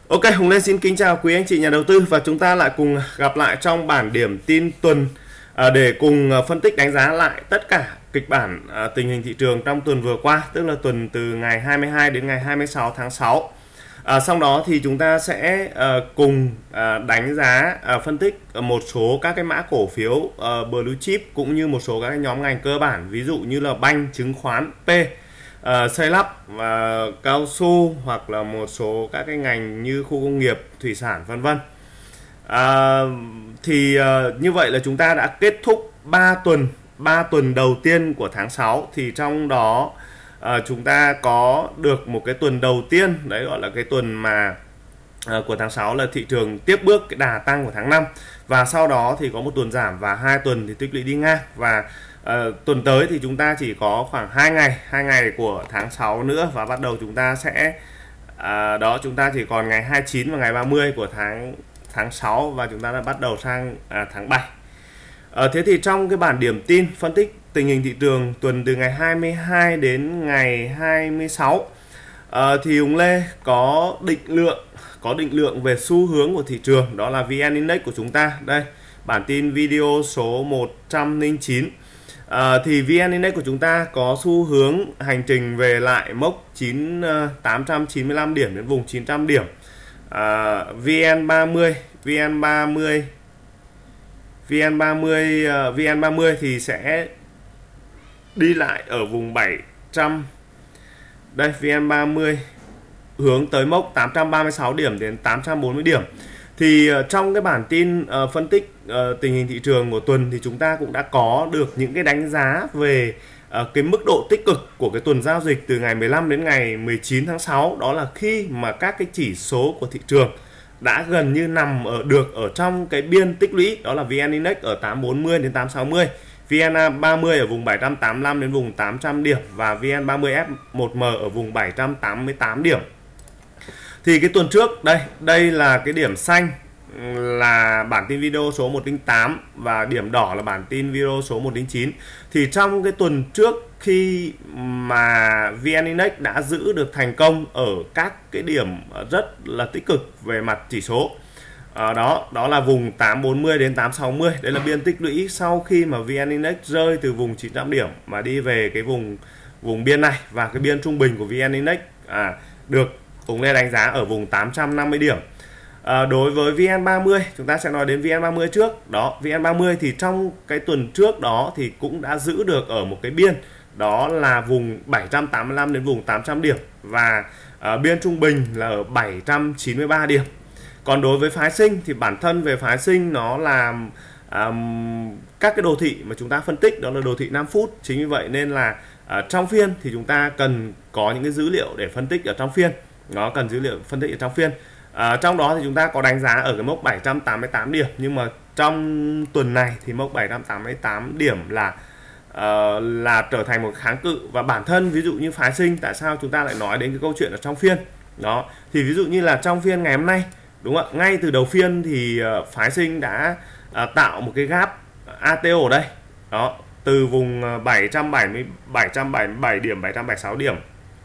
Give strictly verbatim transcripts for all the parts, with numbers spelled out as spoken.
Ok, Hùng Lê xin kính chào quý anh chị nhà đầu tư và chúng ta lại cùng gặp lại trong bản điểm tin tuần à, để cùng phân tích đánh giá lại tất cả kịch bản à, tình hình thị trường trong tuần vừa qua, tức là tuần từ ngày hai mươi hai đến ngày hai mươi sáu tháng sáu. À, sau đó thì chúng ta sẽ à, cùng à, đánh giá à, phân tích một số các cái mã cổ phiếu à, blue chip cũng như một số các cái nhóm ngành cơ bản, ví dụ như là banh, chứng khoán, P, Uh, xây lắp và uh, cao su, hoặc là một số các cái ngành như khu công nghiệp, thủy sản vân vân. Uh, thì uh, như vậy là chúng ta đã kết thúc ba tuần ba tuần đầu tiên của tháng sáu. Thì trong đó uh, chúng ta có được một cái tuần đầu tiên, đấy gọi là cái tuần mà uh, của tháng sáu là thị trường tiếp bước cái đà tăng của tháng năm, và sau đó thì có một tuần giảm và hai tuần thì tích lũy đi ngang. Và Uh, tuần tới thì chúng ta chỉ có khoảng hai ngày hai ngày của tháng sáu nữa, và bắt đầu chúng ta sẽ uh, đó chúng ta chỉ còn ngày hai mươi chín và ngày ba mươi của tháng tháng sáu, và chúng ta đã bắt đầu sang uh, tháng bảy. Uh, thế thì trong cái bản điểm tin phân tích tình hình thị trường tuần từ ngày hai mươi hai đến ngày hai mươi sáu, uh, thì Hùng Lê có định lượng có định lượng về xu hướng của thị trường, đó là vê en Index của chúng ta. Đây, bản tin video số một trăm lẻ chín. À, thì vê en Index của chúng ta có xu hướng hành trình về lại mốc chín tám trăm chín mươi lăm điểm đến vùng chín trăm điểm. à, vê en ba mươi vê en ba mươi vê en ba mươi uh, vê en ba mươi thì sẽ đi lại ở vùng bảy trăm. Đây, vê en ba mươi hướng tới mốc tám trăm ba mươi sáu điểm đến tám trăm bốn mươi điểm. Thì uh, trong cái bản tin uh, phân tích uh, tình hình thị trường của tuần thì chúng ta cũng đã có được những cái đánh giá về uh, cái mức độ tích cực của cái tuần giao dịch từ ngày mười lăm đến ngày mười chín tháng sáu. Đó là khi mà các cái chỉ số của thị trường đã gần như nằm ở được ở trong cái biên tích lũy, đó là vê en Index ở tám trăm bốn mươi đến tám trăm sáu mươi, vê en ba mươi ở vùng bảy trăm tám mươi lăm đến vùng tám trăm điểm, và vê en ba mươi F một M ở vùng bảy trăm tám mươi tám điểm. Thì cái tuần trước, đây đây là cái điểm xanh là bản tin video số một trăm lẻ tám, và điểm đỏ là bản tin video số một trăm lẻ chín. Thì trong cái tuần trước, khi mà vê en Index đã giữ được thành công ở các cái điểm rất là tích cực về mặt chỉ số, à, đó đó là vùng tám trăm bốn mươi đến tám trăm sáu mươi. Đây là biên tích lũy sau khi mà vê en Index rơi từ vùng chín trăm điểm mà đi về cái vùng vùng biên này, và cái biên trung bình của vê en Index à, được Hùng Lê đánh giá ở vùng tám trăm năm mươi điểm. À, đối với vê en ba mươi, chúng ta sẽ nói đến vê en ba mươi trước. Đó, vê en ba mươi thì trong cái tuần trước đó thì cũng đã giữ được ở một cái biên, đó là vùng bảy trăm tám mươi lăm đến vùng tám trăm điểm, và à, biên trung bình là ở bảy trăm chín mươi ba điểm. Còn đối với phái sinh thì bản thân về phái sinh nó là à, các cái đồ thị mà chúng ta phân tích, đó là đồ thị năm phút. Chính vì vậy nên là à, trong phiên thì chúng ta cần có những cái dữ liệu để phân tích ở trong phiên. Nó cần dữ liệu phân tích ở trong phiên. À, trong đó thì chúng ta có đánh giá ở cái mốc bảy trăm tám mươi tám điểm, nhưng mà trong tuần này thì mốc bảy trăm tám mươi tám điểm là uh, là trở thành một kháng cự. Và bản thân ví dụ như phái sinh, tại sao chúng ta lại nói đến cái câu chuyện ở trong phiên đó, thì ví dụ như là trong phiên ngày hôm nay, đúng không ạ, ngay từ đầu phiên thì uh, phái sinh đã uh, tạo một cái gap a tê o ở đây đó, từ vùng bảy trăm bảy mươi bảy điểm, bảy trăm bảy mươi sáu điểm,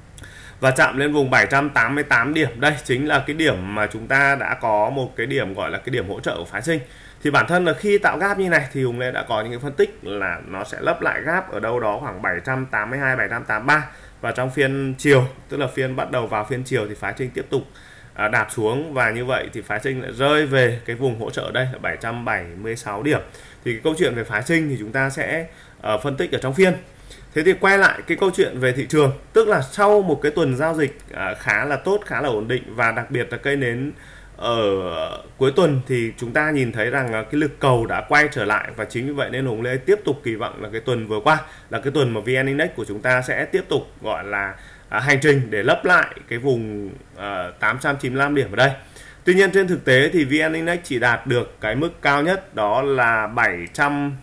và chạm lên vùng bảy trăm tám mươi tám điểm. Đây chính là cái điểm mà chúng ta đã có một cái điểm gọi là cái điểm hỗ trợ của phái sinh. Thì bản thân là khi tạo gap như này thì Hùng Lê đã có những cái phân tích là nó sẽ lấp lại gap ở đâu đó khoảng bảy trăm tám mươi hai, bảy trăm tám mươi ba. Và trong phiên chiều, tức là phiên bắt đầu vào phiên chiều, thì phái sinh tiếp tục à, đạp xuống, và như vậy thì phái sinh lại rơi về cái vùng hỗ trợ đây là bảy trăm bảy mươi sáu điểm. Thì cái câu chuyện về phái sinh thì chúng ta sẽ uh, phân tích ở trong phiên. Thế thì quay lại cái câu chuyện về thị trường, tức là sau một cái tuần giao dịch à, khá là tốt, khá là ổn định, và đặc biệt là cây nến ở cuối tuần thì chúng ta nhìn thấy rằng cái lực cầu đã quay trở lại. Và chính vì vậy nên Hùng Lê tiếp tục kỳ vọng là cái tuần vừa qua là cái tuần mà vê en Index của chúng ta sẽ tiếp tục gọi là à, hành trình để lấp lại cái vùng à, tám trăm chín mươi lăm điểm ở đây. Tuy nhiên trên thực tế thì vê en Index chỉ đạt được cái mức cao nhất, đó là bảy trăm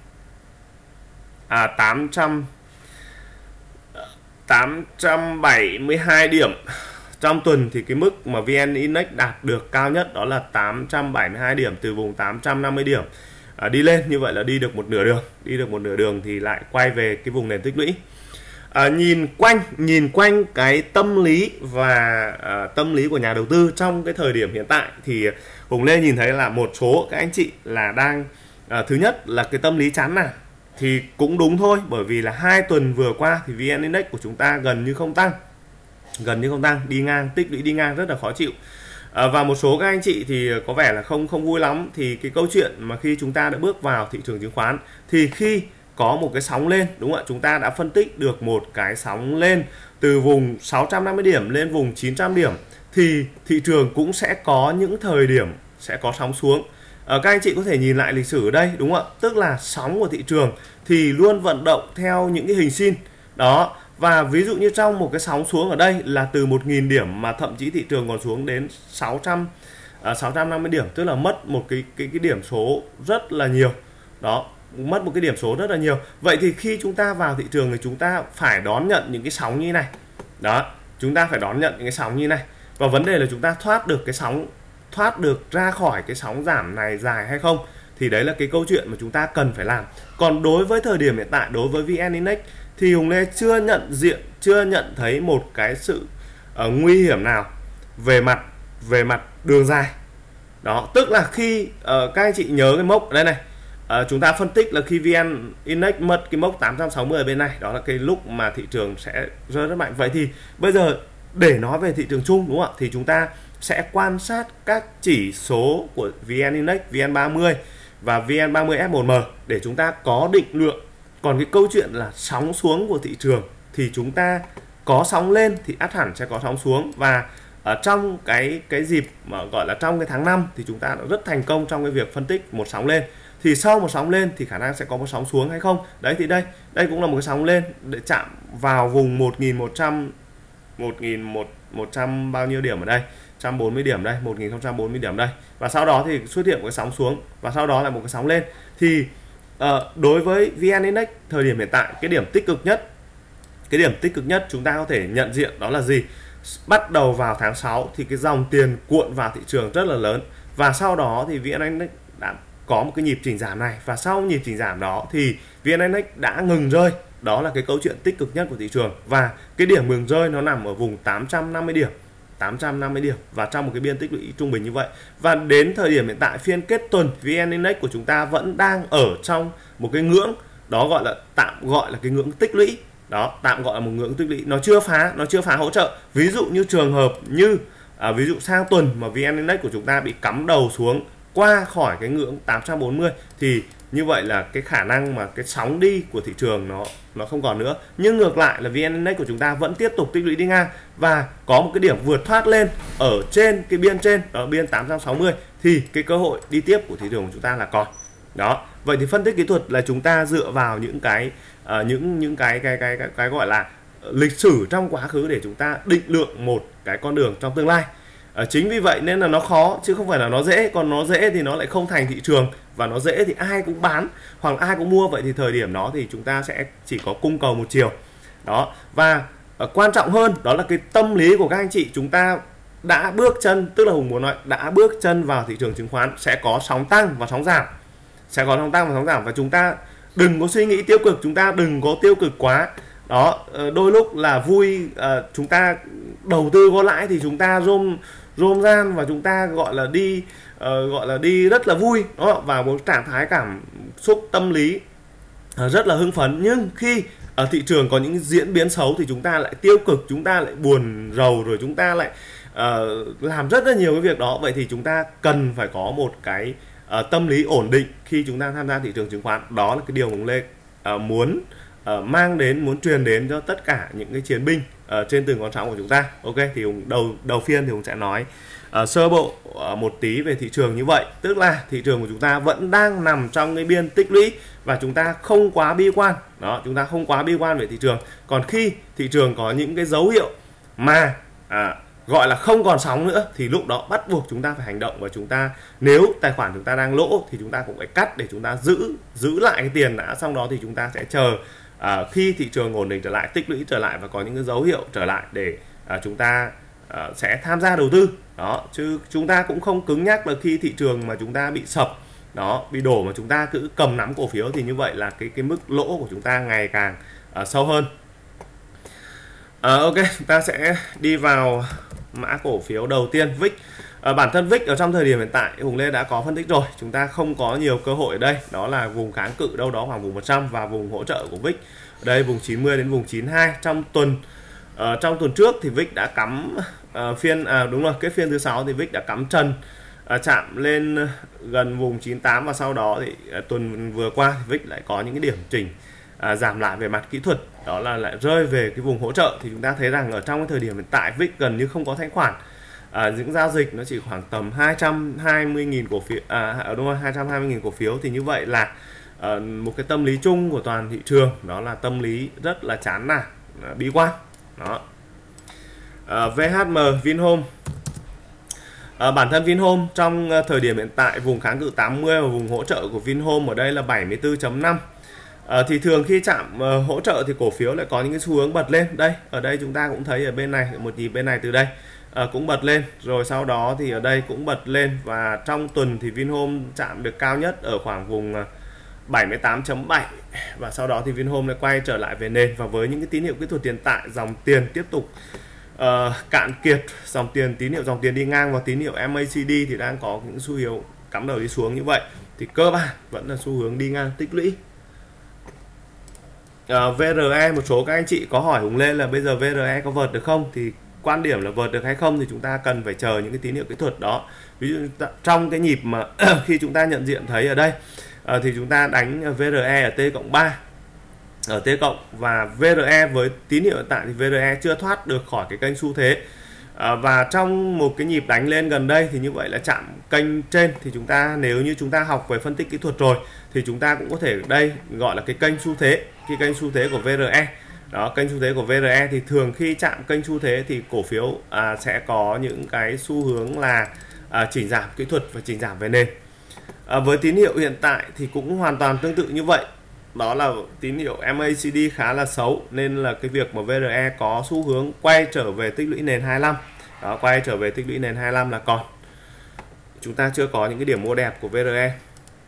à, tám trăm tám trăm bảy mươi hai điểm. Trong tuần thì cái mức mà vê en Index đạt được cao nhất đó là tám trăm bảy mươi hai điểm, từ vùng tám trăm năm mươi điểm à, đi lên. Như vậy là đi được một nửa đường, đi được một nửa đường thì lại quay về cái vùng nền tích lũy. À, nhìn quanh nhìn quanh cái tâm lý và à, tâm lý của nhà đầu tư trong cái thời điểm hiện tại thì Hùng Lê nhìn thấy là một số các anh chị là đang à, thứ nhất là cái tâm lý chán nản, thì cũng đúng thôi, bởi vì là hai tuần vừa qua thì vê en Index của chúng ta gần như không tăng, gần như không tăng, đi ngang, tích lũy đi ngang rất là khó chịu. À, và một số các anh chị thì có vẻ là không không vui lắm, thì cái câu chuyện mà khi chúng ta đã bước vào thị trường chứng khoán thì khi có một cái sóng lên, đúng không ạ, chúng ta đã phân tích được một cái sóng lên từ vùng sáu trăm năm mươi điểm lên vùng chín trăm điểm, thì thị trường cũng sẽ có những thời điểm sẽ có sóng xuống. À, các anh chị có thể nhìn lại lịch sử ở đây, đúng không ạ, tức là sóng của thị trường thì luôn vận động theo những cái hình sin đó. Và ví dụ như trong một cái sóng xuống ở đây là từ một nghìn điểm mà thậm chí thị trường còn xuống đến sáu trăm, à, sáu trăm năm mươi điểm, tức là mất một cái cái cái điểm số rất là nhiều. Đó, mất một cái điểm số rất là nhiều. Vậy thì khi chúng ta vào thị trường thì chúng ta phải đón nhận những cái sóng như này. Đó, chúng ta phải đón nhận những cái sóng như này. Và vấn đề là chúng ta thoát được cái sóng, thoát được ra khỏi cái sóng giảm này dài hay không, thì đấy là cái câu chuyện mà chúng ta cần phải làm. Còn đối với thời điểm hiện tại, đối với vê en Index thì Hùng Lê chưa nhận diện, chưa nhận thấy một cái sự uh, nguy hiểm nào về mặt về mặt đường dài. Đó, tức là khi uh, các anh chị nhớ cái mốc ở đây này, uh, chúng ta phân tích là khi vê en Index mất cái mốc tám trăm sáu mươi ở bên này, đó là cái lúc mà thị trường sẽ rơi rất mạnh. Vậy thì bây giờ để nói về thị trường chung, đúng không ạ, thì chúng ta sẽ quan sát các chỉ số của vê en Index, vê en ba mươi và vê en ba mươi F một M để chúng ta có định lượng. Còn cái câu chuyện là sóng xuống của thị trường thì chúng ta có sóng lên thì ắt hẳn sẽ có sóng xuống. Và ở trong cái cái dịp mà gọi là trong cái tháng năm thì chúng ta đã rất thành công trong cái việc phân tích một sóng lên. Thì sau một sóng lên thì khả năng sẽ có một sóng xuống hay không. Đấy, thì đây, đây cũng là một cái sóng lên để chạm vào vùng một nghìn một trăm, một nghìn một trăm bao nhiêu điểm ở đây, một trăm bốn mươi điểm đây, một nghìn không trăm bốn mươi điểm đây. Và sau đó thì xuất hiện một cái sóng xuống và sau đó là một cái sóng lên. Thì uh, đối với vê en Index thời điểm hiện tại, cái điểm tích cực nhất, cái điểm tích cực nhất chúng ta có thể nhận diện đó là gì? Bắt đầu vào tháng sáu thì cái dòng tiền cuộn vào thị trường rất là lớn, và sau đó thì vê en Index đã có một cái nhịp chỉnh giảm này, và sau nhịp chỉnh giảm đó thì vê en Index đã ngừng rơi. Đó là cái câu chuyện tích cực nhất của thị trường, và cái điểm ngừng rơi nó nằm ở vùng tám trăm năm mươi điểm, tám trăm năm mươi điểm và trong một cái biên tích lũy trung bình như vậy. Và đến thời điểm hiện tại phiên kết tuần, vê en Index của chúng ta vẫn đang ở trong một cái ngưỡng đó gọi là tạm gọi là cái ngưỡng tích lũy. Đó, tạm gọi là một ngưỡng tích lũy, nó chưa phá, nó chưa phá hỗ trợ. Ví dụ như trường hợp như à, ví dụ sang tuần mà vê en Index của chúng ta bị cắm đầu xuống qua khỏi cái ngưỡng tám trăm bốn mươi thì như vậy là cái khả năng mà cái sóng đi của thị trường nó nó không còn nữa. Nhưng ngược lại là vê en Index của chúng ta vẫn tiếp tục tích lũy đi ngang và có một cái điểm vượt thoát lên ở trên cái biên trên, ở biên tám trăm sáu mươi, thì cái cơ hội đi tiếp của thị trường của chúng ta là còn. Đó, vậy thì phân tích kỹ thuật là chúng ta dựa vào những cái uh, những những cái cái, cái cái cái gọi là lịch sử trong quá khứ để chúng ta định lượng một cái con đường trong tương lai. À, chính vì vậy nên là nó khó chứ không phải là nó dễ. Còn nó dễ thì nó lại không thành thị trường, và nó dễ thì ai cũng bán hoặc ai cũng mua. Vậy thì thời điểm đó thì chúng ta sẽ chỉ có cung cầu một chiều. Đó, và à, quan trọng hơn đó là cái tâm lý của các anh chị. Chúng ta đã bước chân, tức là Hùng muốn nói đã bước chân vào thị trường chứng khoán sẽ có sóng tăng và sóng giảm, sẽ có sóng tăng và sóng giảm, và chúng ta đừng có suy nghĩ tiêu cực, chúng ta đừng có tiêu cực quá. Đó, đôi lúc là vui, à, chúng ta đầu tư có lãi thì chúng ta rôm rôm ran và chúng ta gọi là đi uh, gọi là đi rất là vui đó, và một trạng thái cảm xúc tâm lý uh, rất là hưng phấn. Nhưng khi ở thị trường có những diễn biến xấu thì chúng ta lại tiêu cực, chúng ta lại buồn rầu, rồi chúng ta lại uh, làm rất là nhiều cái việc đó. Vậy thì chúng ta cần phải có một cái uh, tâm lý ổn định khi chúng ta tham gia thị trường chứng khoán. Đó là cái điều Hùng Lê uh, muốn uh, mang đến, muốn truyền đến cho tất cả những cái chiến binh ở trên từng con sóng của chúng ta. Ok, thì đầu đầu phiên thì Hùng sẽ nói uh, sơ bộ uh, một tí về thị trường như vậy. Tức là thị trường của chúng ta vẫn đang nằm trong cái biên tích lũy và chúng ta không quá bi quan. Đó, chúng ta không quá bi quan về thị trường. Còn khi thị trường có những cái dấu hiệu mà à, gọi là không còn sóng nữa thì lúc đó bắt buộc chúng ta phải hành động, và chúng ta nếu tài khoản chúng ta đang lỗ thì chúng ta cũng phải cắt để chúng ta giữ giữ lại cái tiền đã. Xong đó thì chúng ta sẽ chờ À, khi thị trường ổn định trở lại, tích lũy trở lại và có những cái dấu hiệu trở lại để à, chúng ta à, sẽ tham gia đầu tư. Đó, chứ chúng ta cũng không cứng nhắc là khi thị trường mà chúng ta bị sập, đó, bị đổ mà chúng ta cứ cầm nắm cổ phiếu thì như vậy là cái cái mức lỗ của chúng ta ngày càng à, sâu hơn. À, ok, chúng ta sẽ đi vào mã cổ phiếu đầu tiên, vê i xê. À, bản thân vê i xê ở trong thời điểm hiện tại Hùng Lê đã có phân tích rồi, chúng ta không có nhiều cơ hội ở đây, đó là vùng kháng cự đâu đó khoảng vùng một trăm và vùng hỗ trợ của vê i xê ở đây vùng chín mươi đến vùng chín mươi hai. Trong tuần uh, trong tuần trước thì vê i xê đã cắm uh, phiên à, đúng rồi, cái phiên thứ sáu thì vê i xê đã cắm trần uh, chạm lên gần vùng chín mươi tám, và sau đó thì uh, tuần vừa qua thì vê i xê lại có những cái điểm chỉnh À, giảm lại về mặt kỹ thuật, đó là lại rơi về cái vùng hỗ trợ. Thì chúng ta thấy rằng ở trong cái thời điểm hiện tại vê i xê gần như không có thanh khoản, à, những giao dịch nó chỉ khoảng tầm hai trăm hai mươi nghìn cổ phiếu, à, đúng rồi, hai trăm hai mươi nghìn cổ phiếu. Thì như vậy là à, một cái tâm lý chung của toàn thị trường, đó là tâm lý rất là chán nản, à, bi quan. Đó. À, vê hát em Vinhome, à, bản thân Vinhome trong thời điểm hiện tại vùng kháng cự tám mươi và vùng hỗ trợ của Vinhome ở đây là bảy mươi tư chấm năm. À, thì thường khi chạm uh, hỗ trợ thì cổ phiếu lại có những cái xu hướng bật lên. Đây, ở đây chúng ta cũng thấy ở bên này, một nhịp bên này từ đây uh, cũng bật lên, rồi sau đó thì ở đây cũng bật lên, và trong tuần thì Vinhome chạm được cao nhất ở khoảng vùng uh, bảy mươi tám chấm bảy, và sau đó thì Vinhome lại quay trở lại về nền. Và với những cái tín hiệu kỹ thuật hiện tại, dòng tiền tiếp tục uh, cạn kiệt, dòng tiền tín hiệu dòng tiền đi ngang và tín hiệu em a xê đê thì đang có những xu hướng cắm đầu đi xuống như vậy, thì cơ bản vẫn là xu hướng đi ngang tích lũy. Uh, vê rờ e, một số các anh chị có hỏi Hùng Lê là bây giờ vê rờ e có vượt được không, thì quan điểm là vượt được hay không thì chúng ta cần phải chờ những cái tín hiệu kỹ thuật đó. Ví dụ trong cái nhịp mà khi chúng ta nhận diện thấy ở đây uh, thì chúng ta đánh vê rờ e ở T cộng ba, ở T cộng, và vê rờ e với tín hiệu hiện tại thì vê rờ e chưa thoát được khỏi cái kênh xu thế. À, và trong một cái nhịp đánh lên gần đây thì như vậy là chạm kênh trên, thì chúng ta nếu như chúng ta học về phân tích kỹ thuật rồi thì chúng ta cũng có thể đây gọi là cái kênh xu thế, cái kênh xu thế của vê rờ e. Đó, kênh xu thế của vê rờ e thì thường khi chạm kênh xu thế thì cổ phiếu à, sẽ có những cái xu hướng là à, chỉnh giảm kỹ thuật và chỉnh giảm về nền. À, với tín hiệu hiện tại thì cũng hoàn toàn tương tự như vậy, đó là tín hiệu em a xê đê khá là xấu, nên là cái việc mà vê rờ e có xu hướng quay trở về tích lũy nền hai mươi lăm, đó, quay trở về tích lũy nền hai mươi lăm là còn. Chúng ta chưa có những cái điểm mua đẹp của vê rờ e.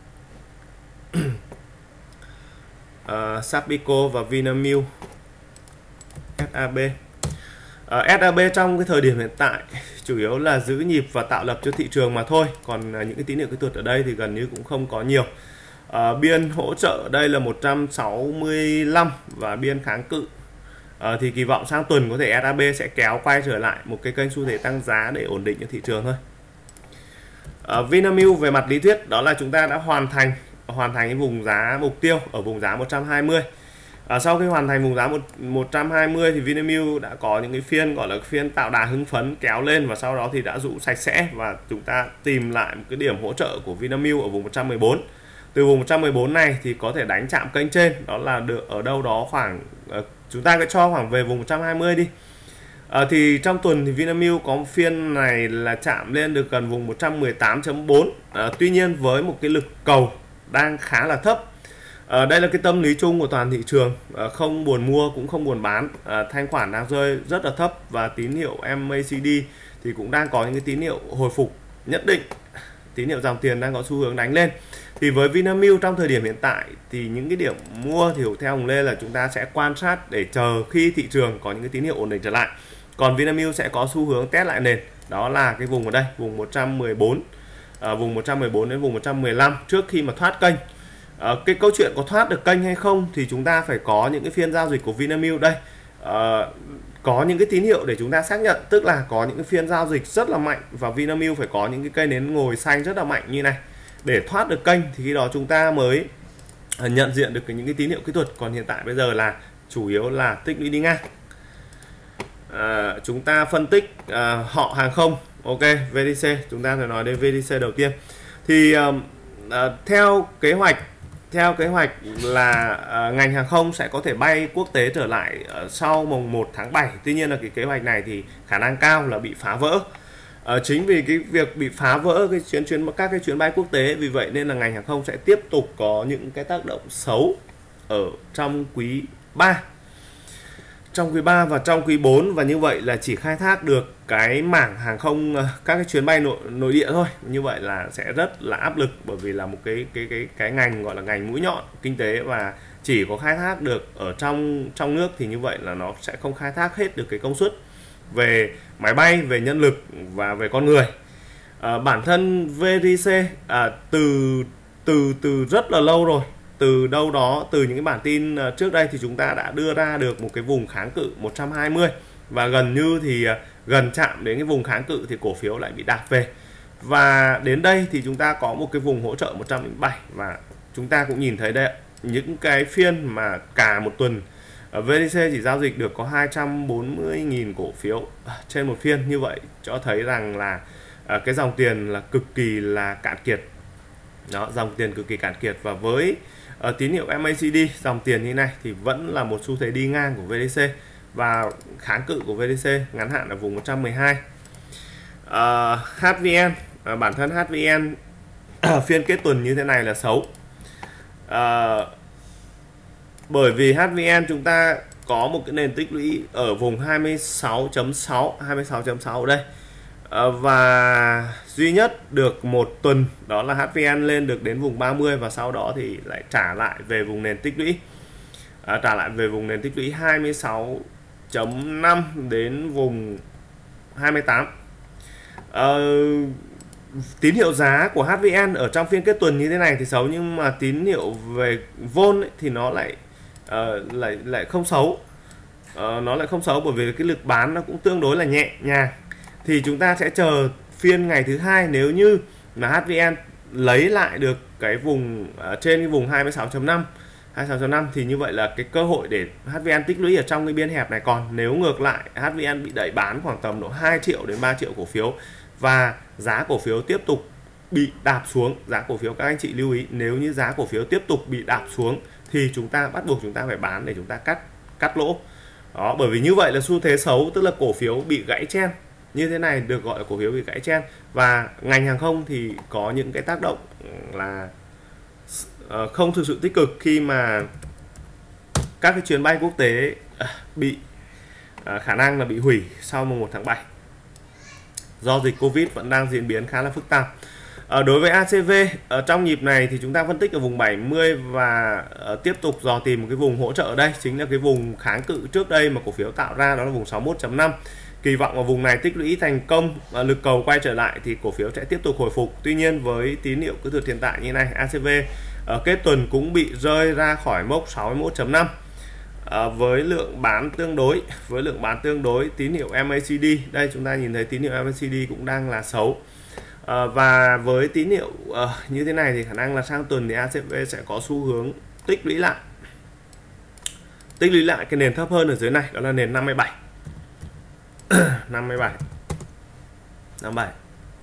uh, Sapico và Vinamilk, ét a bê. Uh, ét a bê trong cái thời điểm hiện tại chủ yếu là giữ nhịp và tạo lập cho thị trường mà thôi, còn uh, những cái tín hiệu kỹ thuật ở đây thì gần như cũng không có nhiều. Uh, biên hỗ trợ ở đây là một trăm sáu mươi lăm và biên kháng cự uh, thì kỳ vọng sang tuần có thể ét a bê sẽ kéo quay trở lại một cái kênh xu thế tăng giá để ổn định cho thị trường thôi. Uh, Vinamilk về mặt lý thuyết đó là chúng ta đã hoàn thành hoàn thành cái vùng giá mục tiêu ở vùng giá một trăm hai mươi. À, sau khi hoàn thành vùng giá một trăm hai mươi thì Vinamilk đã có những cái phiên gọi là phiên tạo đà hứng phấn kéo lên, và sau đó thì đã rũ sạch sẽ, và chúng ta tìm lại một cái điểm hỗ trợ của Vinamilk ở vùng một trăm mười bốn. Từ vùng một trăm mười bốn này thì có thể đánh chạm kênh trên, đó là được ở đâu đó khoảng uh, chúng ta cứ cho khoảng về vùng một trăm hai mươi đi. À, thì trong tuần thì Vinamilk có một phiên này là chạm lên được gần vùng một trăm mười tám chấm bốn. À, tuy nhiên với một cái lực cầu đang khá là thấp. À, đây là cái tâm lý chung của toàn thị trường, à, không buồn mua cũng không buồn bán, à, thanh khoản đang rơi rất là thấp, và tín hiệu em a xê đê thì cũng đang có những cái tín hiệu hồi phục nhất định, tín hiệu dòng tiền đang có xu hướng đánh lên. Thì với Vinamilk trong thời điểm hiện tại thì những cái điểm mua thì theo Hùng Lê là chúng ta sẽ quan sát để chờ khi thị trường có những cái tín hiệu ổn định trở lại. Còn Vinamilk sẽ có xu hướng test lại nền, đó là cái vùng ở đây, vùng một trăm mười bốn, à, vùng một trăm mười bốn đến vùng một trăm mười lăm trước khi mà thoát kênh. À, cái câu chuyện có thoát được kênh hay không thì chúng ta phải có những cái phiên giao dịch của Vinamilk đây, à, có những cái tín hiệu để chúng ta xác nhận, tức là có những cái phiên giao dịch rất là mạnh và Vinamilk phải có những cái cây nến ngồi xanh rất là mạnh như này để thoát được kênh, thì khi đó chúng ta mới nhận diện được những cái tín hiệu kỹ thuật. Còn hiện tại bây giờ là chủ yếu là tích lũy đi ngang. À, chúng ta phân tích à, họ hàng không, ok, vê đê xê, chúng ta phải nói đến vê đê xê đầu tiên. Thì à, à, theo kế hoạch theo kế hoạch là à, ngành hàng không sẽ có thể bay quốc tế trở lại à, sau mùng một tháng bảy. Tuy nhiên là cái kế hoạch này thì khả năng cao là bị phá vỡ. À, chính vì cái việc bị phá vỡ cái chuyến chuyến các cái chuyến bay quốc tế, vì vậy nên là ngành hàng không sẽ tiếp tục có những cái tác động xấu ở trong quý ba. Trong quý ba và trong quý bốn, và như vậy là chỉ khai thác được cái mảng hàng không, các cái chuyến bay nội nội địa thôi. Như vậy là sẽ rất là áp lực, bởi vì là một cái cái cái cái ngành gọi là ngành mũi nhọn kinh tế, và chỉ có khai thác được ở trong trong nước thì như vậy là nó sẽ không khai thác hết được cái công suất về máy bay, về nhân lực và về con người. À, bản thân vê đê xê à, từ từ từ rất là lâu rồi, từ đâu đó từ những cái bản tin trước đây thì chúng ta đã đưa ra được một cái vùng kháng cự một trăm hai mươi, và gần như thì gần chạm đến cái vùng kháng cự thì cổ phiếu lại bị đạp về, và đến đây thì chúng ta có một cái vùng hỗ trợ một trăm lẻ bảy, và chúng ta cũng nhìn thấy đây những cái phiên mà cả một tuần vê đê xê chỉ giao dịch được có hai trăm bốn mươi nghìn cổ phiếu trên một phiên, như vậy cho thấy rằng là cái dòng tiền là cực kỳ là cạn kiệt. Đó, dòng tiền cực kỳ cạn kiệt, và với uh, tín hiệu em a xê đê, dòng tiền như này thì vẫn là một xu thế đi ngang của vê đê xê, và kháng cự của vê đê xê ngắn hạn ở vùng một trăm mười hai. uh, hát vê en, uh, bản thân hát vê en phiên kết tuần như thế này là xấu, uh, bởi vì hát vê en chúng ta có một cái nền tích lũy ở vùng hai mươi sáu chấm sáu, hai mươi sáu chấm sáu ở đây. Và duy nhất được một tuần đó là hát vê en lên được đến vùng ba mươi, và sau đó thì lại trả lại về vùng nền tích lũy, à, trả lại về vùng nền tích lũy hai mươi sáu chấm năm đến vùng hai mươi tám. à, Tín hiệu giá của hát vê en ở trong phiên kết tuần như thế này thì xấu, nhưng mà tín hiệu về vôn ấy, thì nó lại uh, lại lại không xấu, uh, nó lại không xấu bởi vì cái lực bán nó cũng tương đối là nhẹ nhàng. Thì chúng ta sẽ chờ phiên ngày thứ hai, nếu như là hát vê en lấy lại được cái vùng uh, trên cái vùng hai mươi sáu chấm năm, hai mươi sáu chấm năm thì như vậy là cái cơ hội để hát vê en tích lũy ở trong cái biên hẹp này. Còn nếu ngược lại hát vê en bị đẩy bán khoảng tầm độ hai triệu đến ba triệu cổ phiếu, và giá cổ phiếu tiếp tục bị đạp xuống, giá cổ phiếu các anh chị lưu ý, nếu như giá cổ phiếu tiếp tục bị đạp xuống thì chúng ta bắt buộc chúng ta phải bán để chúng ta cắt cắt lỗ. Đó, bởi vì như vậy là xu thế xấu, tức là cổ phiếu bị gãy chen. Như thế này được gọi là cổ phiếu bị gãy chen. Và ngành hàng không thì có những cái tác động là không thực sự tích cực khi mà các cái chuyến bay quốc tế bị khả năng là bị hủy sau mùng một tháng bảy, do dịch Covid vẫn đang diễn biến khá là phức tạp. À, đối với a xê vê ở trong nhịp này thì chúng ta phân tích ở vùng bảy mươi, và uh, tiếp tục dò tìm một cái vùng hỗ trợ ở đây, chính là cái vùng kháng cự trước đây mà cổ phiếu tạo ra, đó là vùng sáu mươi mốt chấm năm. Kỳ vọng ở vùng này tích lũy thành công, uh, lực cầu quay trở lại thì cổ phiếu sẽ tiếp tục hồi phục. Tuy nhiên với tín hiệu cứ thuật hiện tại như này, a xê vê ở uh, kết tuần cũng bị rơi ra khỏi mốc sáu mươi mốt chấm năm. À, với lượng bán tương đối với lượng bán tương đối tín hiệu em a xê đê, đây chúng ta nhìn thấy tín hiệu em a xê đê cũng đang là xấu, à, và với tín hiệu uh, như thế này thì khả năng là sang tuần thì a xê vê sẽ có xu hướng tích lũy lại tích lũy lại cái nền thấp hơn ở dưới này, đó là nền năm mươi bảy năm mươi bảy năm mươi bảy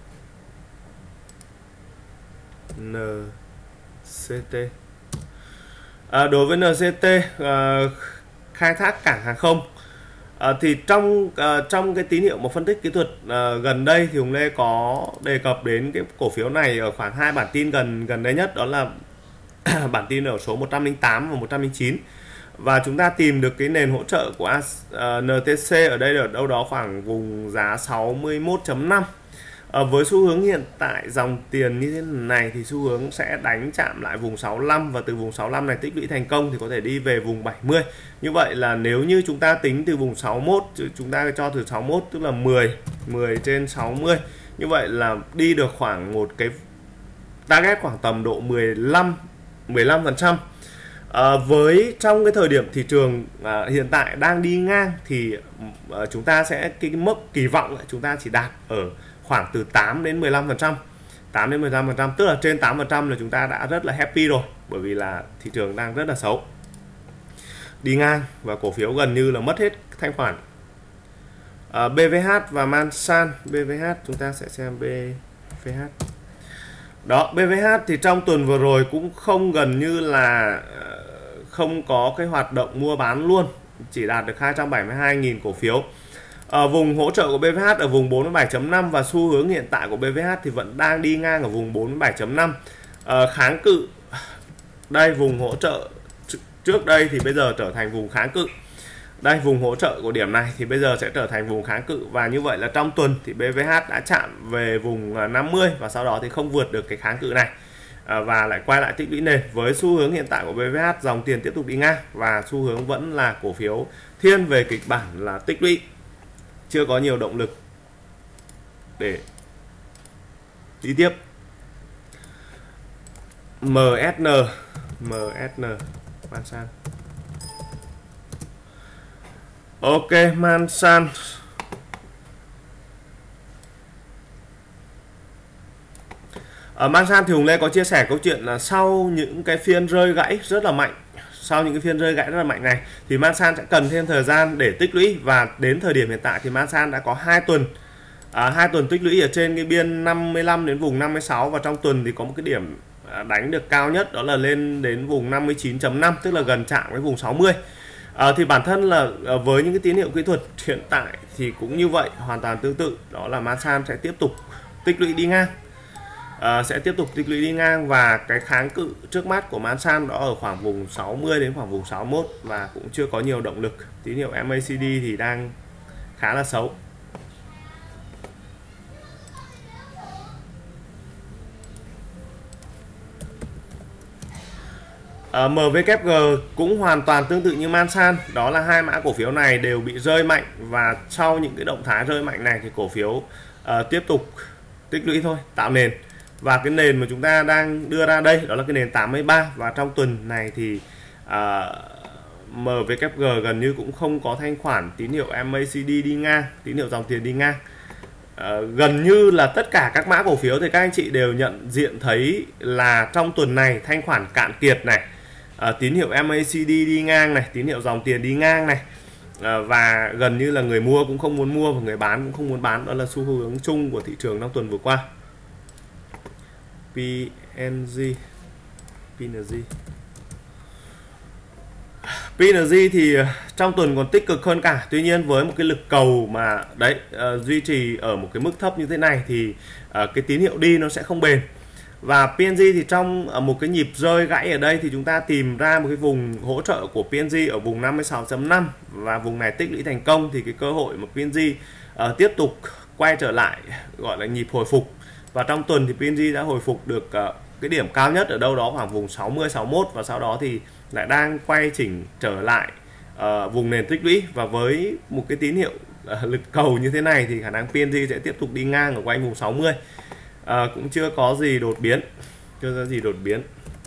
en xê tê. À, đối với en xê tê uh, khai thác cảng hàng không, à, thì trong uh, trong cái tín hiệu một phân tích kỹ thuật uh, gần đây thì Hùng Lê có đề cập đến cái cổ phiếu này ở khoảng hai bản tin gần gần đây nhất, đó là bản tin ở số một trăm lẻ tám và một trăm lẻ chín, và chúng ta tìm được cái nền hỗ trợ của uh, en tê xê ở đây ở đâu đó khoảng vùng giá sáu mươi mốt chấm năm. À, với xu hướng hiện tại dòng tiền như thế này thì xu hướng sẽ đánh chạm lại vùng sáu mươi lăm, và từ vùng sáu mươi lăm này tích lũy thành công thì có thể đi về vùng bảy mươi. Như vậy là nếu như chúng ta tính từ vùng sáu mươi mốt, chúng ta cho từ sáu mươi mốt tức là mười mười trên sáu mươi, như vậy là đi được khoảng một cái target khoảng tầm độ mười lăm mười lăm phần trăm. À, với trong cái thời điểm thị trường à, hiện tại đang đi ngang thì à, chúng ta sẽ cái, cái mức kỳ vọng chúng ta chỉ đạt ở khoảng từ tám đến mười lăm phần trăm, tám đến mười lăm phần trăm, tức là trên tám phần trăm là chúng ta đã rất là happy rồi, bởi vì là thị trường đang rất là xấu, đi ngang và cổ phiếu gần như là mất hết thanh khoản. à, bê vê hát và Mansan. bê vê hát chúng ta sẽ xem bê vê hát. Đó, bê vê hát thì trong tuần vừa rồi cũng không gần như là không có cái hoạt động mua bán luôn, chỉ đạt được hai trăm bảy mươi hai nghìn cổ phiếu. Ở vùng hỗ trợ của bê vê hát ở vùng bốn mươi bảy chấm năm, và xu hướng hiện tại của bê vê hát thì vẫn đang đi ngang ở vùng bốn mươi bảy chấm năm. à, kháng cự đây, vùng hỗ trợ trước đây thì bây giờ trở thành vùng kháng cự. Đây, vùng hỗ trợ của điểm này thì bây giờ sẽ trở thành vùng kháng cự, và như vậy là trong tuần thì bê vê hát đã chạm về vùng năm mươi và sau đó thì không vượt được cái kháng cự này. à, và lại quay lại tích lũy nền. Với xu hướng hiện tại của bê vê hát, dòng tiền tiếp tục đi ngang và xu hướng vẫn là cổ phiếu thiên về kịch bản là tích lũy, chưa có nhiều động lực để đi tiếp. em ét en em ét en Mansan. Ok, Mansan. Ở Mansan thì Hùng Lê có chia sẻ câu chuyện là sau những cái phiên rơi gãy rất là mạnh, sau những cái phiên rơi gãy rất là mạnh này thì Mansan sẽ cần thêm thời gian để tích lũy, và đến thời điểm hiện tại thì Mansan đã có hai tuần à, hai tuần tích lũy ở trên cái biên năm mươi lăm đến vùng năm mươi sáu, và trong tuần thì có một cái điểm đánh được cao nhất đó là lên đến vùng năm mươi chín chấm năm, tức là gần chạm với vùng sáu mươi. À, thì bản thân là với những cái tín hiệu kỹ thuật hiện tại thì cũng như vậy, hoàn toàn tương tự, đó là Mansan sẽ tiếp tục tích lũy đi ngang. À, sẽ tiếp tục tích lũy đi ngang, và cái kháng cự trước mắt của Mansan đó ở khoảng vùng sáu mươi đến khoảng vùng sáu mươi mốt, và cũng chưa có nhiều động lực. Tín hiệu em a xê đê thì đang khá là xấu. À, em vê kép giê cũng hoàn toàn tương tự như Mansan, đó là hai mã cổ phiếu này đều bị rơi mạnh, và sau những cái động thái rơi mạnh này thì cổ phiếu uh, tiếp tục tích lũy thôi, tạo nền. Và cái nền mà chúng ta đang đưa ra đây đó là cái nền tám mươi ba, và trong tuần này thì uh, em vê kép giê gần như cũng không có thanh khoản tín hiệu em a xê đê đi ngang, tín hiệu dòng tiền đi ngang. Uh, gần như là tất cả các mã cổ phiếu thì các anh chị đều nhận diện thấy là trong tuần này thanh khoản cạn kiệt này, uh, tín hiệu em a xê đê đi ngang này, tín hiệu dòng tiền đi ngang này, uh, và gần như là người mua cũng không muốn mua và người bán cũng không muốn bán. Đó là xu hướng chung của thị trường trong tuần vừa qua. pê en giê pê en giê pê en giê thì trong tuần còn tích cực hơn cả. Tuy nhiên với một cái lực cầu mà đấy uh, duy trì ở một cái mức thấp như thế này thì uh, cái tín hiệu đi nó sẽ không bền. Và pê en giê thì trong uh, một cái nhịp rơi gãy ở đây thì chúng ta tìm ra một cái vùng hỗ trợ của pê en giê ở vùng năm mươi sáu chấm năm, và vùng này tích lũy thành công thì cái cơ hội mà pê en giê uh, tiếp tục quay trở lại gọi là nhịp hồi phục. Và trong tuần thì pê en giê đã hồi phục được uh, cái điểm cao nhất ở đâu đó khoảng vùng sáu mươi sáu mươi mốt, và sau đó thì lại đang quay chỉnh trở lại uh, vùng nền tích lũy. Và với một cái tín hiệu uh, lực cầu như thế này thì khả năng pê en giê sẽ tiếp tục đi ngang ở quanh vùng sáu mươi. Uh, cũng chưa có gì đột biến, chưa có gì đột biến.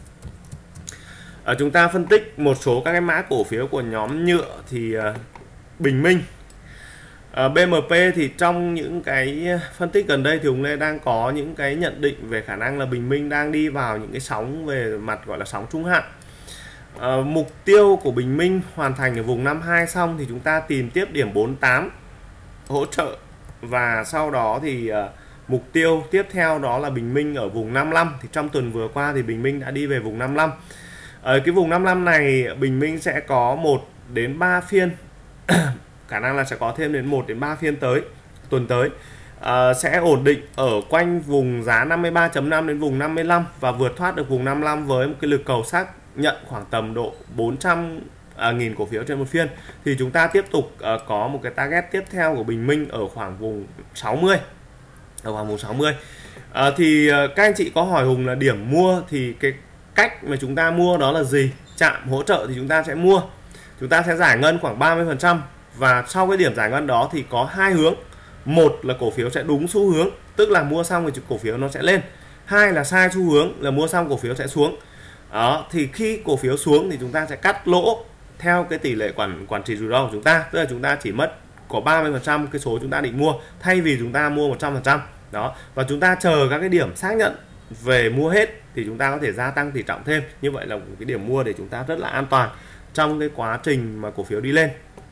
Uh, chúng ta phân tích một số các cái mã cổ phiếu của nhóm nhựa thì uh, Bình Minh. À, bê em pê thì trong những cái phân tích gần đây thì Hùng Lê đang có những cái nhận định về khả năng là Bình Minh đang đi vào những cái sóng về mặt gọi là sóng trung hạn. À, mục tiêu của Bình Minh hoàn thành ở vùng năm mươi hai xong thì chúng ta tìm tiếp điểm bốn mươi tám hỗ trợ, và sau đó thì uh, mục tiêu tiếp theo đó là Bình Minh ở vùng năm mươi lăm. Thì trong tuần vừa qua thì Bình Minh đã đi về vùng năm mươi lăm. Ở cái vùng năm mươi lăm này Bình Minh sẽ có một đến ba phiên khả năng là sẽ có thêm đến một đến ba phiên tới tuần tới, uh, sẽ ổn định ở quanh vùng giá năm mươi ba chấm năm đến vùng năm mươi lăm, và vượt thoát được vùng năm mươi lăm với một cái lực cầu xác nhận khoảng tầm độ bốn trăm nghìn cổ phiếu trên một phiên, thì chúng ta tiếp tục uh, có một cái target tiếp theo của Bình Minh ở khoảng vùng sáu mươi, ở khoảng vùng sáu mươi. Uh, thì uh, các anh chị có hỏi Hùng là điểm mua thì cái cách mà chúng ta mua đó là gì? Chạm hỗ trợ thì chúng ta sẽ mua, chúng ta sẽ giải ngân khoảng ba mươi phần trăm. Và sau cái điểm giải ngân đó thì có hai hướng. Một là cổ phiếu sẽ đúng xu hướng, tức là mua xong thì cổ phiếu nó sẽ lên. Hai là sai xu hướng, là mua xong cổ phiếu sẽ xuống. Đó, thì khi cổ phiếu xuống thì chúng ta sẽ cắt lỗ theo cái tỷ lệ quản quản trị rủi ro của chúng ta, tức là chúng ta chỉ mất có ba mươi phần trăm cái số chúng ta định mua thay vì chúng ta mua một trăm phần trăm. Đó, và chúng ta chờ các cái điểm xác nhận về mua hết thì chúng ta có thể gia tăng tỷ trọng thêm. Như vậy là một cái điểm mua để chúng ta rất là an toàn trong cái quá trình mà cổ phiếu đi lên.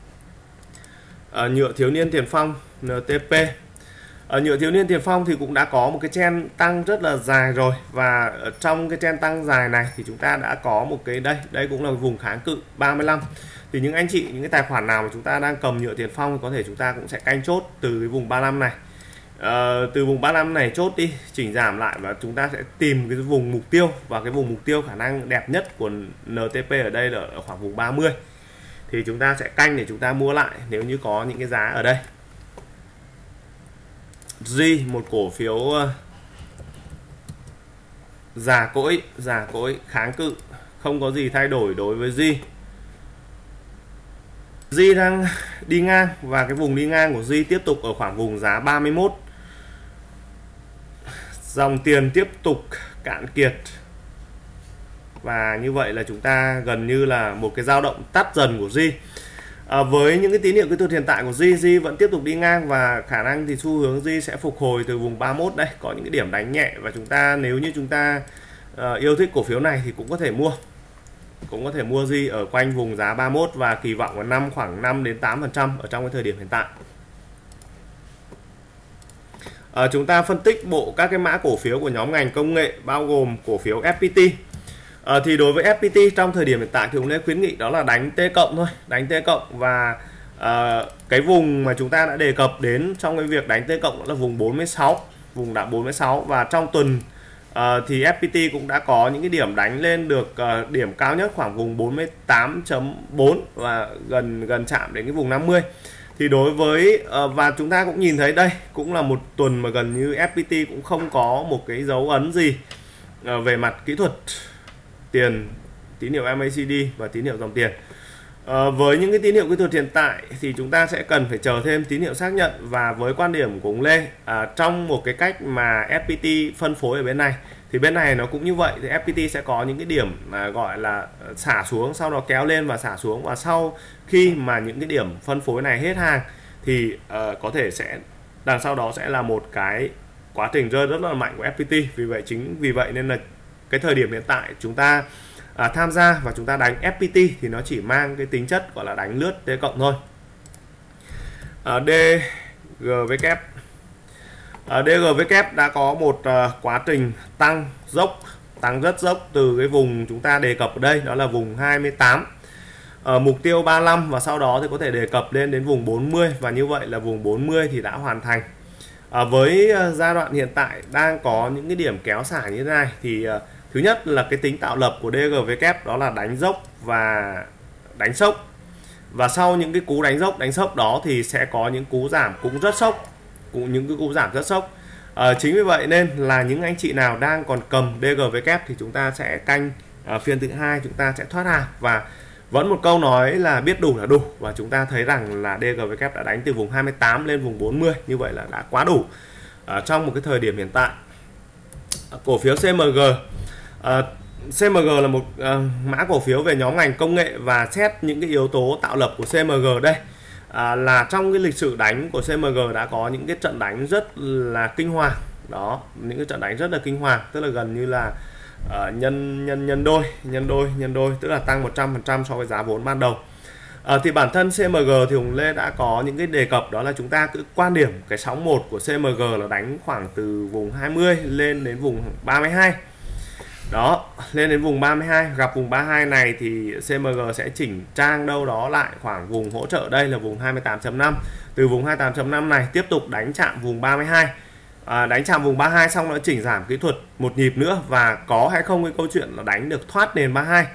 À, nhựa thiếu niên Tiền Phong en tê pê. À, nhựa thiếu niên Tiền Phong thì cũng đã có một cái trend tăng rất là dài rồi, và trong cái trend tăng dài này thì chúng ta đã có một cái đây đây cũng là vùng kháng cự ba mươi lăm. Thì những anh chị, những cái tài khoản nào mà chúng ta đang cầm nhựa Tiền Phong thì có thể chúng ta cũng sẽ canh chốt từ cái vùng ba mươi lăm này. À, từ vùng ba mươi lăm này chốt đi, chỉnh giảm lại, và chúng ta sẽ tìm cái vùng mục tiêu, và cái vùng mục tiêu khả năng đẹp nhất của en tê pê ở đây là ở khoảng vùng ba mươi. Thì chúng ta sẽ canh để chúng ta mua lại nếu như có những cái giá ở đây. G, một cổ phiếu già cỗi, già cỗi kháng cự, không có gì thay đổi đối với G. G đang đi ngang và cái vùng đi ngang của G tiếp tục ở khoảng vùng giá ba mươi mốt. Dòng tiền tiếp tục cạn kiệt. Và như vậy là chúng ta gần như là một cái dao động tắt dần của G. À, với những cái tín hiệu kỹ thuật hiện tại của G, G vẫn tiếp tục đi ngang và khả năng thì xu hướng G sẽ phục hồi từ vùng ba mươi mốt đây, có những cái điểm đánh nhẹ và chúng ta nếu như chúng ta uh, yêu thích cổ phiếu này thì cũng có thể mua. Cũng có thể mua G ở quanh vùng giá ba mươi mốt và kỳ vọng vào năm khoảng năm đến tám phần trăm ở trong cái thời điểm hiện tại. À, chúng ta phân tích bộ các cái mã cổ phiếu của nhóm ngành công nghệ bao gồm cổ phiếu ép pê tê. À, thì đối với ép pê tê trong thời điểm hiện tại thì cũng nên khuyến nghị đó là đánh T cộng thôi, đánh T cộng và à, cái vùng mà chúng ta đã đề cập đến trong cái việc đánh T cộng đó là vùng bốn mươi sáu, vùng đã bốn mươi sáu và trong tuần à, thì ép pê tê cũng đã có những cái điểm đánh lên được à, điểm cao nhất khoảng vùng bốn mươi tám chấm bốn và gần gần chạm đến cái vùng năm mươi. Thì đối với uh, và chúng ta cũng nhìn thấy đây cũng là một tuần mà gần như ép pê tê cũng không có một cái dấu ấn gì uh, về mặt kỹ thuật tiền, tín hiệu em a xê đê và tín hiệu dòng tiền. Uh, với những cái tín hiệu kỹ thuật hiện tại thì chúng ta sẽ cần phải chờ thêm tín hiệu xác nhận. Và với quan điểm của ông Lê, uh, trong một cái cách mà ép pê tê phân phối ở bên này thì bên này nó cũng như vậy, thì ép pê tê sẽ có những cái điểm mà gọi là xả xuống, sau đó kéo lên và xả xuống, và sau khi mà những cái điểm phân phối này hết hàng thì uh, có thể sẽ đằng sau đó sẽ là một cái quá trình rơi rất là mạnh của ép pê tê. Vì vậy chính vì vậy nên là cái thời điểm hiện tại chúng ta uh, tham gia và chúng ta đánh ép pê tê thì nó chỉ mang cái tính chất gọi là đánh lướt T cộng thôi. uh, đê giê vê kép Uh, đê giê vê kép đã có một uh, quá trình tăng dốc, tăng rất dốc từ cái vùng chúng ta đề cập ở đây, đó là vùng hai mươi tám, uh, mục tiêu ba mươi lăm và sau đó thì có thể đề cập lên đến vùng bốn mươi, và như vậy là vùng bốn mươi thì đã hoàn thành. Uh, với uh, giai đoạn hiện tại đang có những cái điểm kéo xả như thế này thì uh, thứ nhất là cái tính tạo lập của đê giê vê kép đó là đánh dốc và đánh sốc, và sau những cái cú đánh dốc đánh sốc đó thì sẽ có những cú giảm cũng rất sốc, cũng những cái cú giảm rất sốc. À, chính vì vậy nên là những anh chị nào đang còn cầm đê giê vê kép thì chúng ta sẽ canh à, phiên thứ hai chúng ta sẽ thoát hàng, và vẫn một câu nói là biết đủ là đủ, và chúng ta thấy rằng là đê giê vê kép đã đánh từ vùng hai mươi tám lên vùng bốn mươi, như vậy là đã quá đủ à, trong một cái thời điểm hiện tại. À, cổ phiếu xê em giê, à, xê em giê là một à, mã cổ phiếu về nhóm ngành công nghệ, và xét những cái yếu tố tạo lập của xê em giê đây À, là trong cái lịch sử đánh của xê em giê đã có những cái trận đánh rất là kinh hoàng đó, những cái trận đánh rất là kinh hoàng, tức là gần như là uh, nhân nhân nhân đôi nhân đôi nhân đôi tức là tăng một trăm phần trăm so với giá vốn ban đầu. À, thì bản thân xê em giê thì Hùng Lê đã có những cái đề cập, đó là chúng ta cứ quan điểm cái sóng một của xê em giê là đánh khoảng từ vùng hai mươi lên đến vùng ba mươi hai. Đó, lên đến vùng ba mươi hai, gặp vùng ba mươi hai này thì xê em giê sẽ chỉnh trang đâu đó lại khoảng vùng hỗ trợ đây là vùng hai mươi tám chấm năm. Từ vùng hai mươi tám chấm năm này tiếp tục đánh chạm vùng ba mươi hai. À, đánh chạm vùng ba mươi hai xong nó chỉnh giảm kỹ thuật một nhịp nữa, và có hay không cái câu chuyện là đánh được thoát nền ba mươi hai.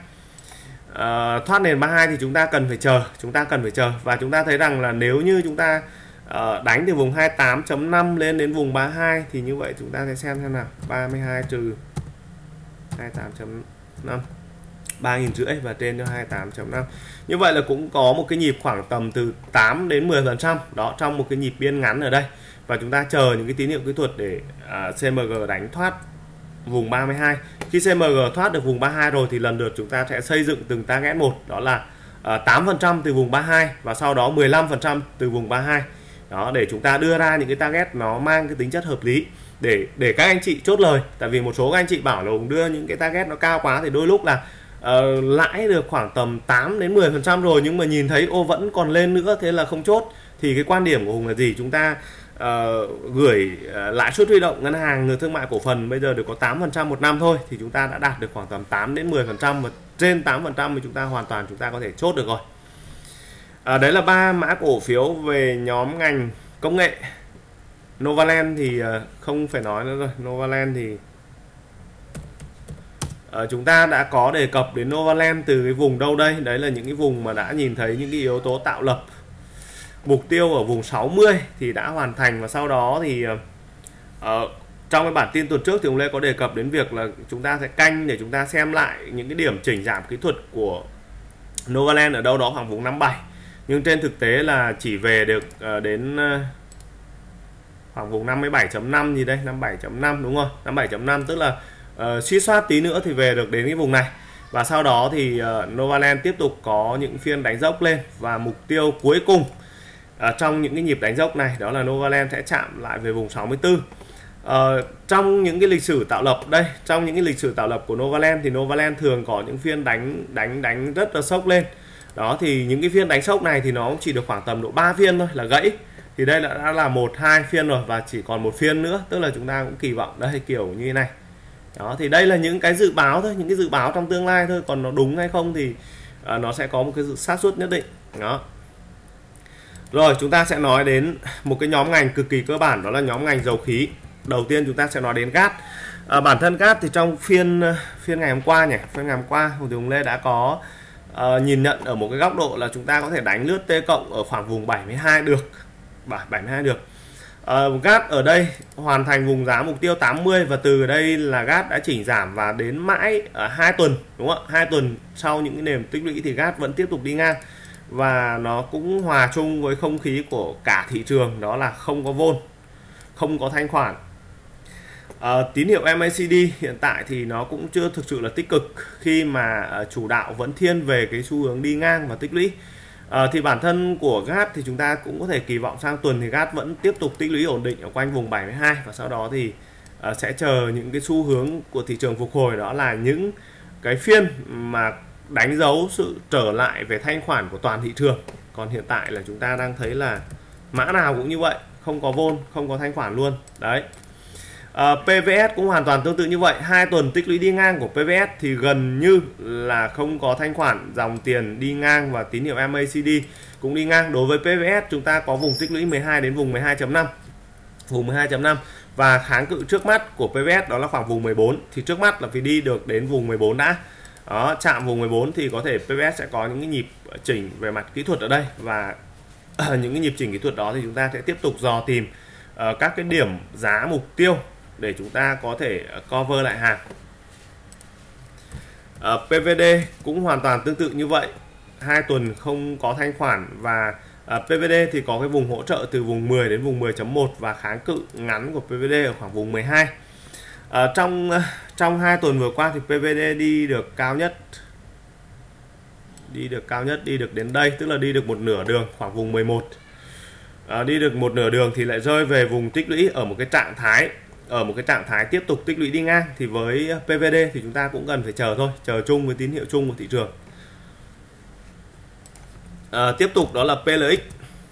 À, thoát nền ba mươi hai thì chúng ta cần phải chờ, chúng ta cần phải chờ và chúng ta thấy rằng là nếu như chúng ta uh, đánh từ vùng hai mươi tám chấm năm lên đến vùng ba mươi hai thì như vậy chúng ta sẽ xem xem nào, ba mươi hai trừ hai mươi tám chấm năm, ba nghìn rưỡi và trên cho hai mươi tám chấm năm. Như vậy là cũng có một cái nhịp khoảng tầm từ tám đến mười phần trăm đó trong một cái nhịp biên ngắn ở đây, và chúng ta chờ những cái tín hiệu kỹ thuật để uh, xê em giê đánh thoát vùng ba mươi hai. Khi xê em giê thoát được vùng ba mươi hai rồi thì lần lượt chúng ta sẽ xây dựng từng target một, đó là uh, tám phần trăm từ vùng ba mươi hai và sau đó mười lăm phần trăm từ vùng ba mươi hai. Đó, để chúng ta đưa ra những cái target nó mang cái tính chất hợp lý để để các anh chị chốt lời. Tại vì một số các anh chị bảo là Hùng đưa những cái target nó cao quá thì đôi lúc là uh, lãi được khoảng tầm tám đến mười phần trăm rồi nhưng mà nhìn thấy ô vẫn còn lên nữa, thế là không chốt. Thì cái quan điểm của Hùng là gì? Chúng ta uh, gửi uh, lãi suất huy động ngân hàng thương mại cổ phần bây giờ được có tám phần trăm một năm thôi, thì chúng ta đã đạt được khoảng tầm tám đến mười phần trăm, và trên tám phần trăm thì chúng ta hoàn toàn chúng ta có thể chốt được rồi. À, đấy là ba mã cổ phiếu về nhóm ngành công nghệ. Novaland thì uh, không phải nói nữa rồi. Novaland thì uh, chúng ta đã có đề cập đến Novaland từ cái vùng đâu đây? Đấy là những cái vùng mà đã nhìn thấy những cái yếu tố tạo lập. Mục tiêu ở vùng sáu mươi thì đã hoàn thành, và sau đó thì uh, uh, trong cái bản tin tuần trước thì ông Lê có đề cập đến việc là chúng ta sẽ canh để chúng ta xem lại những cái điểm chỉnh giảm kỹ thuật của Novaland ở đâu đó khoảng vùng năm mươi bảy, nhưng trên thực tế là chỉ về được đến khoảng vùng năm mươi bảy chấm năm gì đây, năm mươi bảy chấm năm đúng không, năm mươi bảy chấm năm, tức là uh, suy soát tí nữa thì về được đến cái vùng này. Và sau đó thì uh, Novaland tiếp tục có những phiên đánh dốc lên, và mục tiêu cuối cùng uh, trong những cái nhịp đánh dốc này đó là Novaland sẽ chạm lại về vùng sáu mươi tư. Uh, trong những cái lịch sử tạo lập đây, trong những cái lịch sử tạo lập của Novaland thì Novaland thường có những phiên đánh đánh đánh rất là sốc lên. Đó thì những cái phiên đánh sốc này thì nó chỉ được khoảng tầm độ ba phiên thôi là gãy. Thì đây là đã là một hai phiên rồi và chỉ còn một phiên nữa, tức là chúng ta cũng kỳ vọng đây kiểu như thế này. Đó thì đây là những cái dự báo thôi, những cái dự báo trong tương lai thôi, còn nó đúng hay không thì uh, nó sẽ có một cái xác suất nhất định. Đó. Rồi chúng ta sẽ nói đến một cái nhóm ngành cực kỳ cơ bản, đó là nhóm ngành dầu khí. Đầu tiên chúng ta sẽ nói đến gas. À, bản thân gas thì trong phiên phiên ngày hôm qua nhỉ, phiên ngày hôm qua thì Hùng Lê đã có uh, nhìn nhận ở một cái góc độ là chúng ta có thể đánh lướt T cộng ở khoảng vùng bảy mươi hai được, bảy mươi hai được. Uh, gas ở đây hoàn thành vùng giá mục tiêu tám mươi, và từ đây là gas đã chỉnh giảm và đến mãi ở hai tuần, đúng không ạ? Hai tuần sau những cái nền tích lũy thì gas vẫn tiếp tục đi ngang, và nó cũng hòa chung với không khí của cả thị trường, đó là không có vôn, không có thanh khoản. Uh, tín hiệu em a xê đê hiện tại thì nó cũng chưa thực sự là tích cực, khi mà uh, chủ đạo vẫn thiên về cái xu hướng đi ngang và tích lũy. Uh, thì bản thân của gas thì chúng ta cũng có thể kỳ vọng sang tuần thì gas vẫn tiếp tục tích lũy ổn định ở quanh vùng bảy mươi hai, và sau đó thì uh, sẽ chờ những cái xu hướng của thị trường phục hồi, đó là những cái phiên mà đánh dấu sự trở lại về thanh khoản của toàn thị trường. Còn hiện tại là chúng ta đang thấy là mã nào cũng như vậy, không có vôn, không có thanh khoản luôn đấy. Uh, pê vê ét cũng hoàn toàn tương tự như vậy. Hai tuần tích lũy đi ngang của pê vê ét thì gần như là không có thanh khoản, dòng tiền đi ngang, và tín hiệu em a xê đê cũng đi ngang. Đối với pê vê ét chúng ta có vùng tích lũy mười hai đến vùng mười hai chấm năm, vùng mười hai chấm năm, và kháng cự trước mắt của pê vê ét đó là khoảng vùng mười bốn. Thì trước mắt là phải đi được đến vùng mười bốn đã. Đó, chạm vùng mười bốn thì có thể pê vê ét sẽ có những cái nhịp chỉnh về mặt kỹ thuật ở đây, và những cái nhịp chỉnh kỹ thuật đó thì chúng ta sẽ tiếp tục dò tìm uh, các cái điểm giá mục tiêu để chúng ta có thể cover lại hàng. uh, pê vê đê cũng hoàn toàn tương tự như vậy, hai tuần không có thanh khoản, và uh, pê vê đê thì có cái vùng hỗ trợ từ vùng mười đến vùng mười chấm một, và kháng cự ngắn của pê vê đê ở khoảng vùng mười hai. uh, trong uh, trong hai tuần vừa qua thì pê vê đê đi được cao nhất đi được cao nhất đi được đến đây, tức là đi được một nửa đường khoảng vùng mười một. À, đi được một nửa đường thì lại rơi về vùng tích lũy ở một cái trạng thái ở một cái trạng thái tiếp tục tích lũy đi ngang. Thì với pê vê đê thì chúng ta cũng cần phải chờ thôi, chờ chung với tín hiệu chung của thị trường. À, tiếp tục đó là pê lờ ích.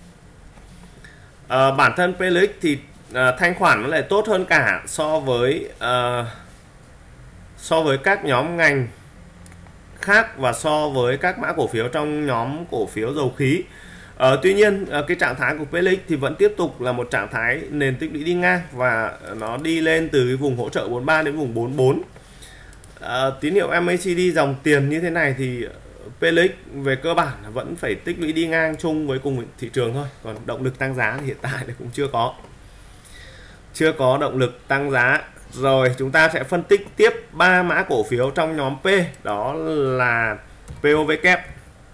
À, bản thân pê lờ ích thì à, thanh khoản nó lại tốt hơn cả so với à, so với các nhóm ngành khác, và so với các mã cổ phiếu trong nhóm cổ phiếu dầu khí. Uh, tuy nhiên uh, cái trạng thái của pê lờ ích thì vẫn tiếp tục là một trạng thái nền tích lũy đi ngang, và nó đi lên từ cái vùng hỗ trợ bốn mươi ba đến vùng bốn mươi bốn. Uh, tín hiệu em a xê đê dòng tiền như thế này thì pê lờ ích về cơ bản vẫn phải tích lũy đi ngang chung với cùng thị trường thôi. Còn động lực tăng giá thì hiện tại thì cũng chưa có chưa có động lực tăng giá. Rồi chúng ta sẽ phân tích tiếp ba mã cổ phiếu trong nhóm P, đó là pê ô vê kép.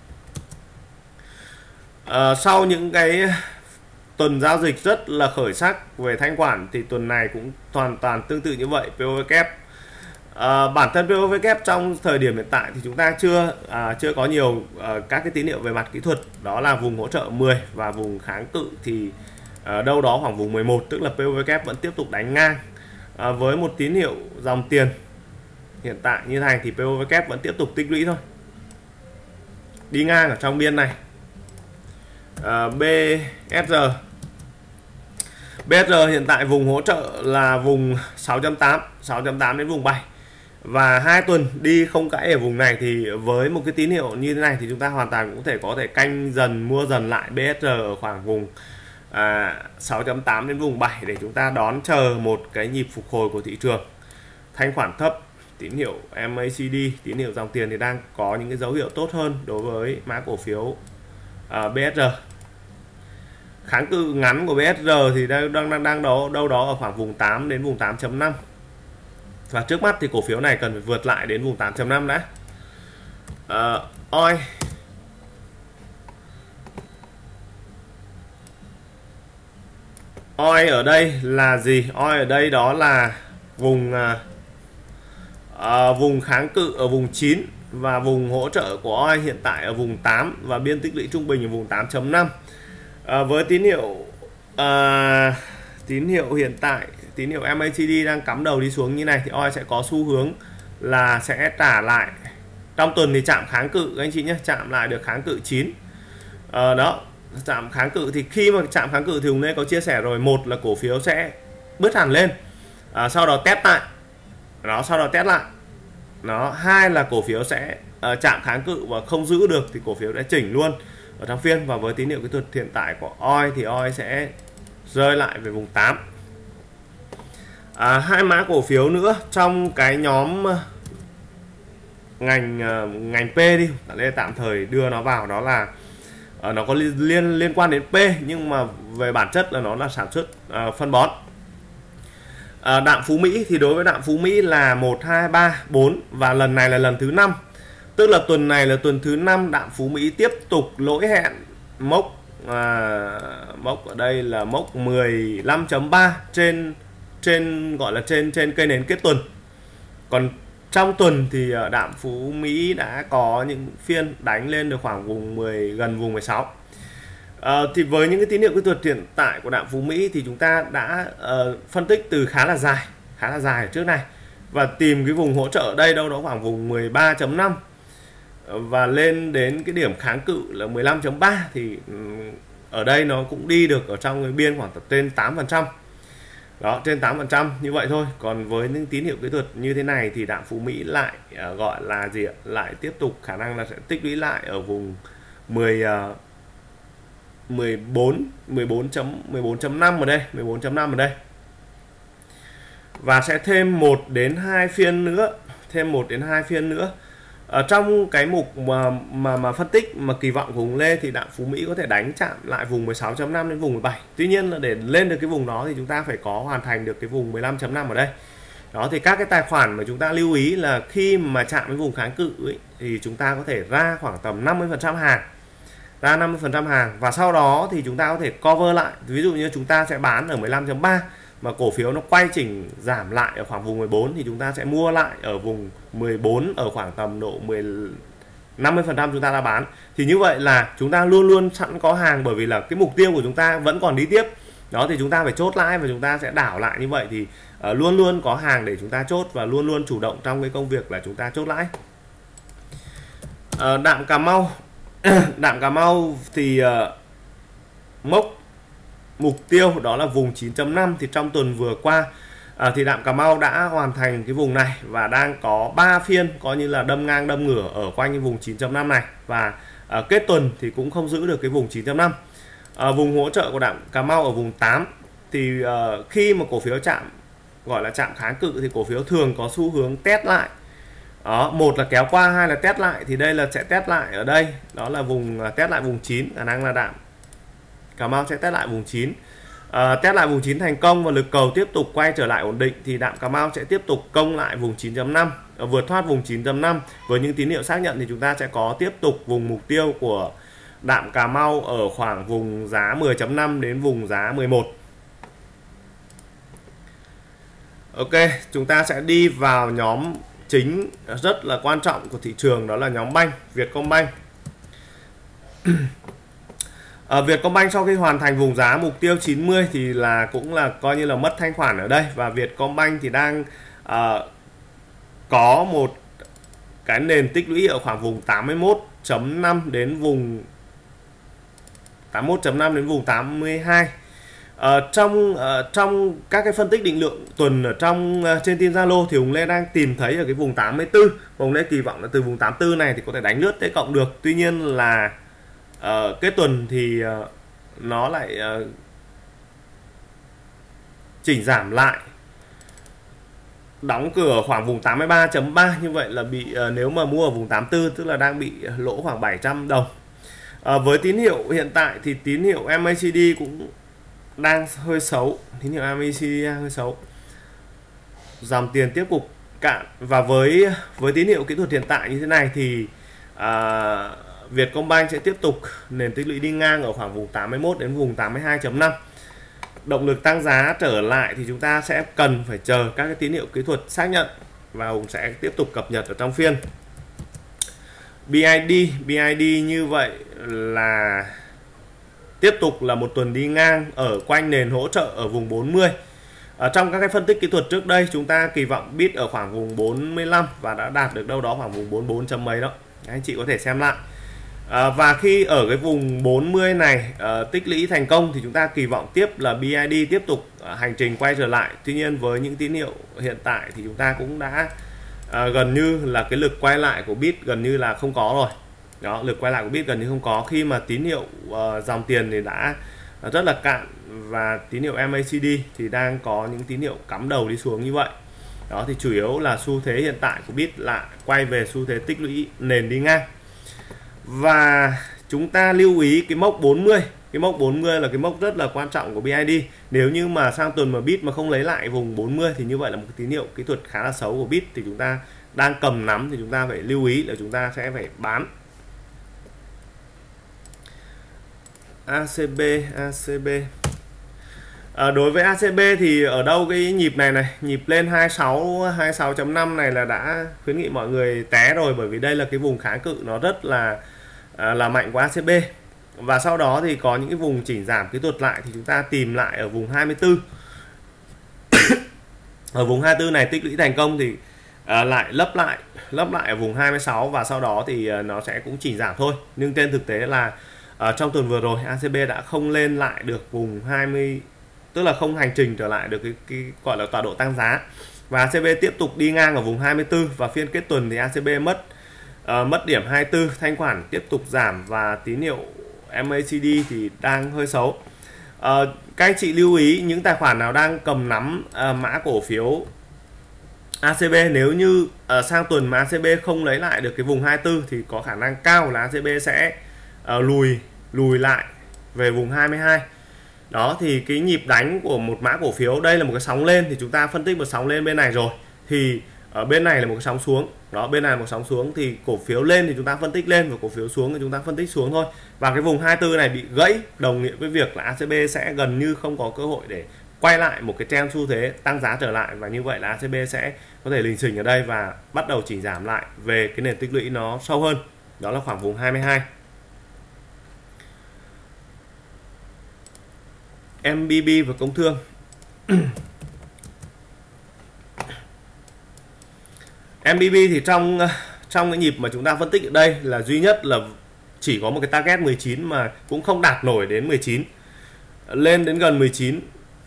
À, sau những cái tuần giao dịch rất là khởi sắc về thanh khoản thì tuần này cũng hoàn toàn tương tự như vậy. pê ô vê kép, à, bản thân pê ô vê kép trong thời điểm hiện tại thì chúng ta chưa à, chưa có nhiều à, các cái tín hiệu về mặt kỹ thuật, đó là vùng hỗ trợ mười và vùng kháng cự thì à, đâu đó khoảng vùng mười một, tức là pê ô vê kép vẫn tiếp tục đánh ngang. À, với một tín hiệu dòng tiền hiện tại như này thì pê ô vê kép vẫn tiếp tục tích lũy thôi, đi ngang ở trong biên này. à, bê ét rờ bê ét rờ hiện tại vùng hỗ trợ là vùng sáu chấm tám, sáu chấm tám đến vùng bảy, và hai tuần đi không cãi ở vùng này, thì với một cái tín hiệu như thế này thì chúng ta hoàn toàn cũng thể có thể canh dần, mua dần lại bê ét rờ ở khoảng vùng À, sáu chấm tám đến vùng bảy để chúng ta đón chờ một cái nhịp phục hồi của thị trường. Thanh khoản thấp, tín hiệu em a xê đê, tín hiệu dòng tiền thì đang có những cái dấu hiệu tốt hơn đối với mã cổ phiếu à, bê ét rờ. kháng cự ngắn của bê ét rờ thì đang đang đang đang đó đâu đó ở khoảng vùng tám đến vùng tám chấm năm. Và trước mắt thì cổ phiếu này cần phải vượt lại đến vùng tám chấm năm đã. Uh, oi oi ở đây là gì? Oi ở đây đó là vùng uh, uh, vùng kháng cự ở vùng chín và vùng hỗ trợ của oi hiện tại ở vùng tám và biên tích lũy trung bình ở vùng tám chấm năm. Uh, với tín hiệu uh, tín hiệu hiện tại, tín hiệu em a xê đê đang cắm đầu đi xuống như này thì oi sẽ có xu hướng là sẽ trả lại. Trong tuần thì chạm kháng cự các anh chị nhé, chạm lại được kháng cự chín. Ờ, đó, chạm kháng cự thì khi mà chạm kháng cự thì Hùng Lê có chia sẻ rồi, một là cổ phiếu sẽ bứt hẳn lên, à, sau đó test lại, đó, sau đó test lại, đó, hai là cổ phiếu sẽ uh, chạm kháng cự và không giữ được thì cổ phiếu sẽ chỉnh luôn ở trong phiên. Và với tín hiệu kỹ thuật hiện tại của oi thì oi sẽ rơi lại về vùng tám. À, hai mã cổ phiếu nữa trong cái nhóm ngành uh, ngành P đi, để tạm thời đưa nó vào, đó là uh, nó có liên liên quan đến P nhưng mà về bản chất là nó là sản xuất uh, phân bón. uh, Đạm Phú Mỹ thì đối với Đạm Phú Mỹ là một, hai, ba, bốn và lần này là lần thứ năm, tức là tuần này là tuần thứ năm Đạm Phú Mỹ tiếp tục lỗi hẹn mốc à, mốc ở đây là mốc mười lăm chấm ba trên trên gọi là trên trên cây nến kết tuần. Còn trong tuần thì Đạm Phú Mỹ đã có những phiên đánh lên được khoảng vùng mười, gần vùng mười sáu. À, thì với những cái tín hiệu kỹ thuật hiện tại của Đạm Phú Mỹ thì chúng ta đã uh, phân tích từ khá là dài, khá là dài ở trước này và tìm cái vùng hỗ trợ ở đây đâu đó khoảng vùng mười ba chấm năm và lên đến cái điểm kháng cự là mười lăm chấm ba thì ở đây nó cũng đi được ở trong cái biên khoảng trên tám phần trăm. Đó, trên tám phần trăm như vậy thôi. Còn với những tín hiệu kỹ thuật như thế này thì Đạm Phú Mỹ lại uh, gọi là gì ạ? Lại tiếp tục khả năng là sẽ tích lũy lại ở vùng mười uh, mười bốn, mười bốn chấm mười bốn chấm năm ở đây, mười bốn chấm năm ở đây. Và sẽ thêm một đến hai phiên nữa, thêm một đến hai phiên nữa. Ở trong cái mục mà mà mà phân tích mà kỳ vọng của Hùng Lê thì Đạm Phú Mỹ có thể đánh chạm lại vùng mười sáu chấm năm đến vùng mười bảy. Tuy nhiên là để lên được cái vùng đó thì chúng ta phải có hoàn thành được cái vùng mười lăm chấm năm ở đây. Đó thì các cái tài khoản mà chúng ta lưu ý là khi mà chạm với vùng kháng cự ấy, thì chúng ta có thể ra khoảng tầm năm mươi phần trăm hàng. Ra năm mươi phần trăm hàng và sau đó thì chúng ta có thể cover lại. Ví dụ như chúng ta sẽ bán ở mười lăm chấm ba mà cổ phiếu nó quay chỉnh giảm lại ở khoảng vùng mười bốn thì chúng ta sẽ mua lại ở vùng mười bốn ở khoảng tầm độ mười, năm mươi phần trăm chúng ta đã bán. Thì như vậy là chúng ta luôn luôn sẵn có hàng, bởi vì là cái mục tiêu của chúng ta vẫn còn đi tiếp. Đó thì chúng ta phải chốt lãi và chúng ta sẽ đảo lại như vậy thì uh, luôn luôn có hàng để chúng ta chốt và luôn luôn chủ động trong cái công việc là chúng ta chốt lãi. Uh, Đạm Cà Mau Đạm Cà Mau thì uh, mốc mục tiêu đó là vùng chín chấm năm thì trong tuần vừa qua à, thì Đạm Cà Mau đã hoàn thành cái vùng này và đang có ba phiên coi như là đâm ngang đâm ngửa ở quanh cái vùng chín chấm năm này và à, kết tuần thì cũng không giữ được cái vùng chín chấm năm. À, vùng hỗ trợ của Đạm Cà Mau ở vùng tám thì à, khi mà cổ phiếu chạm gọi là chạm kháng cự thì cổ phiếu thường có xu hướng test lại. Đó, một là kéo qua, hai là test lại thì đây là sẽ test lại ở đây, đó là vùng test lại vùng chín, khả năng là Đạm Cà Mau sẽ test lại vùng chín. À, test lại vùng chín thành công và lực cầu tiếp tục quay trở lại ổn định thì Đạm Cà Mau sẽ tiếp tục công lại vùng chín chấm năm, vượt thoát vùng chín chấm năm. Với những tín hiệu xác nhận thì chúng ta sẽ có tiếp tục vùng mục tiêu của Đạm Cà Mau ở khoảng vùng giá mười chấm năm đến vùng giá mười một. Ok, chúng ta sẽ đi vào nhóm chính rất là quan trọng của thị trường, đó là nhóm banh, Vietcombank. À, Vietcombank sau khi hoàn thành vùng giá mục tiêu chín mươi thì là cũng là coi như là mất thanh khoản ở đây, và Vietcombank thì đang uh, có một cái nền tích lũy ở khoảng vùng tám mươi mốt chấm năm đến vùng tám mươi mốt chấm năm đến vùng tám mươi hai. Uh, trong uh, trong các cái phân tích định lượng tuần ở trong uh, trên team Zalo thì Hùng Lê đang tìm thấy ở cái vùng tám mươi tư. Hùng Lê kỳ vọng là từ vùng tám mươi tư này thì có thể đánh lướt T cộng được. Tuy nhiên là uh, kết tuần thì uh, nó lại uh, chỉnh giảm lại, đóng cửa khoảng vùng tám mươi ba chấm ba, như vậy là bị uh, nếu mà mua ở vùng tám mươi tư tức là đang bị lỗ khoảng bảy trăm đồng. À, với tín hiệu hiện tại thì tín hiệu em a xê đê cũng đang hơi xấu, tín hiệu em a xê đê đang hơi xấu, dòng tiền tiếp tục cạn. Và với với tín hiệu kỹ thuật hiện tại như thế này thì à, Vietcombank sẽ tiếp tục nền tích lũy đi ngang ở khoảng vùng tám mươi mốt đến vùng tám mươi hai chấm năm. Động lực tăng giá trở lại thì chúng ta sẽ cần phải chờ các cái tín hiệu kỹ thuật xác nhận và Hùng sẽ tiếp tục cập nhật ở trong phiên. bê i đê bê i đê như vậy là tiếp tục là một tuần đi ngang ở quanh nền hỗ trợ ở vùng bốn mươi. Ở trong các cái phân tích kỹ thuật trước đây chúng ta kỳ vọng bit ở khoảng vùng bốn mươi lăm và đã đạt được đâu đó khoảng vùng bốn mươi bốn chấm mấy đó, anh chị có thể xem lại. À, và khi ở cái vùng bốn mươi này uh, tích lũy thành công thì chúng ta kỳ vọng tiếp là bê i đê tiếp tục uh, hành trình quay trở lại. Tuy nhiên với những tín hiệu hiện tại thì chúng ta cũng đã uh, gần như là cái lực quay lại của bit gần như là không có rồi. Đó, lực quay lại của bit gần như không có khi mà tín hiệu uh, dòng tiền thì đã uh, rất là cạn và tín hiệu em a xê đê thì đang có những tín hiệu cắm đầu đi xuống như vậy. Đó thì chủ yếu là xu thế hiện tại của bit là quay về xu thế tích lũy nền đi ngang. Và chúng ta lưu ý cái mốc bốn mươi, cái mốc bốn mươi là cái mốc rất là quan trọng của bê i đê. Nếu như mà sang tuần mà bit mà không lấy lại vùng bốn mươi thì như vậy là một cái tín hiệu kỹ thuật khá là xấu của bit, thì chúng ta đang cầm nắm thì chúng ta phải lưu ý là chúng ta sẽ phải bán. a xê bê a xê bê à, đối với a xê bê thì ở đâu cái nhịp này này, nhịp lên hai mươi sáu hai mươi sáu chấm năm này là đã khuyến nghị mọi người té rồi, bởi vì đây là cái vùng kháng cự nó rất là à, là mạnh của a xê bê. Và sau đó thì có những cái vùng chỉnh giảm kỹ thuật lại thì chúng ta tìm lại ở vùng hai mươi tư. Ở vùng hai mươi tư này tích lũy thành công thì à, lại lấp lại lấp lại ở vùng hai mươi sáu và sau đó thì à, nó sẽ cũng chỉnh giảm thôi. Nhưng trên thực tế là à, trong tuần vừa rồi a xê bê đã không lên lại được vùng hai mươi, tức là không hành trình trở lại được cái, cái gọi là tọa độ tăng giá, và a xê bê tiếp tục đi ngang ở vùng hai mươi tư. Và phiên kết tuần thì a xê bê mất uh, mất điểm hai mươi tư, thanh khoản tiếp tục giảm và tín hiệu em a xê đê thì đang hơi xấu. Uh, các anh chị lưu ý những tài khoản nào đang cầm nắm uh, mã cổ phiếu a xê bê, nếu như uh, sang tuần mà a xê bê không lấy lại được cái vùng hai mươi tư thì có khả năng cao là a xê bê sẽ uh, lùi lùi lại về vùng hai mươi hai. Đó thì cái nhịp đánh của một mã cổ phiếu, đây là một cái sóng lên thì chúng ta phân tích một sóng lên bên này rồi, thì ở bên này là một cái sóng xuống. Đó, bên này là một sóng xuống thì cổ phiếu lên thì chúng ta phân tích lên và cổ phiếu xuống thì chúng ta phân tích xuống thôi. Và cái vùng hai mươi tư này bị gãy đồng nghĩa với việc là a xê bê sẽ gần như không có cơ hội để quay lại một cái trend xu thế tăng giá trở lại, và như vậy là a xê bê sẽ có thể lình xình ở đây và bắt đầu chỉnh giảm lại về cái nền tích lũy nó sâu hơn, đó là khoảng vùng hai mươi hai. em bê bê và Công Thương. em bê bê thì trong trong cái nhịp mà chúng ta phân tích ở đây là duy nhất là chỉ có một cái target mười chín mà cũng không đạt nổi đến mười chín, lên đến gần mười chín,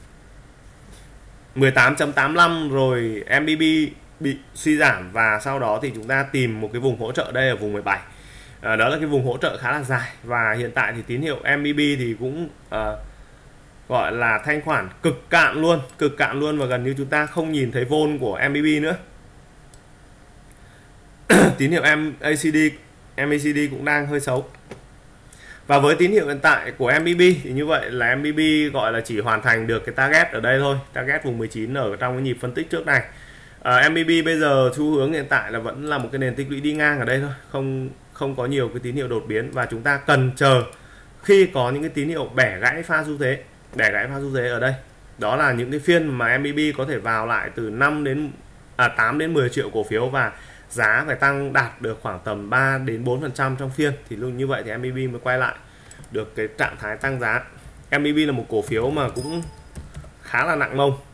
mười tám chấm tám mươi lăm rồi em bê bê bị suy giảm, và sau đó thì chúng ta tìm một cái vùng hỗ trợ đây ở vùng mười bảy. À, đó là cái vùng hỗ trợ khá là dài, và hiện tại thì tín hiệu em bê bê thì cũng à, gọi là thanh khoản cực cạn luôn, cực cạn luôn, và gần như chúng ta không nhìn thấy vôn của em bê bê nữa. Tín hiệu em a xê đê em a xê đê cũng đang hơi xấu. Và với tín hiệu hiện tại của em bê bê thì như vậy là em bê bê gọi là chỉ hoàn thành được cái target ở đây thôi, target vùng mười chín ở trong cái nhịp phân tích trước này. À, em bê bê bây giờ xu hướng hiện tại là vẫn là một cái nền tích lũy đi ngang ở đây thôi, không không có nhiều cái tín hiệu đột biến, và chúng ta cần chờ khi có những cái tín hiệu bẻ gãy pha xu thế, bẻ gãy pha xu thế ở đây. Đó là những cái phiên mà em bê bê có thể vào lại từ năm đến à, tám đến mười triệu cổ phiếu và giá phải tăng đạt được khoảng tầm ba đến bốn phần trăm trong phiên, thì luôn như vậy thì em bê bê mới quay lại được cái trạng thái tăng giá. em bê bê là một cổ phiếu mà cũng khá là nặng mông.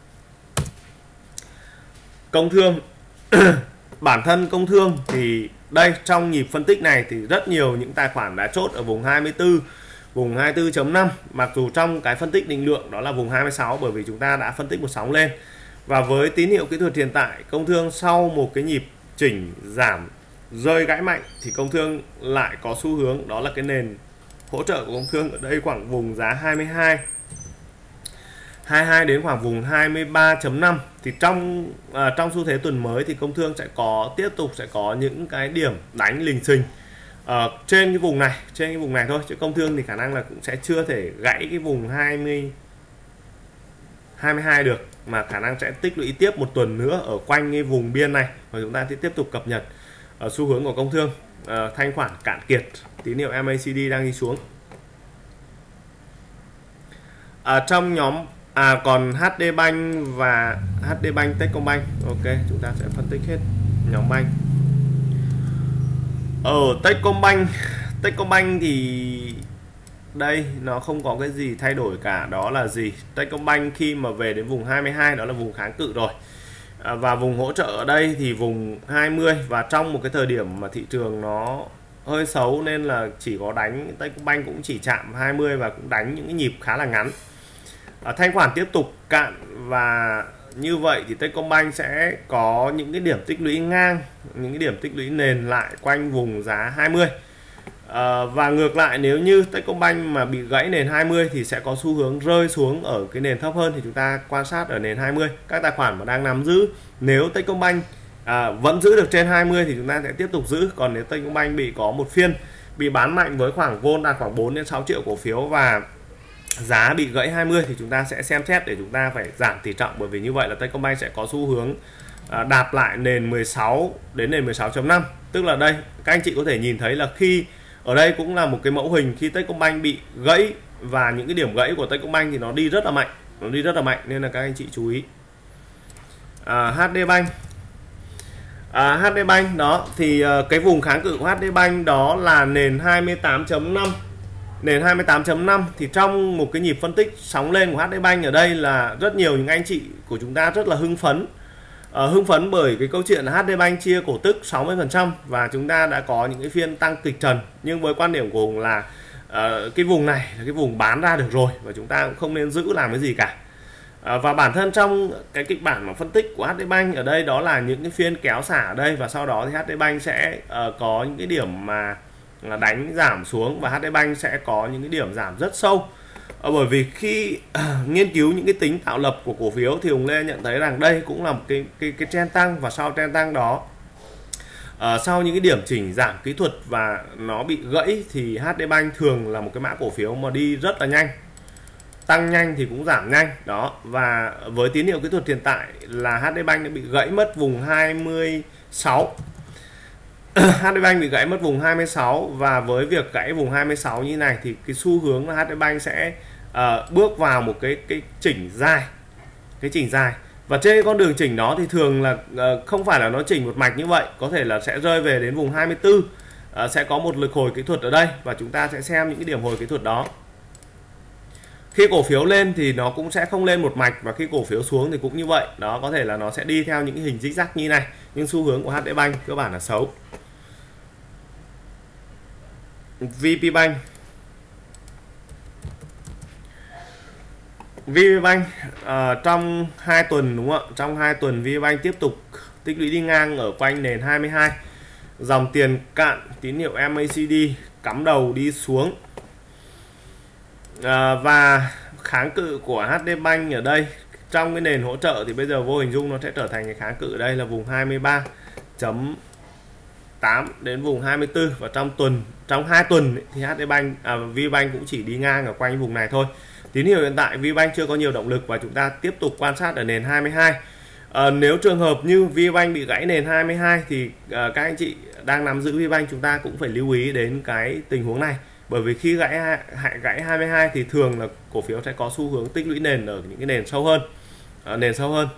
Công Thương. Bản thân Công Thương thì đây trong nhịp phân tích này thì rất nhiều những tài khoản đã chốt ở vùng hai mươi tư, vùng hai mươi tư chấm năm, mặc dù trong cái phân tích định lượng đó là vùng hai mươi sáu, bởi vì chúng ta đã phân tích một sóng lên. Và với tín hiệu kỹ thuật hiện tại, Công Thương sau một cái nhịp chỉnh giảm rơi gãy mạnh thì Công Thương lại có xu hướng, đó là cái nền hỗ trợ của Công Thương ở đây khoảng vùng giá hai mươi hai hai mươi hai đến khoảng vùng hai mươi ba chấm năm. Thì trong à, trong xu thế tuần mới thì Công Thương sẽ có tiếp tục sẽ có những cái điểm đánh lình xình uh, trên cái vùng này, trên cái vùng này thôi, chứ công thương thì khả năng là cũng sẽ chưa thể gãy cái vùng hai mươi hai mươi hai được, mà khả năng sẽ tích lũy tiếp một tuần nữa ở quanh cái vùng biên này, và chúng ta sẽ tiếp tục cập nhật ở xu hướng của công thương. uh, thanh khoản cạn kiệt, tín hiệu em a xê đê đang đi xuống. À, trong nhóm à còn hát đê Bank và hát đê Bank, Techcombank. Ok, chúng ta sẽ phân tích hết nhóm banh. Ở Techcombank, Techcombank thì đây nó không có cái gì thay đổi cả. Đó là gì? Techcombank khi mà về đến vùng hai mươi hai đó là vùng kháng cự rồi. À, và vùng hỗ trợ ở đây thì vùng hai mươi, và trong một cái thời điểm mà thị trường nó hơi xấu nên là chỉ có đánh, Techcombank cũng chỉ chạm hai mươi và cũng đánh những cái nhịp khá là ngắn. À, thanh khoản tiếp tục cạn, và như vậy thì Techcombank sẽ có những cái điểm tích lũy ngang, những cái điểm tích lũy nền lại quanh vùng giá hai mươi. À, và ngược lại, nếu như Techcombank mà bị gãy nền hai mươi thì sẽ có xu hướng rơi xuống ở cái nền thấp hơn, thì chúng ta quan sát ở nền hai mươi. Các tài khoản mà đang nắm giữ, nếu Techcombank à, vẫn giữ được trên hai mươi thì chúng ta sẽ tiếp tục giữ. Còn nếu Techcombank bị có một phiên bị bán mạnh với khoảng vốn đạt khoảng bốn đến sáu triệu cổ phiếu và giá bị gãy hai mươi thì chúng ta sẽ xem xét để chúng ta phải giảm tỷ trọng, bởi vì như vậy là Techcombank sẽ có xu hướng à, đạp lại nền mười sáu đến nền mười sáu chấm năm. Tức là đây các anh chị có thể nhìn thấy là khi ở đây cũng là một cái mẫu hình khi Techcombank bị gãy, và những cái điểm gãy của Techcombank thì nó đi rất là mạnh, nó đi rất là mạnh nên là các anh chị chú ý. à, hát đê Bank, à, hát đê Bank đó thì uh, cái vùng kháng cự của hát đê Bank đó là nền hai mươi tám chấm năm. Nền hai mươi tám chấm năm thì trong một cái nhịp phân tích sóng lên của hát đê Bank ở đây là rất nhiều những anh chị của chúng ta rất là hưng phấn. À, hưng phấn bởi cái câu chuyện là hát đê Bank chia cổ tức sáu mươi phần trăm và chúng ta đã có những cái phiên tăng kịch trần. Nhưng với quan điểm của Hùng là à, cái vùng này là cái vùng bán ra được rồi và chúng ta cũng không nên giữ làm cái gì cả. À, và bản thân trong cái kịch bản mà phân tích của hát đê Bank ở đây đó là những cái phiên kéo xả ở đây, và sau đó thì hát đê Bank sẽ uh, có những cái điểm mà là đánh giảm xuống, và hát đê Bank sẽ có những cái điểm giảm rất sâu. À, bởi vì khi uh, nghiên cứu những cái tính tạo lập của cổ phiếu thì Hùng Lê nhận thấy rằng đây cũng là một cái cái cái trend tăng, và sau trend tăng đó uh, sau những cái điểm chỉnh giảm kỹ thuật và nó bị gãy thì hát đê Bank thường là một cái mã cổ phiếu mà đi rất là nhanh, tăng nhanh thì cũng giảm nhanh đó. Và với tín hiệu kỹ thuật hiện tại là hát đê Bank đã bị gãy mất vùng hai mươi sáu. hát đê Bank bị gãy mất vùng hai mươi sáu, và với việc gãy vùng hai mươi sáu như này thì cái xu hướng là hát đê Bank sẽ uh, bước vào một cái cái chỉnh dài, cái chỉnh dài. Và trên con đường chỉnh đó thì thường là uh, không phải là nó chỉnh một mạch như vậy, có thể là sẽ rơi về đến vùng hai mươi tư, uh, sẽ có một lực hồi kỹ thuật ở đây và chúng ta sẽ xem những cái điểm hồi kỹ thuật đó. Khi cổ phiếu lên thì nó cũng sẽ không lên một mạch, và khi cổ phiếu xuống thì cũng như vậy đó, có thể là nó sẽ đi theo những cái hình zigzag như này, nhưng xu hướng của hát đê Bank cơ bản là xấu. vê pê Bank, vê pê Bank uh, trong hai tuần đúng không ạ? Trong hai tuần vê pê Bank tiếp tục tích lũy đi ngang ở quanh nền hai mươi hai, dòng tiền cạn, tín hiệu em a xê đê cắm đầu đi xuống. À, và kháng cự của hát đê Bank ở đây trong cái nền hỗ trợ thì bây giờ vô hình dung nó sẽ trở thành cái kháng cự ở đây là vùng hai mươi ba chấm tám đến vùng hai mươi tư, và trong tuần trong hai tuần ấy, thì hát đê Bank à, vê pê Bank cũng chỉ đi ngang ở quanh vùng này thôi. Tín hiệu hiện tại vê pê Bank chưa có nhiều động lực và chúng ta tiếp tục quan sát ở nền hai mươi hai. À, nếu trường hợp như vê pê Bank bị gãy nền hai mươi hai thì à, các anh chị đang nắm giữ vê pê Bank chúng ta cũng phải lưu ý đến cái tình huống này. Bởi vì khi gãy gãy hai mươi hai thì thường là cổ phiếu sẽ có xu hướng tích lũy nền ở những cái nền sâu hơn, à, nền sâu hơn.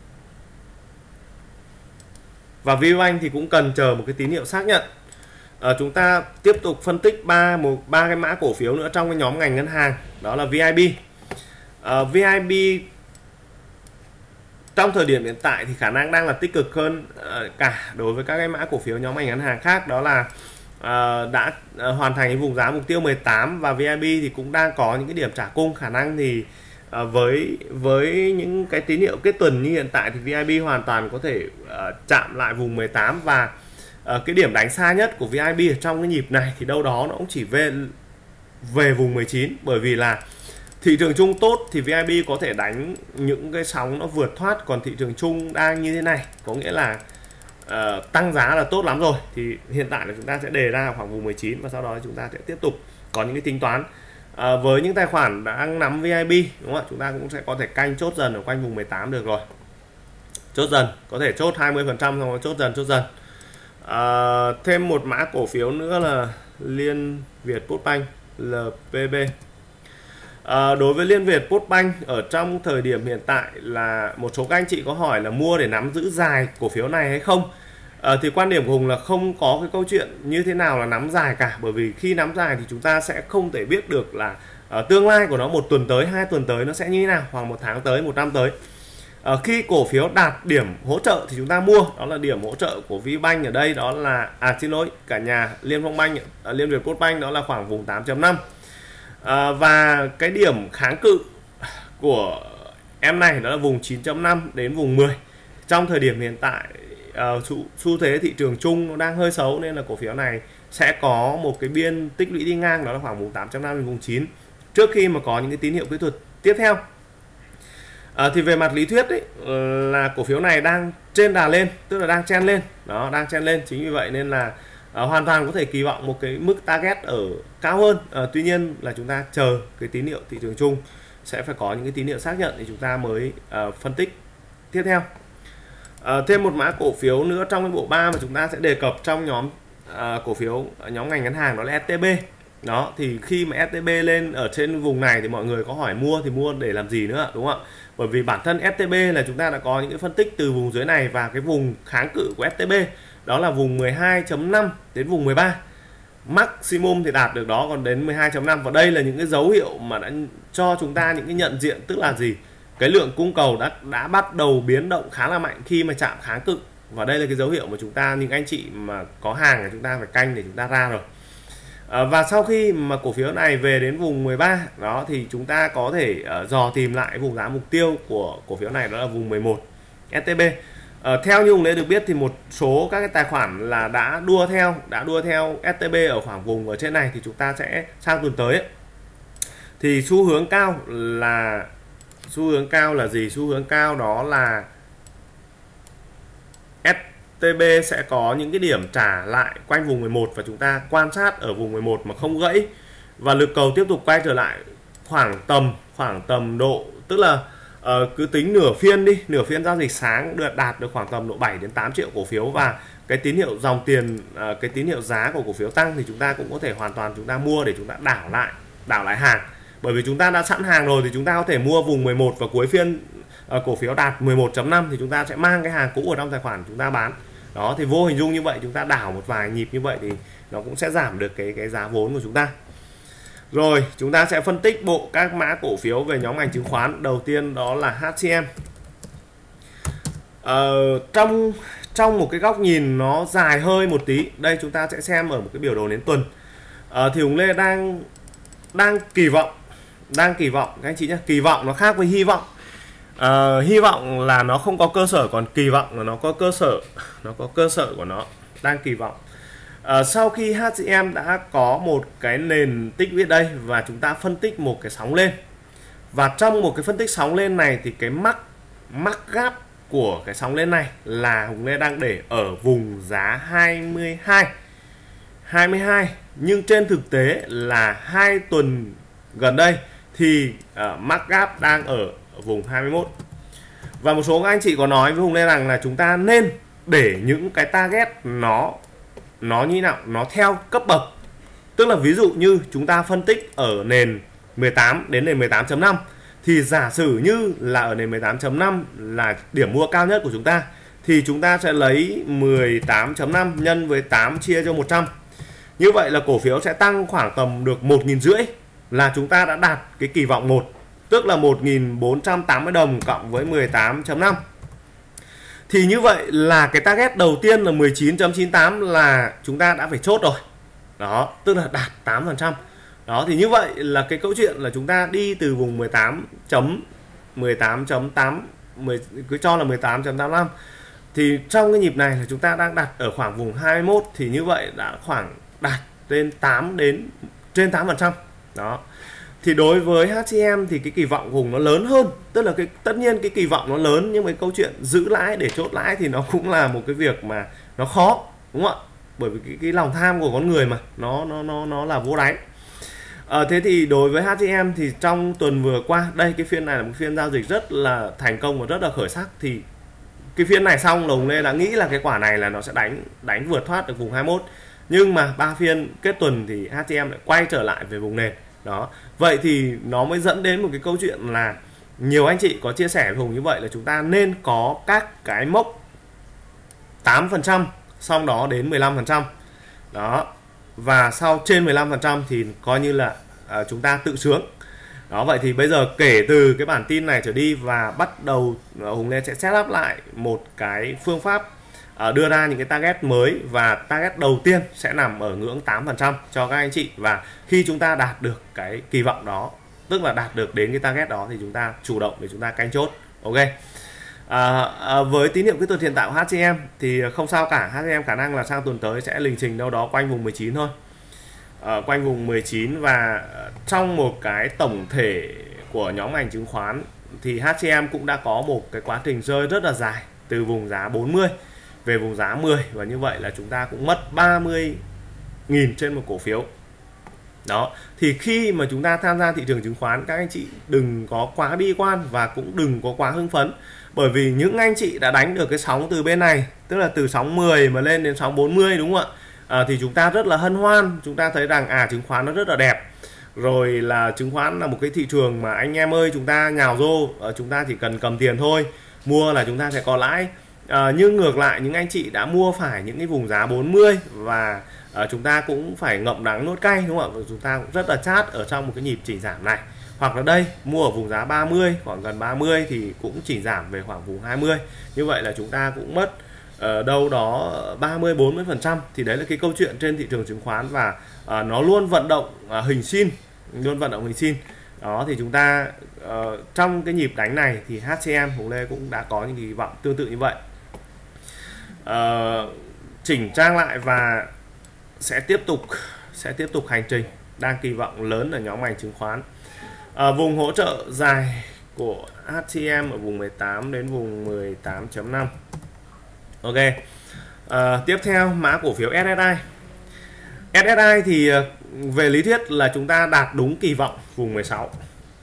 Và vê pê Bank thì cũng cần chờ một cái tín hiệu xác nhận. À, chúng ta tiếp tục phân tích ba một ba cái mã cổ phiếu nữa trong cái nhóm ngành ngân hàng, đó là vê i bê. À, vê i bê trong thời điểm hiện tại thì khả năng đang là tích cực hơn uh, cả đối với các cái mã cổ phiếu nhóm ngành ngân hàng khác, đó là uh, đã uh, hoàn thành cái vùng giá mục tiêu mười tám, và vê i bê thì cũng đang có những cái điểm trả cung. Khả năng thì uh, với với những cái tín hiệu kết tuần như hiện tại thì vê i bê hoàn toàn có thể uh, chạm lại vùng mười tám, và uh, cái điểm đánh xa nhất của vê i bê ở trong cái nhịp này thì đâu đó nó cũng chỉ về về vùng mười chín. Bởi vì là thị trường chung tốt thì vê i bê có thể đánh những cái sóng nó vượt thoát, còn thị trường chung đang như thế này có nghĩa là uh, tăng giá là tốt lắm rồi, thì hiện tại là chúng ta sẽ đề ra khoảng vùng mười chín và sau đó chúng ta sẽ tiếp tục có những cái tính toán. À, với những tài khoản đang nắm vê i bê đúng không ạ, chúng ta cũng sẽ có thể canh chốt dần ở quanh vùng mười tám được rồi, chốt dần, có thể chốt hai mươi phần trăm xong rồi chốt dần chốt dần. À, thêm một mã cổ phiếu nữa là Liên Việt Postbank lờ pê bê. À, đối với Liên Việt Postbank ở trong thời điểm hiện tại là một số các anh chị có hỏi là mua để nắm giữ dài cổ phiếu này hay không. À, thì quan điểm của Hùng là không có cái câu chuyện như thế nào là nắm dài cả, bởi vì khi nắm dài thì chúng ta sẽ không thể biết được là uh, tương lai của nó một tuần tới, hai tuần tới nó sẽ như thế nào, hoặc một tháng tới, một năm tới. Uh, khi cổ phiếu đạt điểm hỗ trợ thì chúng ta mua, đó là điểm hỗ trợ của VBank ở đây đó là à xin lỗi cả nhà Liên Phong Bank, uh, Liên Việt Postbank đó là khoảng vùng tám chấm năm. Uh, và cái điểm kháng cự của em này đó là vùng chín chấm năm đến vùng mười. Trong thời điểm hiện tại Uh, xu, xu thế thị trường chung nó đang hơi xấu nên là cổ phiếu này sẽ có một cái biên tích lũy đi ngang đó là khoảng vùng tám chấm năm đến vùng chín trước khi mà có những cái tín hiệu kỹ thuật tiếp theo. Uh, thì về mặt lý thuyết ấy, là cổ phiếu này đang trên đà lên, tức là đang chen lên, đó đang chen lên, chính vì vậy nên là uh, hoàn toàn có thể kỳ vọng một cái mức target ở cao hơn. Uh, tuy nhiên là chúng ta chờ cái tín hiệu thị trường chung sẽ phải có những cái tín hiệu xác nhận thì chúng ta mới uh, phân tích tiếp theo. À, thêm một mã cổ phiếu nữa trong cái bộ ba mà chúng ta sẽ đề cập trong nhóm à, cổ phiếu nhóm ngành ngân hàng đó là ét tê bê. Đó thì khi mà ét tê bê lên ở trên vùng này thì mọi người có hỏi mua thì mua để làm gì nữa, đúng không ạ? Bởi vì bản thân ét tê bê là chúng ta đã có những cái phân tích từ vùng dưới này và cái vùng kháng cự của ét tê bê đó là vùng mười hai chấm năm đến vùng mười ba. Maximum thì đạt được đó, còn đến mười hai chấm năm, và đây là những cái dấu hiệu mà đã cho chúng ta những cái nhận diện, tức là gì? Cái lượng cung cầu đã đã bắt đầu biến động khá là mạnh khi mà chạm kháng cự, và đây là cái dấu hiệu mà chúng ta, những anh chị mà có hàng thì chúng ta phải canh để chúng ta ra rồi. À, và sau khi mà cổ phiếu này về đến vùng mười ba đó thì chúng ta có thể uh, dò tìm lại vùng giá mục tiêu của cổ phiếu này đó là vùng mười một ét tê bê. À, theo như Hùng Lê được biết thì một số các cái tài khoản là đã đua theo đã đua theo ét tê bê ở khoảng vùng ở trên này, thì chúng ta sẽ sang tuần tới ấy, thì xu hướng cao là xu hướng cao là gì? Xu hướng cao đó là ét tê bê sẽ có những cái điểm trả lại quanh vùng mười một và chúng ta quan sát ở vùng mười một mà không gãy, và lực cầu tiếp tục quay trở lại khoảng tầm khoảng tầm độ, tức là uh, cứ tính nửa phiên đi, nửa phiên giao dịch sáng được đạt được khoảng tầm độ bảy đến tám triệu cổ phiếu, và cái tín hiệu dòng tiền, uh, cái tín hiệu giá của cổ phiếu tăng thì chúng ta cũng có thể hoàn toàn chúng ta mua để chúng ta đảo lại đảo lại hàng. Bởi vì chúng ta đã sẵn hàng rồi thì chúng ta có thể mua vùng mười một và cuối phiên uh, cổ phiếu đạt mười một chấm năm thì chúng ta sẽ mang cái hàng cũ ở trong tài khoản chúng ta bán. Đó thì vô hình dung như vậy chúng ta đảo một vài nhịp như vậy thì nó cũng sẽ giảm được cái cái giá vốn của chúng ta. Rồi chúng ta sẽ phân tích bộ các mã cổ phiếu về nhóm ngành chứng khoán. Đầu tiên đó là hát xê em. Ờ, trong trong một cái góc nhìn nó dài hơi một tí, đây chúng ta sẽ xem ở một cái biểu đồ đến tuần. Ờ, thì Hùng Lê đang đang kỳ vọng đang kỳ vọng các anh chị nhé, kỳ vọng nó khác với hy vọng. À, hy vọng là nó không có cơ sở, còn kỳ vọng là nó có cơ sở, nó có cơ sở của nó. Đang kỳ vọng à, sau khi hát xê em đã có một cái nền tích lũy đây và chúng ta phân tích một cái sóng lên, và trong một cái phân tích sóng lên này thì cái mắc mắc gap của cái sóng lên này là Hùng Lê đang để ở vùng giá hai mươi hai, nhưng trên thực tế là hai tuần gần đây thì uh, mắc gap đang ở vùng hai mươi mốt. Và một số các anh chị có nói với Hùng Lê rằng là chúng ta nên để những cái target nó nó như nào, nó theo cấp bậc. Tức là ví dụ như chúng ta phân tích ở nền mười tám đến nền mười tám chấm năm thì giả sử như là ở nền mười tám chấm năm là điểm mua cao nhất của chúng ta, thì chúng ta sẽ lấy mười tám chấm năm nhân với tám chia cho một trăm. Như vậy là cổ phiếu sẽ tăng khoảng tầm được một nghìn rưỡi, là chúng ta đã đạt cái kỳ vọng một, tức là một nghìn bốn trăm tám mươi đồng cộng với mười tám chấm năm. Thì như vậy là cái target đầu tiên là mười chín chấm chín tám là chúng ta đã phải chốt rồi. Đó, tức là đạt tám phần trăm. Đó thì như vậy là cái câu chuyện là chúng ta đi từ vùng mười tám chấm tám, cứ cho là mười tám chấm tám mươi lăm. Thì trong cái nhịp này là chúng ta đang đặt ở khoảng vùng hai mươi mốt, thì như vậy đã khoảng đạt trên tám đến trên tám phần trăm. Đó. thì đối với hát xê em thì cái kỳ vọng của Hùng nó lớn hơn, tức là cái tất nhiên cái kỳ vọng nó lớn, nhưng mà câu chuyện giữ lãi để chốt lãi thì nó cũng là một cái việc mà nó khó, đúng không ạ? Bởi vì cái, cái lòng tham của con người mà nó nó nó nó là vô đáy. À, thế thì đối với hát xê em thì trong tuần vừa qua, đây cái phiên này là một phiên giao dịch rất là thành công và rất là khởi sắc. Thì cái phiên này xong Hùng Lê đã nghĩ là cái quả này là nó sẽ đánh đánh vượt thoát được vùng hai mươi mốt, nhưng mà ba phiên kết tuần thì hát xê em lại quay trở lại về vùng nền đó. Vậy thì nó mới dẫn đến một cái câu chuyện là nhiều anh chị có chia sẻ với Hùng như vậy là chúng ta nên có các cái mốc tám phần trăm, sau đó đến mười lăm phần trăm đó, và sau trên mười lăm phần trăm thì coi như là à, chúng ta tự sướng đó. Vậy thì bây giờ kể từ cái bản tin này trở đi và bắt đầu Hùng Lê sẽ set up lại một cái phương pháp à, đưa ra những cái target mới, và target đầu tiên sẽ nằm ở ngưỡng tám phần trăm cho các anh chị. Và khi chúng ta đạt được cái kỳ vọng đó, tức là đạt được đến cái target đó, thì chúng ta chủ động để chúng ta canh chốt. Ok. À, à, với tín hiệu kỹ thuật hiện tại của hát xê em thì không sao cả, hát xê em khả năng là sang tuần tới sẽ lình trình đâu đó quanh vùng mười chín thôi, à, quanh vùng mười chín. Và trong một cái tổng thể của nhóm ngành chứng khoán thì hát xê em cũng đã có một cái quá trình rơi rất là dài từ vùng giá bốn mươi về vùng giá mười, và như vậy là chúng ta cũng mất ba mươi nghìn trên một cổ phiếu đó. Thì khi mà chúng ta tham gia thị trường chứng khoán, các anh chị đừng có quá bi quan và cũng đừng có quá hưng phấn, bởi vì những anh chị đã đánh được cái sóng từ bên này, tức là từ sóng mười mà lên đến sóng bốn mươi, đúng không ạ? À, thì chúng ta rất là hân hoan, chúng ta thấy rằng à chứng khoán nó rất là đẹp, rồi là chứng khoán là một cái thị trường mà anh em ơi chúng ta nhào vô, chúng ta chỉ cần cầm tiền thôi, mua là chúng ta sẽ có lãi. À, nhưng ngược lại những anh chị đã mua phải những cái vùng giá bốn mươi và à, chúng ta cũng phải ngậm đắng nuốt cay, đúng không ạ? Chúng ta cũng rất là chát ở trong một cái nhịp chỉnh giảm này. Hoặc là đây mua ở vùng giá ba mươi, khoảng gần ba mươi thì cũng chỉnh giảm về khoảng vùng hai mươi. Như vậy là chúng ta cũng mất ở đâu đó ba mươi bốn mươi phần trăm. Thì đấy là cái câu chuyện trên thị trường chứng khoán, và à, nó luôn vận động à, hình sin, luôn vận động hình sin. Đó thì chúng ta uh, trong cái nhịp đánh này thì hát xê em Hùng Lê cũng đã có những kỳ vọng tương tự như vậy. Uh, chỉnh trang lại và sẽ tiếp tục sẽ tiếp tục hành trình, đang kỳ vọng lớn ở nhóm ngành chứng khoán. Uh, vùng hỗ trợ dài của hát xê em ở vùng mười tám đến vùng mười tám chấm năm. Ok. Uh, tiếp theo mã cổ phiếu ét ét i. ét ét i thì uh, về lý thuyết là chúng ta đạt đúng kỳ vọng vùng mười sáu,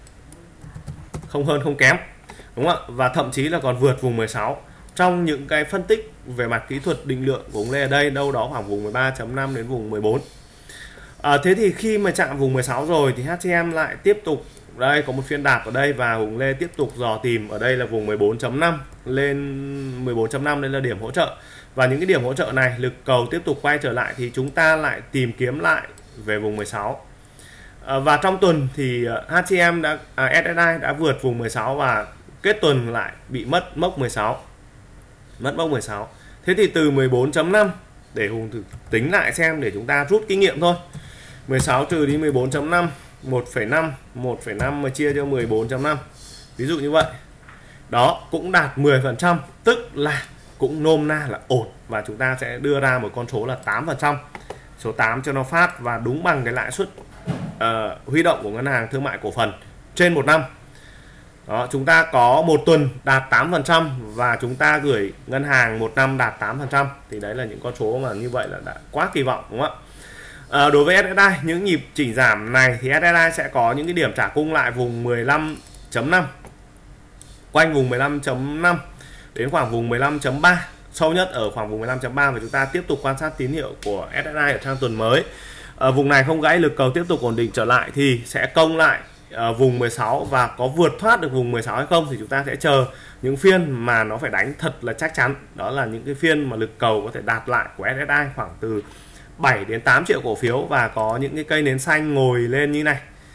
không hơn không kém, đúng không ạ? Và thậm chí là còn vượt vùng mười sáu. Trong những cái phân tích về mặt kỹ thuật định lượng của ông Lê ở đây đâu đó khoảng vùng mười ba chấm năm đến vùng mười bốn. À, thế thì khi mà chạm vùng mười sáu rồi thì hát xê em lại tiếp tục, đây có một phiên đạp ở đây và Hùng Lê tiếp tục dò tìm ở đây là vùng mười bốn chấm năm lên mười bốn chấm năm, đây là điểm hỗ trợ. Và những cái điểm hỗ trợ này lực cầu tiếp tục quay trở lại thì chúng ta lại tìm kiếm lại về vùng mười sáu. À, và trong tuần thì hát xê em đã à, ét ét i đã vượt vùng mười sáu và kết tuần lại bị mất mốc mười sáu. Mất mốc mười sáu. Thế thì từ mười bốn chấm năm để Hùng thử tính lại xem để chúng ta rút kinh nghiệm thôi. mười sáu trừ đi mười bốn chấm năm, một phẩy năm, một phẩy năm mà chia cho mười bốn chấm năm. Ví dụ như vậy. Đó, cũng đạt mười phần trăm, tức là cũng nôm na là ổn, và chúng ta sẽ đưa ra một con số là tám phần trăm. Số tám cho nó phát và đúng bằng cái lãi suất uh, huy động của ngân hàng thương mại cổ phần trên một năm. Đó, chúng ta có một tuần đạt tám phần trăm và chúng ta gửi ngân hàng một năm đạt tám phần trăm, thì đấy là những con số mà như vậy là đã quá kỳ vọng, đúng không ạ? À, đối với ét ét i, những nhịp chỉnh giảm này thì ét ét i sẽ có những cái điểm trả cung lại vùng mười lăm chấm năm, quanh vùng mười lăm chấm năm đến khoảng vùng mười lăm chấm ba, sâu nhất ở khoảng vùng mười lăm chấm ba, và chúng ta tiếp tục quan sát tín hiệu của ét ét i ở trang tuần mới. À, vùng này không gãy, lực cầu tiếp tục ổn định trở lại thì sẽ công lại ở vùng mười sáu, và có vượt thoát được vùng mười sáu hay không thì chúng ta sẽ chờ những phiên mà nó phải đánh thật là chắc chắn. Đó là những cái phiên mà lực cầu có thể đạt lại của ét ét i khoảng từ bảy đến tám triệu cổ phiếu và có những cái cây nến xanh ngồi lên như này.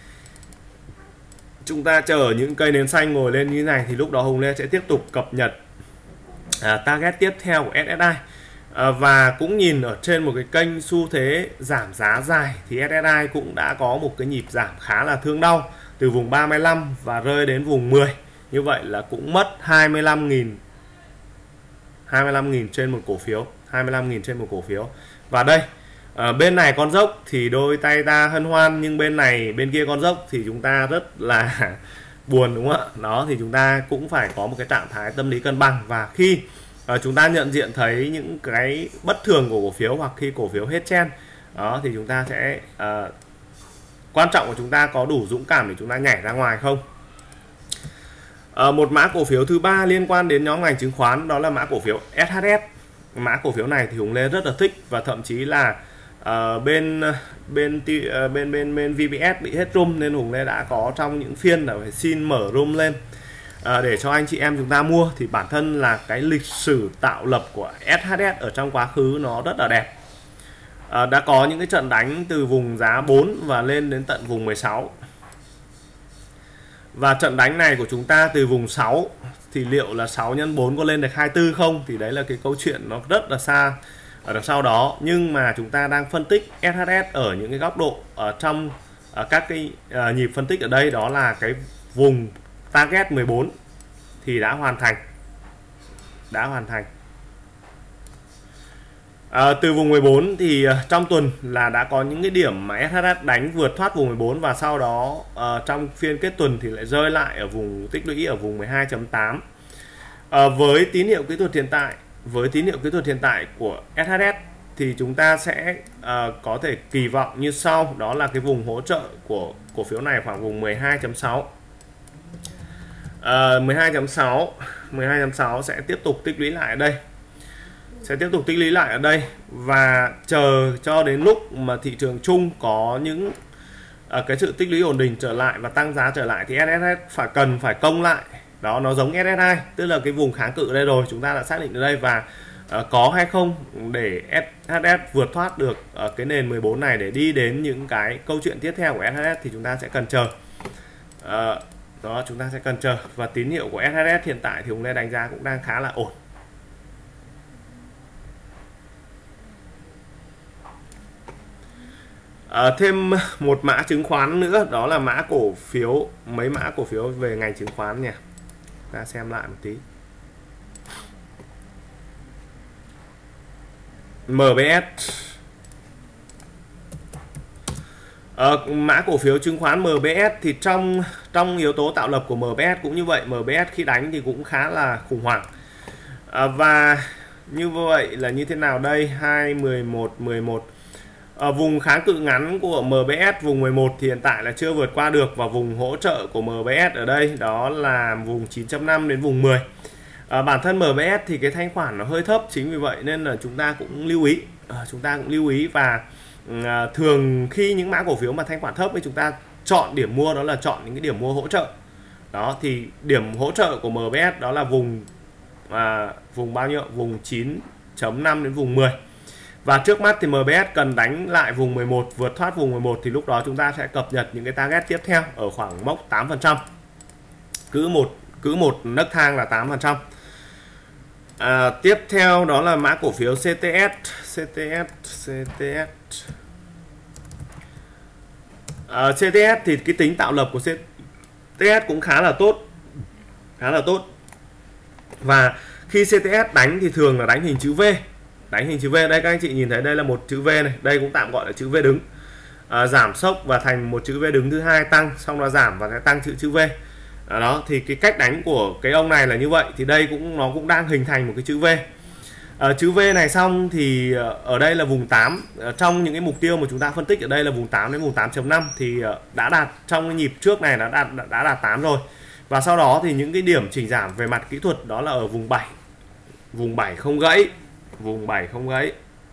Chúng ta chờ những cây nến xanh ngồi lên như này thì lúc đó Hùng Lê sẽ tiếp tục cập nhật à, target tiếp theo của ét ét i. À, và cũng nhìn ở trên một cái kênh xu thế giảm giá dài thì ét ét i cũng đã có một cái nhịp giảm khá là thương đau từ vùng ba mươi lăm và rơi đến vùng mười. Như vậy là cũng mất hai mươi lăm nghìn hai mươi lăm nghìn trên một cổ phiếu, hai mươi lăm nghìn trên một cổ phiếu. Và đây À, bên này con dốc thì đôi tay ta hân hoan, nhưng bên này bên kia con dốc thì chúng ta rất là buồn, đúng không ạ? Đó thì chúng ta cũng phải có một cái trạng thái tâm lý cân bằng, và khi uh, chúng ta nhận diện thấy những cái bất thường của cổ phiếu hoặc khi cổ phiếu hết chen đó thì chúng ta sẽ uh, quan trọng của chúng ta có đủ dũng cảm để chúng ta nhảy ra ngoài không. Uh, một mã cổ phiếu thứ ba liên quan đến nhóm ngành chứng khoán đó là mã cổ phiếu ét hát ét. Mã cổ phiếu này thì Hùng Lê rất là thích, và thậm chí là uh, bên bên uh, bên bên bên vê pê ét bị hết room nên Hùng Lê đã có trong những phiên là phải xin mở room lên uh, để cho anh chị em chúng ta mua. Thì bản thân là cái lịch sử tạo lập của ét hát ét ở trong quá khứ nó rất là đẹp. Uh, đã có những cái trận đánh từ vùng giá bốn và lên đến tận vùng mười sáu. Và trận đánh này của chúng ta từ vùng sáu thì liệu là sáu nhân bốn có lên được hai mươi tư không? Thì đấy là cái câu chuyện nó rất là xa ở đằng sau đó. Nhưng mà chúng ta đang phân tích ét hát ét ở những cái góc độ ở trong ở các cái uh, nhịp phân tích ở đây, đó là cái vùng target mười bốn thì đã hoàn thành. Đã hoàn thành. À, từ vùng mười bốn thì uh, trong tuần là đã có những cái điểm mà ét hát ét đánh vượt thoát vùng mười bốn, và sau đó uh, trong phiên kết tuần thì lại rơi lại ở vùng tích lũy ở vùng mười hai chấm tám. Uh, với tín hiệu kỹ thuật hiện tại, với tín hiệu kỹ thuật hiện tại của ét hát ét thì chúng ta sẽ uh, có thể kỳ vọng như sau, đó là cái vùng hỗ trợ của cổ phiếu này khoảng vùng mười hai chấm sáu. Uh, mười hai chấm sáu, mười hai chấm sáu sẽ tiếp tục tích lũy lại ở đây. Sẽ tiếp tục tích lũy lại ở đây và chờ cho đến lúc mà thị trường chung có những uh, cái sự tích lũy ổn định trở lại và tăng giá trở lại thì ét ét ét phải cần phải công lại. Đó, nó giống ét ét i, tức là cái vùng kháng cự đây rồi, chúng ta đã xác định ở đây, và uh, có hay không để ét hát ét vượt thoát được uh, cái nền mười bốn này để đi đến những cái câu chuyện tiếp theo của ét hát ét thì chúng ta sẽ cần chờ. Uh, đó, chúng ta sẽ cần chờ, và tín hiệu của ét hát ét hiện tại thì chúng ta đánh giá cũng đang khá là ổn. À, thêm một mã chứng khoán nữa, đó là mã cổ phiếu, mấy mã cổ phiếu về ngành chứng khoán nhỉ. Ta xem lại một tí. em bê ét. À, mã cổ phiếu chứng khoán em bê ét thì trong trong yếu tố tạo lập của em bê ét cũng như vậy, em bê ét khi đánh thì cũng khá là khủng hoảng. À, và như vậy là như thế nào đây? hai, mười một, mười một. Ở vùng kháng cự ngắn của em bê ét vùng mười một thì hiện tại là chưa vượt qua được, và vùng hỗ trợ của em bê ét ở đây đó là vùng chín chấm năm đến vùng mười. À, bản thân em bê ét thì cái thanh khoản nó hơi thấp, chính vì vậy nên là chúng ta cũng lưu ý, à, chúng ta cũng lưu ý và à, thường khi những mã cổ phiếu mà thanh khoản thấp thì chúng ta chọn điểm mua đó là chọn những cái điểm mua hỗ trợ. Đó thì điểm hỗ trợ của em bê ét đó là vùng à, vùng bao nhiêu? Vùng chín chấm năm đến vùng mười. Và trước mắt thì em bê ét cần đánh lại vùng mười một, vượt thoát vùng mười một thì lúc đó chúng ta sẽ cập nhật những cái target tiếp theo ở khoảng mốc tám phần trăm. Cứ một cứ một nấc thang là tám phần trăm. À, tiếp theo đó là mã cổ phiếu xê tê ét, xê tê ét, xê tê ét. À, xê tê ét thì cái tính tạo lập của xê tê ét cũng khá là tốt, khá là tốt. Và khi xê tê ét đánh thì thường là đánh hình chữ V. Đánh hình chữ V, đây các anh chị nhìn thấy đây là một chữ V này, đây cũng tạm gọi là chữ V đứng. À, giảm sốc và thành một chữ V đứng thứ hai, tăng xong nó giảm và sẽ tăng chữ chữ V. À, đó thì cái cách đánh của cái ông này là như vậy, thì đây cũng nó cũng đang hình thành một cái chữ V. À, chữ V này xong thì ở đây là vùng tám. À, trong những cái mục tiêu mà chúng ta phân tích ở đây là vùng tám đến vùng tám chấm năm thì đã đạt trong cái nhịp trước này đã đạt đã đạt tám rồi. Và sau đó thì những cái điểm chỉnh giảm về mặt kỹ thuật đó là ở vùng bảy. Vùng bảy không gãy, vùng bảy không gãy.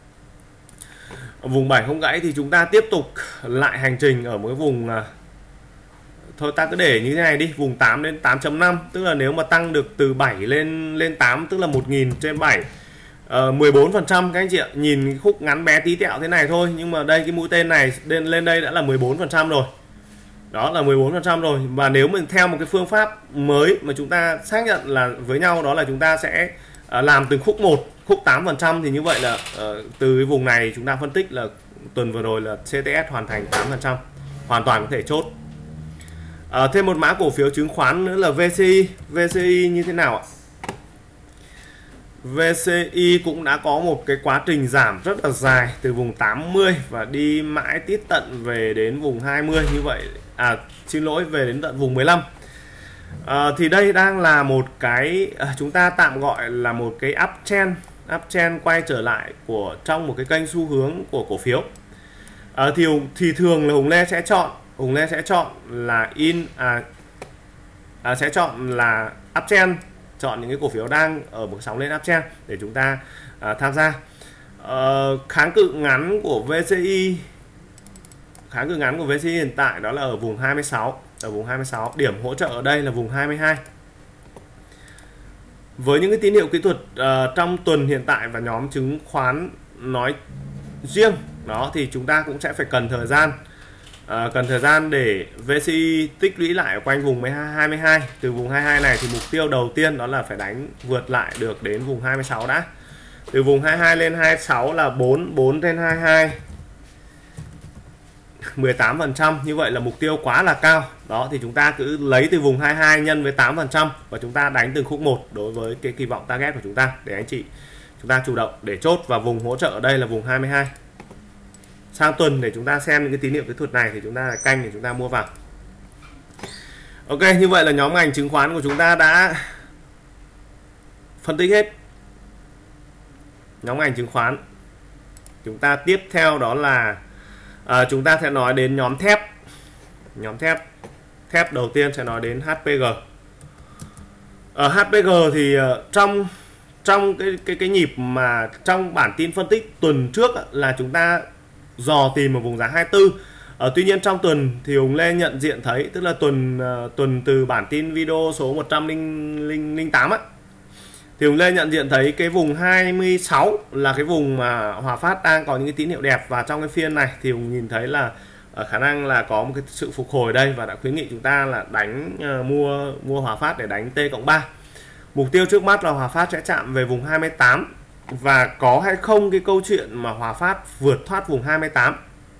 Vùng bảy không gãy thì chúng ta tiếp tục lại hành trình ở một cái vùng là thôi ta cứ để như thế này đi, vùng tám đến tám chấm năm, tức là nếu mà tăng được từ bảy lên lên tám tức là một nghìn trên bảy, uh, mười bốn phần trăm các anh chị ạ. Nhìn khúc ngắn bé tí tẹo thế này thôi, nhưng mà đây cái mũi tên này lên lên đây đã là mười bốn phần trăm rồi. Đó là mười bốn phần trăm rồi. Và nếu mình theo một cái phương pháp mới mà chúng ta xác nhận là với nhau, đó là chúng ta sẽ uh, làm từng khúc một, khúc tám phần trăm, thì như vậy là uh, từ cái vùng này chúng ta phân tích là tuần vừa rồi là xê tê ét hoàn thành tám phần trăm, hoàn toàn có thể chốt. À, thêm một mã cổ phiếu chứng khoán nữa là vê xê i. vê xê i như thế nào ạ? vê xê i cũng đã có một cái quá trình giảm rất là dài từ vùng tám mươi và đi mãi tít tận về đến vùng hai mươi như vậy, à xin lỗi, về đến tận vùng mười lăm. À, thì đây đang là một cái à, chúng ta tạm gọi là một cái uptrend uptrend quay trở lại của trong một cái kênh xu hướng của cổ phiếu. À, thì thì thường là Hùng Lê sẽ chọn Hùng Lê sẽ chọn là in à, à, sẽ chọn là uptrend, chọn những cái cổ phiếu đang ở một sóng lên uptrend để chúng ta à, tham gia. À, kháng cự ngắn của vê xê i kháng cự ngắn của vê xê i hiện tại đó là ở vùng hai mươi sáu, ở vùng hai mươi sáu, điểm hỗ trợ ở đây là vùng hai mươi hai. Với những cái tín hiệu kỹ thuật uh, trong tuần hiện tại và nhóm chứng khoán nói riêng đó thì chúng ta cũng sẽ phải cần thời gian uh, cần thời gian để vê xê i tích lũy lại ở quanh vùng hai mươi hai. Từ vùng hai mươi hai này thì mục tiêu đầu tiên đó là phải đánh vượt lại được đến vùng hai mươi sáu đã. Từ vùng hai mươi hai lên hai mươi sáu là bốn, bốn trên hai mươi hai, mười tám phần trăm, như vậy là mục tiêu quá là cao. Đó thì chúng ta cứ lấy từ vùng hai mươi hai nhân với tám phần trăm và chúng ta đánh từng khúc một đối với cái kỳ vọng target của chúng ta để anh chị chúng ta chủ động để chốt. Và vùng hỗ trợ ở đây là vùng hai mươi hai. Sang tuần để chúng ta xem những cái tín hiệu kỹ thuật này thì chúng ta canh để chúng ta mua vào. Ok, như vậy là nhóm ngành chứng khoán của chúng ta đã phân tích hết. Nhóm ngành chứng khoán. Chúng ta tiếp theo đó là à, chúng ta sẽ nói đến nhóm thép. Nhóm thép. Thép đầu tiên sẽ nói đến hát pê giê. Ở hát pê giê thì uh, trong trong cái cái cái nhịp mà trong bản tin phân tích tuần trước là chúng ta dò tìm ở vùng giá hai mươi tư. Ở tuy nhiên trong tuần thì Hùng Lê nhận diện thấy, tức là tuần uh, tuần từ bản tin video số một trăm lẻ tám á, thì Hùng Lê nhận diện thấy cái vùng hai mươi sáu là cái vùng mà Hòa Phát đang có những cái tín hiệu đẹp, và trong cái phiên này thì Hùng nhìn thấy là uh, khả năng là có một cái sự phục hồi đây và đã khuyến nghị chúng ta là đánh uh, mua mua Hòa Phát để đánh T cộng ba. Mục tiêu trước mắt là Hòa Phát sẽ chạm về vùng hai mươi tám, và có hay không cái câu chuyện mà Hòa Phát vượt thoát vùng hai mươi tám.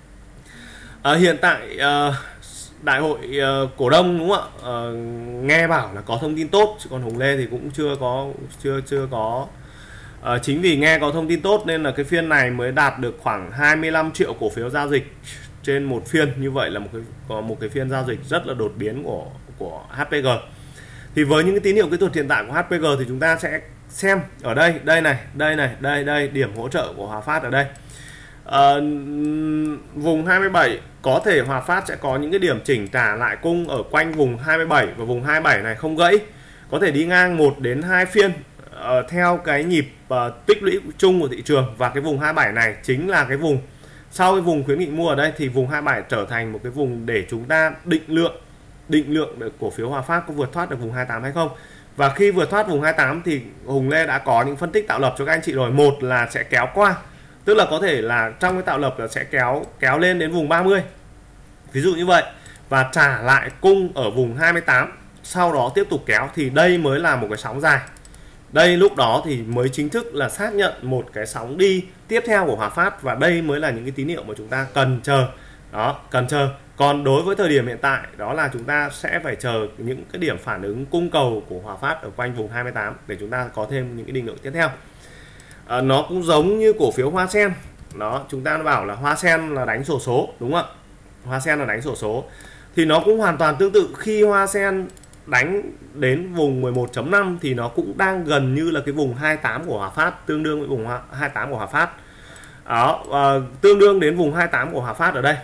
À, hiện tại uh, đại hội uh, cổ đông đúng không ạ? Uh, nghe bảo là có thông tin tốt, chứ còn Hùng Lê thì cũng chưa có chưa chưa có. Uh, chính vì nghe có thông tin tốt nên là cái phiên này mới đạt được khoảng hai mươi lăm triệu cổ phiếu giao dịch trên một phiên. Như vậy là một cái có một cái phiên giao dịch rất là đột biến của của hát pê giê. Thì với những cái tín hiệu kỹ thuật hiện tại của hát pê giê thì chúng ta sẽ xem ở đây, đây này, đây này, đây đây điểm hỗ trợ của Hòa Phát ở đây. À, vùng hai mươi bảy có thể Hòa Phát sẽ có những cái điểm chỉnh trả lại cung ở quanh vùng hai mươi bảy, và vùng hai mươi bảy này không gãy, có thể đi ngang một đến hai phiên uh, theo cái nhịp uh, tích lũy chung của thị trường. Và cái vùng hai mươi bảy này chính là cái vùng sau cái vùng khuyến nghị mua ở đây, thì vùng hai mươi bảy trở thành một cái vùng để chúng ta định lượng định lượng được cổ phiếu Hòa Phát có vượt thoát được vùng hai mươi tám hay không. Và khi vượt thoát vùng hai mươi tám thì Hùng Lê đã có những phân tích tạo lập cho các anh chị rồi. Một là sẽ kéo qua, tức là có thể là trong cái tạo lập là sẽ kéo kéo lên đến vùng ba mươi, ví dụ như vậy, và trả lại cung ở vùng hai mươi tám, sau đó tiếp tục kéo, thì đây mới là một cái sóng dài. Đây lúc đó thì mới chính thức là xác nhận một cái sóng đi tiếp theo của Hòa Phát, và đây mới là những cái tín hiệu mà chúng ta cần chờ. Đó, cần chờ. Còn đối với thời điểm hiện tại đó là chúng ta sẽ phải chờ những cái điểm phản ứng cung cầu của Hòa Phát ở quanh vùng hai mươi tám để chúng ta có thêm những cái định lượng tiếp theo. À, nó cũng giống như cổ phiếu Hoa Sen. Đó, chúng ta bảo là Hoa Sen là đánh xổ số, đúng không ạ? Hoa Sen là đánh xổ số. Thì nó cũng hoàn toàn tương tự, khi Hoa Sen đánh đến vùng mười một chấm năm thì nó cũng đang gần như là cái vùng hai mươi tám của Hòa Phát, tương đương với vùng hai mươi tám của Hòa Phát. Đó, à, tương đương đến vùng hai mươi tám của Hòa Phát ở đây.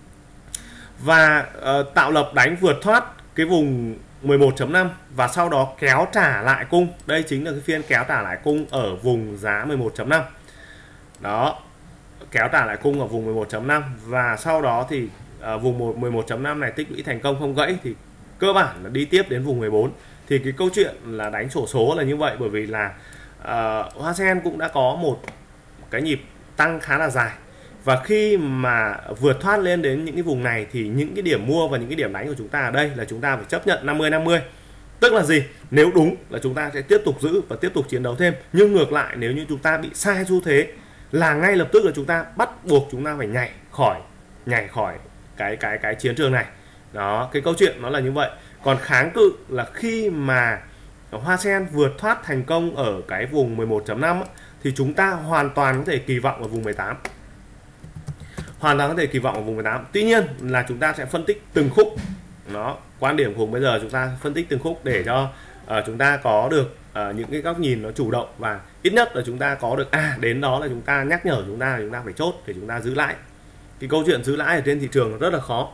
Và uh, tạo lập đánh vượt thoát cái vùng mười một chấm năm và sau đó kéo trả lại cung. Đây chính là cái phiên kéo trả lại cung ở vùng giá mười một chấm năm. Đó, kéo trả lại cung ở vùng mười một chấm năm, và sau đó thì uh, vùng mười một chấm năm này tích lũy thành công không gãy thì cơ bản là đi tiếp đến vùng mười bốn. Thì cái câu chuyện là đánh xổ số là như vậy, bởi vì là uh, Hoa Sen cũng đã có một cái nhịp tăng khá là dài. Và khi mà vượt thoát lên đến những cái vùng này thì những cái điểm mua và những cái điểm đánh của chúng ta ở đây là chúng ta phải chấp nhận năm mươi năm mươi. Tức là gì? Nếu đúng là chúng ta sẽ tiếp tục giữ và tiếp tục chiến đấu thêm. Nhưng ngược lại, nếu như chúng ta bị sai xu thế là ngay lập tức là chúng ta bắt buộc chúng ta phải nhảy khỏi nhảy khỏi cái cái cái chiến trường này. Đó, cái câu chuyện nó là như vậy. Còn kháng cự là khi mà Hoa Sen vượt thoát thành công ở cái vùng mười một chấm năm thì chúng ta hoàn toàn có thể kỳ vọng ở vùng mười tám. Hoàn toàn có thể kỳ vọng ở vùng mười tám. Tuy nhiên là chúng ta sẽ phân tích từng khúc. Nó quan điểm của bây giờ chúng ta phân tích từng khúc để cho uh, chúng ta có được uh, những cái góc nhìn nó chủ động, và ít nhất là chúng ta có được à đến đó là chúng ta nhắc nhở chúng ta là chúng ta phải chốt để chúng ta giữ lãi. Cái câu chuyện giữ lãi ở trên thị trường rất là khó.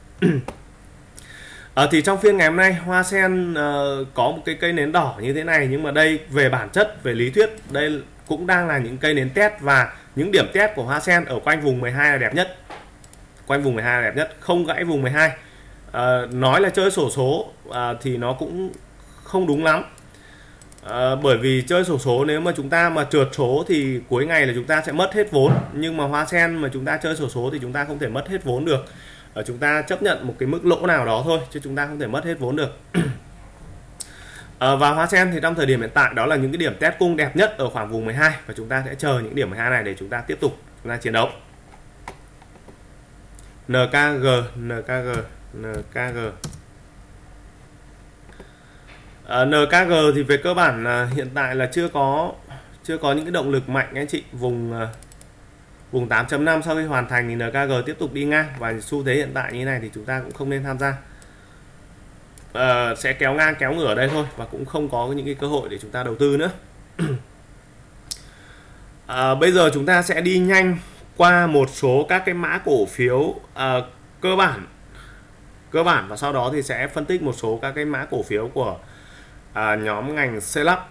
À, thì trong phiên ngày hôm nay Hoa Sen uh, có một cái cây nến đỏ như thế này, nhưng mà đây về bản chất, về lý thuyết đây cũng đang là những cây nến test, và những điểm test của Hoa Sen ở quanh vùng mười hai là đẹp nhất. Quanh vùng mười hai là đẹp nhất, không gãy vùng mười hai. À, nói là chơi xổ số à, thì nó cũng không đúng lắm. À, bởi vì chơi xổ số nếu mà chúng ta mà trượt số thì cuối ngày là chúng ta sẽ mất hết vốn, nhưng mà Hoa Sen mà chúng ta chơi xổ số thì chúng ta không thể mất hết vốn được. À, chúng ta chấp nhận một cái mức lỗ nào đó thôi, chứ chúng ta không thể mất hết vốn được. À, và Hoa Sen thì trong thời điểm hiện tại đó là những cái điểm test cung đẹp nhất ở khoảng vùng mười hai, và chúng ta sẽ chờ những điểm mười hai này để chúng ta tiếp tục chúng ta chiến đấu. en ca giê, en ca giê, en ca giê. À, en ca giê thì về cơ bản là hiện tại là chưa có chưa có những cái động lực mạnh anh chị. Vùng vùng tám chấm năm sau khi hoàn thành thì en ca giê tiếp tục đi ngang, và xu thế hiện tại như thế này thì chúng ta cũng không nên tham gia. À, sẽ kéo ngang kéo ngửa ở đây thôi, và cũng không có những cái cơ hội để chúng ta đầu tư nữa. À, bây giờ chúng ta sẽ đi nhanh qua một số các cái mã cổ phiếu uh, cơ bản cơ bản và sau đó thì sẽ phân tích một số các cái mã cổ phiếu của uh, nhóm ngành xây lắp.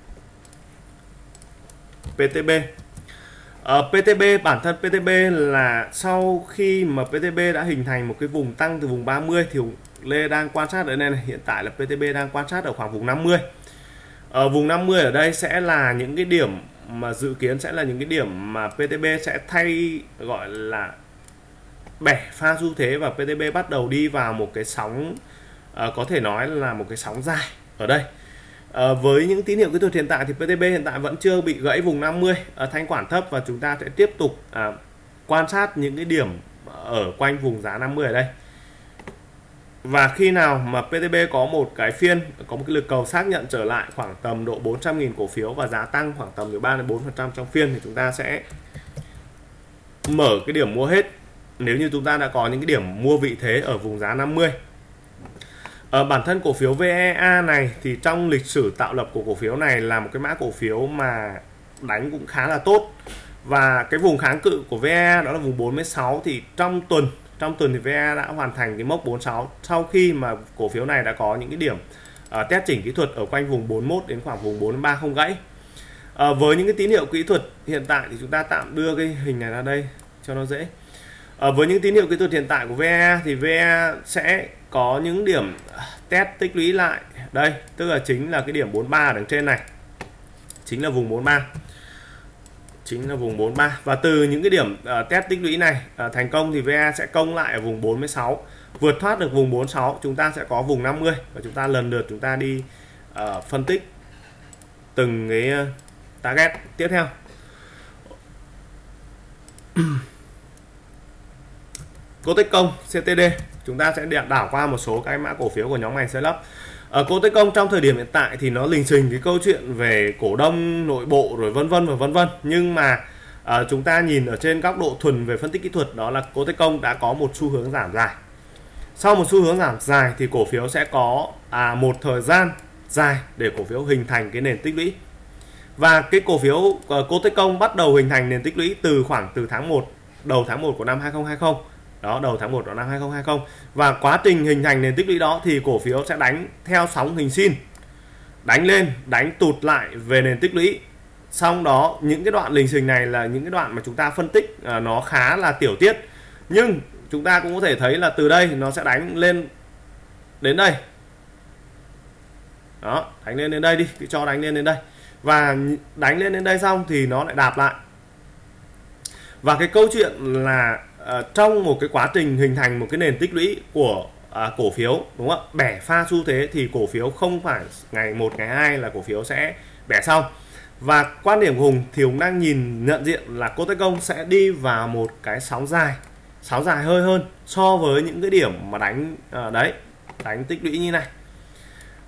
pê tê bê. uh, pê tê bê, bản thân pê tê bê là sau khi mà pê tê bê đã hình thành một cái vùng tăng từ vùng ba mươi thì Lê đang quan sát ở đây này. Hiện tại là pê tê bê đang quan sát ở khoảng vùng năm mươi. Ở vùng năm mươi ở đây sẽ là những cái điểm mà dự kiến sẽ là những cái điểm mà pê tê bê sẽ thay, gọi là bẻ pha xu thế, và pê tê bê bắt đầu đi vào một cái sóng uh, có thể nói là một cái sóng dài ở đây. Uh, với những tín hiệu kỹ thuật hiện tại thì pê tê bê hiện tại vẫn chưa bị gãy vùng năm mươi, uh, thanh khoản thấp, và chúng ta sẽ tiếp tục uh, quan sát những cái điểm ở quanh vùng giá năm mươi ở đây. Và khi nào mà pê tê bê có một cái phiên, có một cái lực cầu xác nhận trở lại khoảng tầm độ bốn trăm nghìn cổ phiếu và giá tăng khoảng tầm từ ba đến bốn phần trăm trong phiên, thì chúng ta sẽ mở cái điểm mua hết nếu như chúng ta đã có những cái điểm mua vị thế ở vùng giá năm mươi. Ở bản thân cổ phiếu vê e a này thì trong lịch sử tạo lập của cổ phiếu này là một cái mã cổ phiếu mà đánh cũng khá là tốt, và cái vùng kháng cự của vê e a đó là vùng bốn mươi sáu, thì trong tuần Trong tuần thì vê e a đã hoàn thành cái mốc bốn mươi sáu sau khi mà cổ phiếu này đã có những cái điểm uh, test chỉnh kỹ thuật ở quanh vùng bốn mươi mốt đến khoảng vùng bốn mươi ba không gãy. Uh, với những cái tín hiệu kỹ thuật hiện tại thì chúng ta tạm đưa cái hình này ra đây cho nó dễ. Uh, với những tín hiệu kỹ thuật hiện tại của vê e a thì vê e a sẽ có những điểm test tích lũy lại đây, tức là chính là cái điểm bốn mươi ba ở đằng trên này, chính là vùng bốn mươi ba. Chính là vùng bốn mươi ba, và từ những cái điểm uh, test tích lũy này uh, thành công thì vê e a sẽ công lại ở vùng bốn mươi sáu, vượt thoát được vùng bốn mươi sáu chúng ta sẽ có vùng năm mươi, và chúng ta lần lượt chúng ta đi uh, phân tích từng cái uh, target tiếp theo. Cotecom, xê tê đê, chúng ta sẽ đảo qua một số cái mã cổ phiếu của nhóm ngành xây lắp. Ở Cotecom trong thời điểm hiện tại thì nó lình xình cái câu chuyện về cổ đông nội bộ rồi vân vân và vân vân, nhưng mà à, chúng ta nhìn ở trên góc độ thuần về phân tích kỹ thuật đó là Cotecom đã có một xu hướng giảm dài. Sau một xu hướng giảm dài thì cổ phiếu sẽ có à, một thời gian dài để cổ phiếu hình thành cái nền tích lũy, và cái cổ phiếu uh, Cotecom bắt đầu hình thành nền tích lũy từ khoảng từ tháng một, đầu tháng một của năm hai không hai không. Đó, đầu tháng một của năm hai không hai không, và quá trình hình thành nền tích lũy đó thì cổ phiếu sẽ đánh theo sóng hình sin, đánh lên đánh tụt lại về nền tích lũy. Xong đó những cái đoạn lình xình này là những cái đoạn mà chúng ta phân tích à, nó khá là tiểu tiết, nhưng chúng ta cũng có thể thấy là từ đây nó sẽ đánh lên đến đây. Đó, đánh lên đến đây đi, cứ cho đánh lên đến đây, và đánh lên đến đây xong thì nó lại đạp lại. Và cái câu chuyện là uh, trong một cái quá trình hình thành một cái nền tích lũy của uh, cổ phiếu, đúng không ạ, bẻ pha xu thế thì cổ phiếu không phải ngày một ngày hai là cổ phiếu sẽ bẻ xong. Và quan điểm của Hùng thì Hùng đang nhìn nhận diện là Cotecom sẽ đi vào một cái sóng dài, sóng dài hơi hơn so với những cái điểm mà đánh uh, đấy đánh tích lũy như này.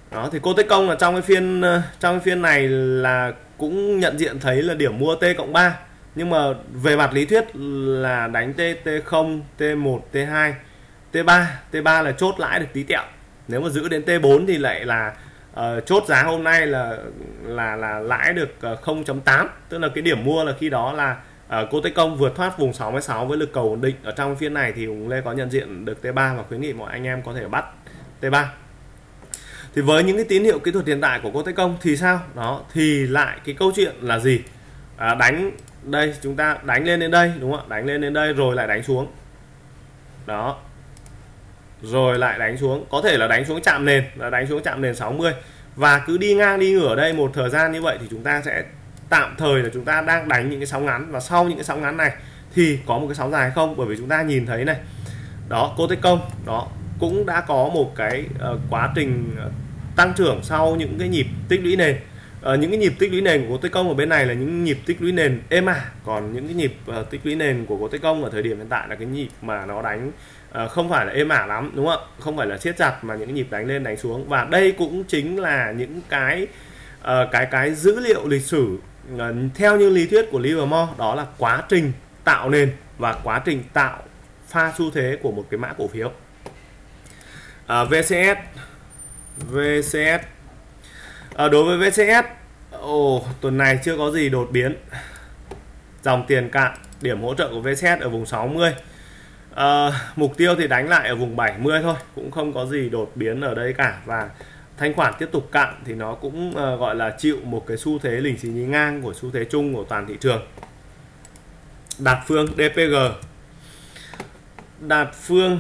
Đó thì Cotecom là trong cái phiên trong cái phiên này là cũng nhận diện thấy là điểm mua T cộng ba, nhưng mà về mặt lý thuyết là đánh T, T0, T một, T hai, T ba, T ba là chốt lãi được tí tẹo. Nếu mà giữ đến T bốn thì lại là uh, chốt giá hôm nay là là là lãi được uh, không chấm tám, tức là cái điểm mua là khi đó là uh, Cotecom vượt thoát vùng sáu mươi sáu với lực cầu ổn định. Ở trong phiên này thì Hùng Lê có nhận diện được T ba và khuyến nghị mọi anh em có thể bắt T ba. Thì với những cái tín hiệu kỹ thuật hiện tại của Cotecom thì sao? Đó thì lại cái câu chuyện là gì? À, đánh đây, chúng ta đánh lên đến đây đúng không ạ? Đánh lên đến đây rồi lại đánh xuống. Đó. Rồi lại đánh xuống, có thể là đánh xuống chạm nền, là đánh xuống chạm nền sáu mươi và cứ đi ngang đi ngửa đây một thời gian như vậy thì chúng ta sẽ tạm thời là chúng ta đang đánh những cái sóng ngắn, và sau những cái sóng ngắn này thì có một cái sóng dài hay không? Bởi vì chúng ta nhìn thấy này. Đó, Cotecom đó cũng đã có một cái uh, quá trình uh, tăng trưởng sau những cái nhịp tích lũy nền. Uh, những cái nhịp tích lũy nền của Cotecom ở bên này là những nhịp tích lũy nền êm ả, còn những cái nhịp uh, tích lũy nền của Cotecom ở thời điểm hiện tại là cái nhịp mà nó đánh uh, không phải là êm ả lắm, đúng không ạ? Không phải là siết chặt mà những cái nhịp đánh lên đánh xuống, và đây cũng chính là những cái uh, cái cái dữ liệu lịch sử uh, theo như lý thuyết của Livermore, đó là quá trình tạo nền và quá trình tạo pha xu thế của một cái mã cổ phiếu. À, vê xê ét vê xê ét à, đối với vê xê ét, ồ, tuần này chưa có gì đột biến, dòng tiền cạn, điểm hỗ trợ của vê xê ét ở vùng sáu mươi, à, mục tiêu thì đánh lại ở vùng bảy mươi thôi, cũng không có gì đột biến ở đây cả, và thanh khoản tiếp tục cạn thì nó cũng uh, gọi là chịu một cái xu thế lình xì nhí ngang của xu thế chung của toàn thị trường. Đạt Phương đê pê giê, Đạt Phương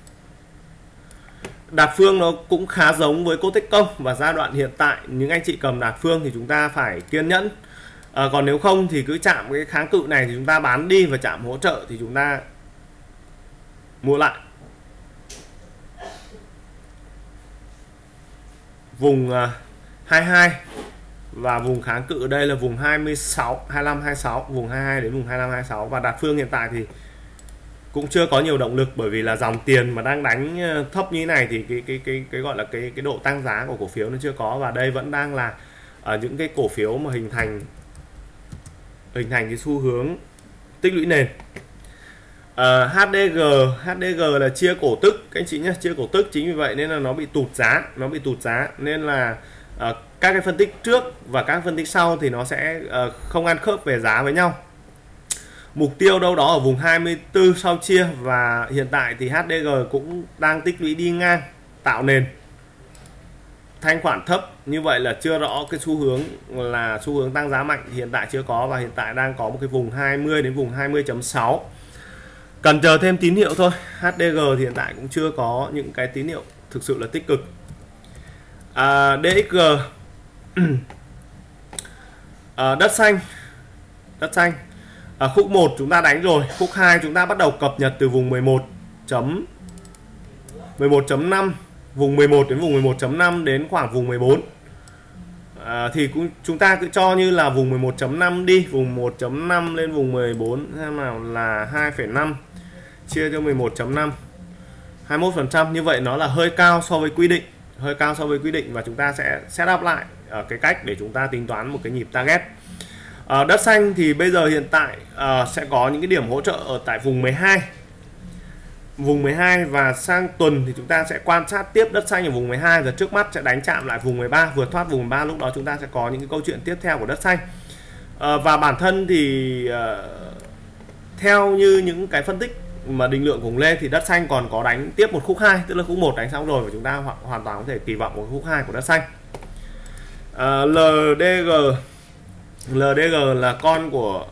Đạt Phương nó cũng khá giống với Cotecom, và giai đoạn hiện tại những anh chị cầm Đạt Phương thì chúng ta phải kiên nhẫn, à, còn nếu không thì cứ chạm cái kháng cự này thì chúng ta bán đi, và chạm hỗ trợ thì chúng ta mua lại. Vùng uh, hai mươi hai và vùng kháng cự ở đây là vùng hai mươi sáu, hai mươi lăm, hai mươi sáu, vùng hai mươi hai đến vùng hai mươi lăm, hai mươi sáu, và Đạt Phương hiện tại thì cũng chưa có nhiều động lực, bởi vì là dòng tiền mà đang đánh thấp như thế này thì cái cái cái cái gọi là cái cái độ tăng giá của cổ phiếu nó chưa có, và đây vẫn đang là ở những cái cổ phiếu mà hình thành hình thành cái xu hướng tích lũy nền. Uh, hát đê giê hát đê giê là chia cổ tức các anh chị nhé, chia cổ tức, chính vì vậy nên là nó bị tụt giá, nó bị tụt giá nên là uh, các cái phân tích trước và các phân tích sau thì nó sẽ uh, không ăn khớp về giá với nhau. Mục tiêu đâu đó ở vùng hai mươi tư sau chia, và hiện tại thì hát đê giê cũng đang tích lũy đi ngang tạo nền, thanh khoản thấp, như vậy là chưa rõ cái xu hướng là xu hướng tăng giá mạnh, hiện tại chưa có, và hiện tại đang có một cái vùng hai mươi đến vùng hai mươi chấm sáu, cần chờ thêm tín hiệu thôi. hát đê giê thì hiện tại cũng chưa có những cái tín hiệu thực sự là tích cực. à, đê ích giê à, đất xanh đất xanh À, khúc một chúng ta đánh rồi, khúc hai chúng ta bắt đầu cập nhật từ vùng mười một chấm năm, vùng mười một đến vùng mười một chấm năm đến khoảng vùng mười bốn. À, thì cũng chúng ta cứ cho như là vùng mười một chấm năm đi, vùng một chấm năm lên vùng mười bốn xem nào là hai phẩy năm chia cho mười một chấm năm, hai mươi mốt phần trăm, như vậy nó là hơi cao so với quy định, hơi cao so với quy định, và chúng ta sẽ set up lại ở cái cách để chúng ta tính toán một cái nhịp target. À, đất xanh thì bây giờ hiện tại à, sẽ có những cái điểm hỗ trợ ở tại vùng mười hai, vùng mười hai, và sang tuần thì chúng ta sẽ quan sát tiếp đất xanh ở vùng mười hai, và trước mắt sẽ đánh chạm lại vùng mười ba, vượt thoát vùng mười ba, lúc đó chúng ta sẽ có những cái câu chuyện tiếp theo của đất xanh. À, và bản thân thì à, theo như những cái phân tích mà định lượng của Hùng Lê thì đất xanh còn có đánh tiếp một khúc hai, tức là khúc một đánh xong rồi, và chúng ta ho hoàn toàn có thể kỳ vọng một khúc hai của đất xanh. à, lờ đê giê lờ đê giê là con của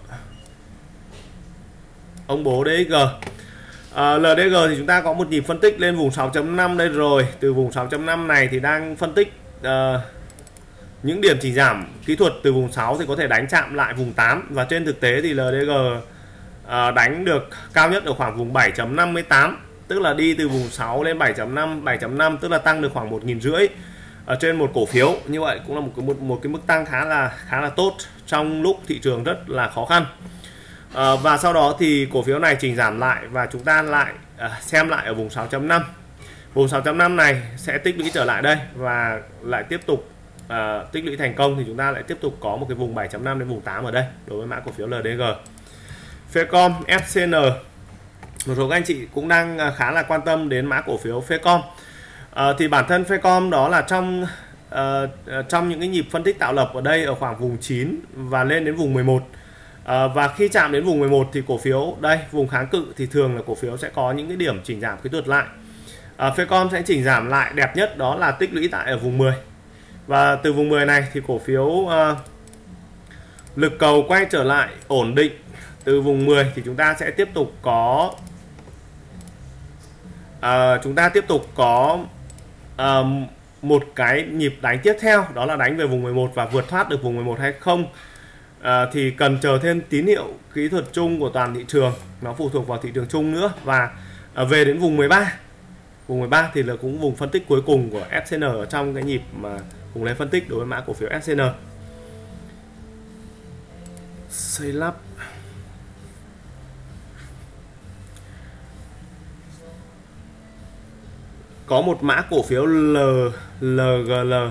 ông bố đê ích giê. à, lờ đê giê thì chúng ta có một nhịp phân tích lên vùng sáu chấm năm đây rồi, từ vùng sáu chấm năm này thì đang phân tích uh, những điểm chỉnh giảm kỹ thuật từ vùng sáu thì có thể đánh chạm lại vùng tám, và trên thực tế thì lờ đê giê uh, đánh được cao nhất ở khoảng vùng bảy chấm năm mươi tám, tức là đi từ vùng sáu lên bảy chấm năm, bảy chấm năm, tức là tăng được khoảng một nghìn rưỡi ở trên một cổ phiếu. Như vậy cũng là một cái một, một cái mức tăng khá là khá là tốt trong lúc thị trường rất là khó khăn. À, và sau đó thì cổ phiếu này chỉnh giảm lại, và chúng ta lại à, xem lại ở vùng sáu chấm năm. Vùng sáu chấm năm này sẽ tích lũy trở lại đây và lại tiếp tục uh, tích lũy thành công thì chúng ta lại tiếp tục có một cái vùng bảy chấm năm đến vùng tám ở đây đối với mã cổ phiếu lờ đê giê. Phecom, ép xê en, một số các anh chị cũng đang khá là quan tâm đến mã cổ phiếu Phecom. Uh, thì bản thân Phecom đó là trong uh, trong những cái nhịp phân tích tạo lập ở đây ở khoảng vùng chín và lên đến vùng mười một. Uh, và khi chạm đến vùng mười một thì cổ phiếu đây vùng kháng cự thì thường là cổ phiếu sẽ có những cái điểm chỉnh giảm kỹ thuật lại. Uh, Phecom sẽ chỉnh giảm lại đẹp nhất đó là tích lũy tại ở vùng mười. Và từ vùng mười này thì cổ phiếu uh, lực cầu quay trở lại ổn định từ vùng mười thì chúng ta sẽ tiếp tục có uh, chúng ta tiếp tục có uh, một cái nhịp đánh tiếp theo, đó là đánh về vùng mười một và vượt thoát được vùng mười một hay không. À, thì cần chờ thêm tín hiệu kỹ thuật chung của toàn thị trường, nó phụ thuộc vào thị trường chung nữa. Và à, về đến vùng mười ba, vùng mười ba thì là cũng vùng phân tích cuối cùng của ép xê en ở trong cái nhịp mà cùng lấy phân tích đối với mã cổ phiếu ép xê en. Xây lắp có một mã cổ phiếu L, lờ giê lờ,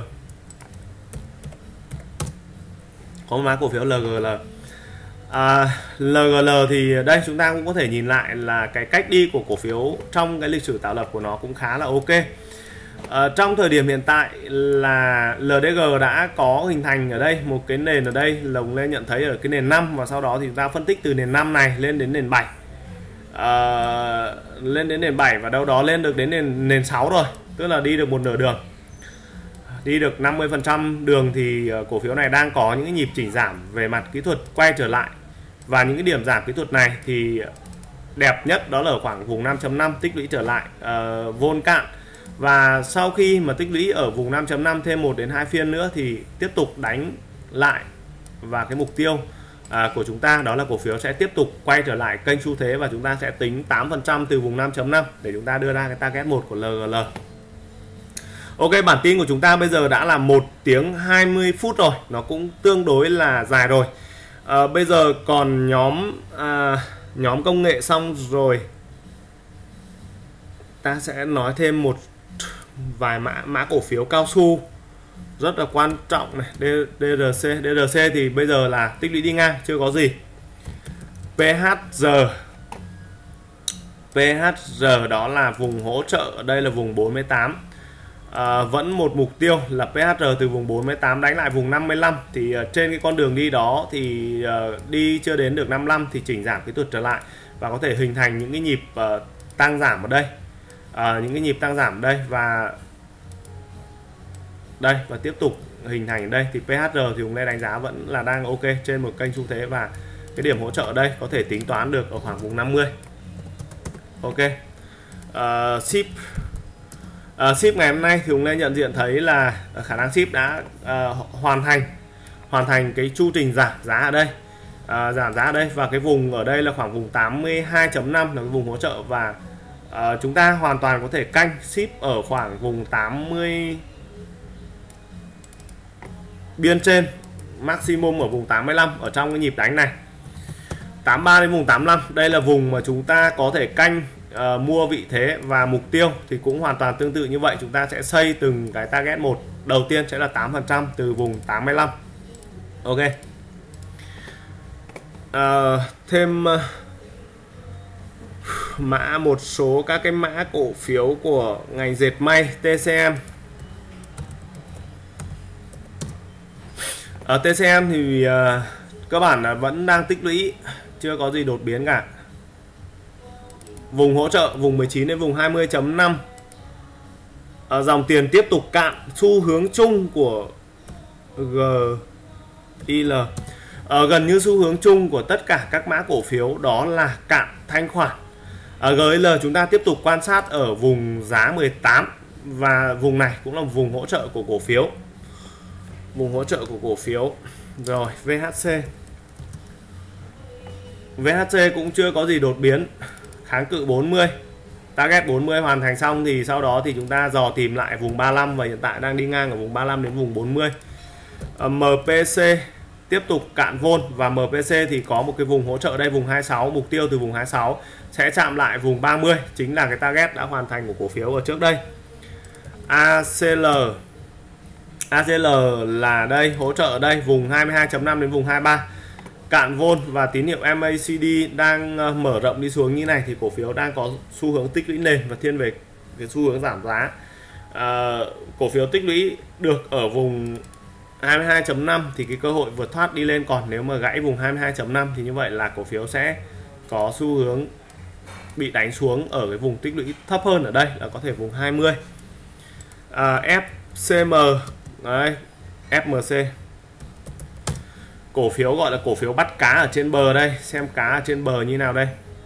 có một mã cổ phiếu lờ giê lờ. à, lờ giê lờ thì đây chúng ta cũng có thể nhìn lại là cái cách đi của cổ phiếu trong cái lịch sử tạo lập của nó cũng khá là ok. à, trong thời điểm hiện tại là lờ đê giê đã có hình thành ở đây một cái nền ở đây, lồng lên nhận thấy ở cái nền năm, và sau đó thì chúng ta phân tích từ nền năm này lên đến nền bảy, à, lên đến nền bảy và đâu đó lên được đến nền nền sáu rồi, tức là đi được một nửa đường, đi được năm mươi phần trăm đường thì cổ phiếu này đang có những cái nhịp chỉnh giảm về mặt kỹ thuật quay trở lại. Và những cái điểm giảm kỹ thuật này thì đẹp nhất đó là ở khoảng vùng năm chấm năm tích lũy trở lại uh, vôn cạn. Và sau khi mà tích lũy ở vùng năm chấm năm thêm một đến hai phiên nữa thì tiếp tục đánh lại, và cái mục tiêu uh, của chúng ta đó là cổ phiếu sẽ tiếp tục quay trở lại kênh xu thế, và chúng ta sẽ tính tám phần trăm từ vùng năm chấm năm để chúng ta đưa ra cái target một của lờ giê lờ. Ok, bản tin của chúng ta bây giờ đã là một tiếng hai mươi phút rồi, nó cũng tương đối là dài rồi. à, Bây giờ còn nhóm à, nhóm công nghệ xong rồi, ta sẽ nói thêm một vài mã mã cổ phiếu cao su rất là quan trọng này. đê rờ xê, đê rờ xê thì bây giờ là tích lũy đi ngang, chưa có gì. pê hát giê, pê hát giê đó là vùng hỗ trợ, ở đây là vùng bốn mươi tám. À, vẫn một mục tiêu là pê hát rờ từ vùng bốn mươi tám đánh lại vùng năm mươi lăm. Thì uh, trên cái con đường đi đó thì uh, đi chưa đến được năm mươi lăm thì chỉnh giảm kỹ thuật trở lại và có thể hình thành những cái nhịp uh, tăng giảm ở đây, uh, những cái nhịp tăng giảm ở đây và đây và tiếp tục hình thành ở đây. Thì pê hát rờ thì chúng ta đánh giá vẫn là đang ok trên một kênh xu thế, và cái điểm hỗ trợ ở đây có thể tính toán được ở khoảng vùng năm mươi. Ok. uh, ship Uh, ship ngày hôm nay thì chúng ta nhận diện thấy là khả năng ship đã uh, hoàn thành hoàn thành cái chu trình giảm giá ở đây, uh, giảm giá ở đây, và cái vùng ở đây là khoảng vùng tám mươi hai chấm năm là cái vùng hỗ trợ, và uh, chúng ta hoàn toàn có thể canh ship ở khoảng vùng tám mươi biên trên, maximum ở vùng tám mươi lăm ở trong cái nhịp đánh này, tám mươi ba đến vùng tám mươi lăm. Đây là vùng mà chúng ta có thể canh Uh, mua vị thế, và mục tiêu thì cũng hoàn toàn tương tự như vậy. Chúng ta sẽ xây từng cái target một, đầu tiên sẽ là tám phần trăm từ vùng tám mươi lăm. Ok. uh, Thêm uh, mã một số các cái mã cổ phiếu của ngành dệt may. tê xê em. Ở uh, tê xê em thì uh, cơ bản là vẫn đang tích lũy, chưa có gì đột biến cả. Vùng hỗ trợ vùng mười chín đến vùng hai mươi chấm năm. à, Dòng tiền tiếp tục cạn, xu hướng chung của giê i lờ à, gần như xu hướng chung của tất cả các mã cổ phiếu đó là cạn thanh khoản. à, giê i lờ chúng ta tiếp tục quan sát ở vùng giá mười tám, và vùng này cũng là vùng hỗ trợ của cổ phiếu, vùng hỗ trợ của cổ phiếu. Rồi vê hát xê, vê hát xê cũng chưa có gì đột biến, kháng cự bốn mươi, target bốn mươi hoàn thành xong thì sau đó thì chúng ta dò tìm lại vùng ba mươi lăm, và hiện tại đang đi ngang ở vùng ba mươi lăm đến vùng bốn mươi. uh, em pê xê tiếp tục cạn vôn, và em pê xê thì có một cái vùng hỗ trợ đây, vùng hai mươi sáu, mục tiêu từ vùng hai mươi sáu sẽ chạm lại vùng ba mươi, chính là cái target đã hoàn thành của cổ phiếu ở trước đây. a xê lờ a xê lờ là đây, hỗ trợ ở đây vùng hai mươi hai chấm năm đến vùng hai mươi ba, cạn vôn và tín hiệu em a xê đê đang mở rộng đi xuống như này thì cổ phiếu đang có xu hướng tích lũy nền và thiên về cái xu hướng giảm giá. À, cổ phiếu tích lũy được ở vùng hai mươi hai chấm năm thì cái cơ hội vượt thoát đi lên, còn nếu mà gãy vùng hai mươi hai chấm năm thì như vậy là cổ phiếu sẽ có xu hướng bị đánh xuống ở cái vùng tích lũy thấp hơn, ở đây là có thể vùng hai mươi. à, ép xê em đấy, ép em xê, cổ phiếu gọi là cổ phiếu bắt cá ở trên bờ đây, xem cá ở trên bờ như nào đây.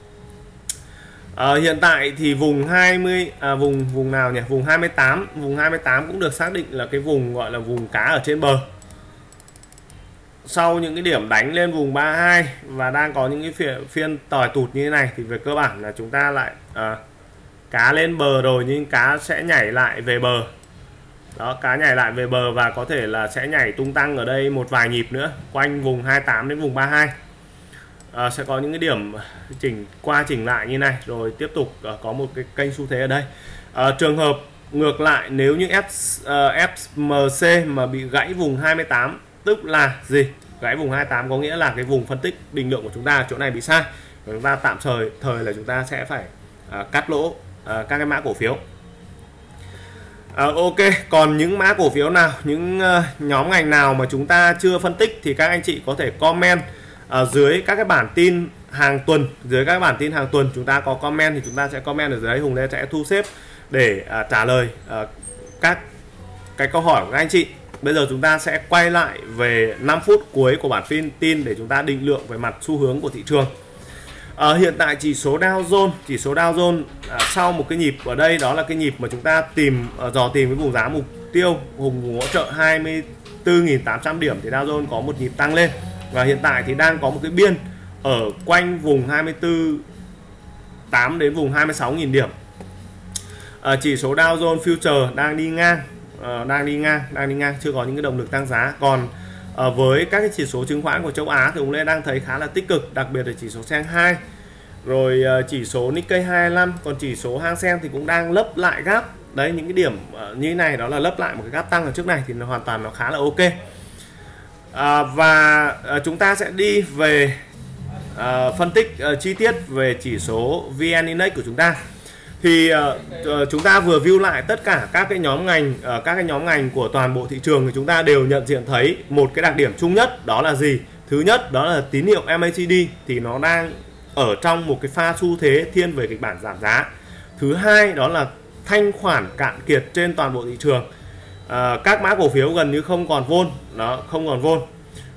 À, hiện tại thì vùng hai mươi à, vùng vùng nào nhỉ, vùng hai mươi tám, vùng hai mươi tám cũng được xác định là cái vùng gọi là vùng cá ở trên bờ. Sau những cái điểm đánh lên vùng ba mươi hai và đang có những cái phiên, phiên tỏi tụt như thế này thì về cơ bản là chúng ta lại à, cá lên bờ rồi nhưng cá sẽ nhảy lại về bờ. Đó, cá nhảy lại về bờ và có thể là sẽ nhảy tung tăng ở đây một vài nhịp nữa quanh vùng hai mươi tám đến vùng ba mươi hai. À, sẽ có những cái điểm chỉnh qua chỉnh lại như này rồi tiếp tục à, có một cái kênh xu thế ở đây. À, trường hợp ngược lại nếu như ép em xê mà bị gãy vùng hai mươi tám, tức là gì? Gãy vùng hai mươi tám có nghĩa là cái vùng phân tích định lượng của chúng ta chỗ này bị sai, và chúng ta tạm thời thời là chúng ta sẽ phải à, cắt lỗ à, các cái mã cổ phiếu. À, ok, còn những mã cổ phiếu nào, những uh, nhóm ngành nào mà chúng ta chưa phân tích thì các anh chị có thể comment ở dưới các cái bản tin hàng tuần. Dưới các bản tin hàng tuần chúng ta có comment thì chúng ta sẽ comment ở dưới, Hùng Lê sẽ thu xếp để uh, trả lời uh, các cái câu hỏi của các anh chị. Bây giờ chúng ta sẽ quay lại về năm phút cuối của bản tin tin để chúng ta định lượng về mặt xu hướng của thị trường. À, hiện tại chỉ số Dow Jones, chỉ số Dow Jones à, sau một cái nhịp ở đây, đó là cái nhịp mà chúng ta tìm uh, dò tìm cái vùng giá mục tiêu, vùng hỗ trợ hai mươi tư nghìn tám trăm điểm thì Dow Jones có một nhịp tăng lên và hiện tại thì đang có một cái biên ở quanh vùng hai mươi tư tám đến vùng hai mươi sáu nghìn điểm. À, chỉ số Dow Jones Future đang đi ngang, uh, đang đi ngang, đang đi ngang, chưa có những cái động lực tăng giá. Còn À, với các cái chỉ số chứng khoán của châu Á thì Hùng Lê đang thấy khá là tích cực, đặc biệt là chỉ số Shanghai, rồi uh, chỉ số Nikkei hai mươi lăm, còn chỉ số Hang Seng thì cũng đang lấp lại gap. Đấy, những cái điểm uh, như thế này đó là lấp lại một cái gap tăng ở trước này thì nó hoàn toàn nó khá là ok. À, và uh, chúng ta sẽ đi về uh, phân tích uh, chi tiết về chỉ số vê en Index của chúng ta. Thì uh, uh, chúng ta vừa view lại tất cả các cái nhóm ngành, uh, các cái nhóm ngành của toàn bộ thị trường thì chúng ta đều nhận diện thấy một cái đặc điểm chung nhất, đó là gì? Thứ nhất đó là tín hiệu em a xê đê thì nó đang ở trong một cái pha xu thế thiên về kịch bản giảm giá. Thứ hai đó là thanh khoản cạn kiệt trên toàn bộ thị trường. Uh, các mã cổ phiếu gần như không còn vôn, nó không còn vôn.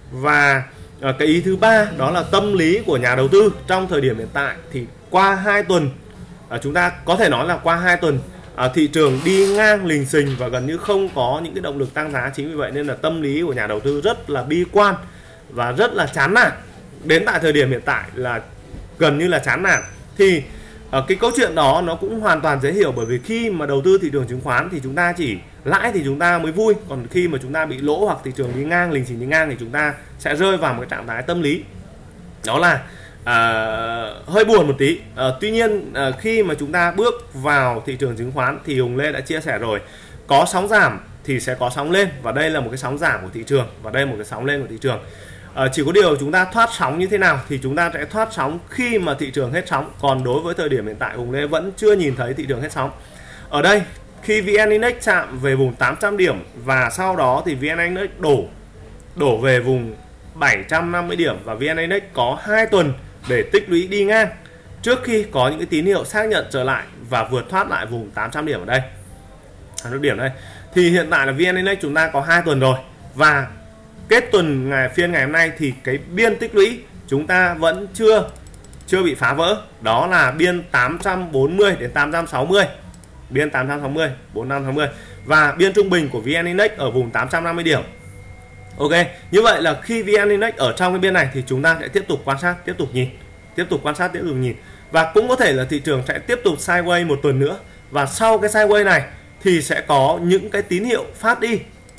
Và uh, cái ý thứ ba đó là tâm lý của nhà đầu tư trong thời điểm hiện tại thì qua hai tuần À, chúng ta có thể nói là qua hai tuần à, thị trường đi ngang lình xình và gần như không có những cái động lực tăng giá. Chính vì vậy nên là tâm lý của nhà đầu tư rất là bi quan và rất là chán nản. Đến tại thời điểm hiện tại là gần như là chán nản. Thì à, cái câu chuyện đó nó cũng hoàn toàn dễ hiểu, bởi vì khi mà đầu tư thị trường chứng khoán thì chúng ta chỉ lãi thì chúng ta mới vui, còn khi mà chúng ta bị lỗ hoặc thị trường đi ngang lình xình đi ngang thì chúng ta sẽ rơi vào một cái trạng thái tâm lý đó là À, hơi buồn một tí. à, Tuy nhiên à, khi mà chúng ta bước vào thị trường chứng khoán thì Hùng Lê đã chia sẻ rồi, có sóng giảm thì sẽ có sóng lên, và đây là một cái sóng giảm của thị trường và đây là một cái sóng lên của thị trường. à, Chỉ có điều chúng ta thoát sóng như thế nào thì chúng ta sẽ thoát sóng khi mà thị trường hết sóng. Còn đối với thời điểm hiện tại Hùng Lê vẫn chưa nhìn thấy thị trường hết sóng. Ở đây khi vê en Index chạm về vùng tám trăm điểm và sau đó thì vê en Index đổ đổ về vùng bảy trăm năm mươi điểm và vê en Index có hai tuần để tích lũy đi ngang trước khi có những cái tín hiệu xác nhận trở lại và vượt thoát lại vùng tám trăm điểm ở đây, tám trăm điểm đây. Thì hiện tại là vê en Index chúng ta có hai tuần rồi, và kết tuần ngày phiên ngày hôm nay thì cái biên tích lũy chúng ta vẫn chưa chưa bị phá vỡ, đó là biên tám trăm bốn mươi đến tám trăm sáu mươi, biên tám trăm sáu mươi, bốn trăm sáu mươi và biên trung bình của vê en Index ở vùng tám trăm năm mươi điểm. Ok, như vậy là khi vê en Index ở trong cái biên này thì chúng ta sẽ tiếp tục quan sát, tiếp tục nhìn, tiếp tục quan sát, tiếp tục nhìn. Và cũng có thể là thị trường sẽ tiếp tục sideways một tuần nữa. Và sau cái sideways này thì sẽ có những cái tín hiệu phát đi.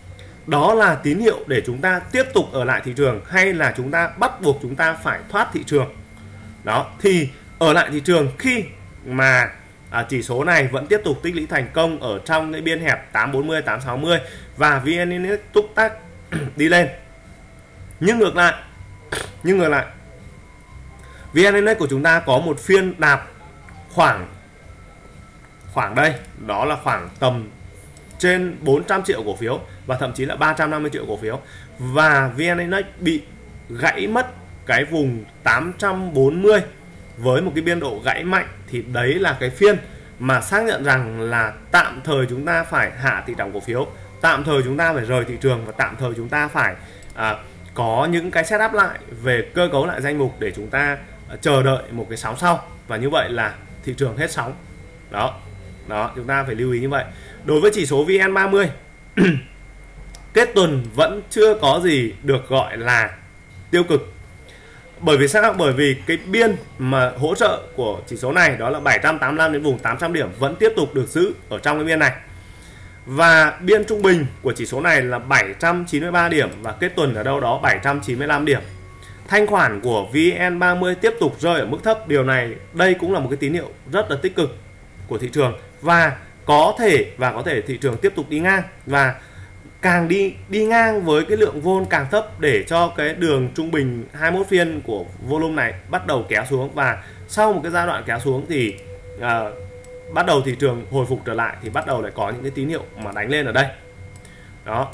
đó là tín hiệu để chúng ta tiếp tục ở lại thị trường hay là chúng ta bắt buộc chúng ta phải thoát thị trường. Đó, thì ở lại thị trường khi mà à, chỉ số này vẫn tiếp tục tích lũy thành công ở trong cái biên hẹp tám bốn mươi, tám sáu mươi và vê en Index túc tắc đi lên. Nhưng ngược lại, nhưng ngược lại vê en Index của chúng ta có một phiên đạp khoảng khoảng đây, đó là khoảng tầm trên bốn trăm triệu cổ phiếu và thậm chí là ba trăm năm mươi triệu cổ phiếu, và vê en Index bị gãy mất cái vùng tám trăm bốn mươi với một cái biên độ gãy mạnh. Thì đấy là cái phiên mà xác nhận rằng là tạm thời chúng ta phải hạ tỷ trọng cổ phiếu, tạm thời chúng ta phải rời thị trường và tạm thời chúng ta phải à, có những cái setup lại về cơ cấu lại danh mục để chúng ta à, chờ đợi một cái sóng sau, và như vậy là thị trường hết sóng. Đó, đó chúng ta phải lưu ý như vậy. Đối với chỉ số vê en ba mươi kết tuần vẫn chưa có gì được gọi là tiêu cực. Bởi vì sao? Bởi vì cái biên mà hỗ trợ của chỉ số này đó là bảy trăm tám mươi lăm đến vùng tám trăm điểm vẫn tiếp tục được giữ ở trong cái biên này. Và biên trung bình của chỉ số này là bảy trăm chín mươi ba điểm và kết tuần ở đâu đó bảy trăm chín mươi lăm điểm. Thanh khoản của vê en ba mươi tiếp tục rơi ở mức thấp. Điều này đây cũng là một cái tín hiệu rất là tích cực của thị trường, và có thể và có thể thị trường tiếp tục đi ngang, và càng đi đi ngang với cái lượng vol càng thấp để cho cái đường trung bình hai mươi mốt phiên của volume này bắt đầu kéo xuống, và sau một cái giai đoạn kéo xuống thì à, bắt đầu thị trường hồi phục trở lại, thì bắt đầu lại có những cái tín hiệu mà đánh lên ở đây. Đó.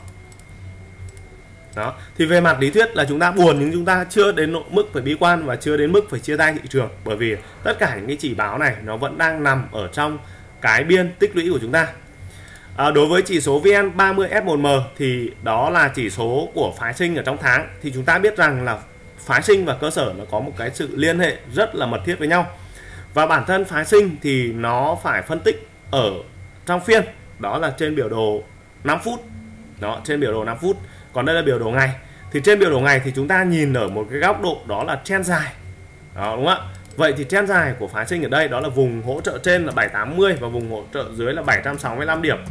Đó, thì về mặt lý thuyết là chúng ta buồn nhưng chúng ta chưa đến mức phải bi quan và chưa đến mức phải chia tay thị trường, bởi vì tất cả những cái chỉ báo này nó vẫn đang nằm ở trong cái biên tích lũy của chúng ta. À, đối với chỉ số vê en ba mươi ép một em thì đó là chỉ số của phái sinh ở trong tháng, thì chúng ta biết rằng là phái sinh và cơ sở nó có một cái sự liên hệ rất là mật thiết với nhau, và bản thân phái sinh thì nó phải phân tích ở trong phiên, đó là trên biểu đồ năm phút. Đó, trên biểu đồ năm phút. Còn đây là biểu đồ ngày. Thì trên biểu đồ ngày thì chúng ta nhìn ở một cái góc độ đó là trend dài. Đó, đúng không ạ? Vậy thì trend dài của phái sinh ở đây đó là vùng hỗ trợ trên là bảy trăm tám mươi và vùng hỗ trợ dưới là bảy trăm sáu mươi lăm điểm.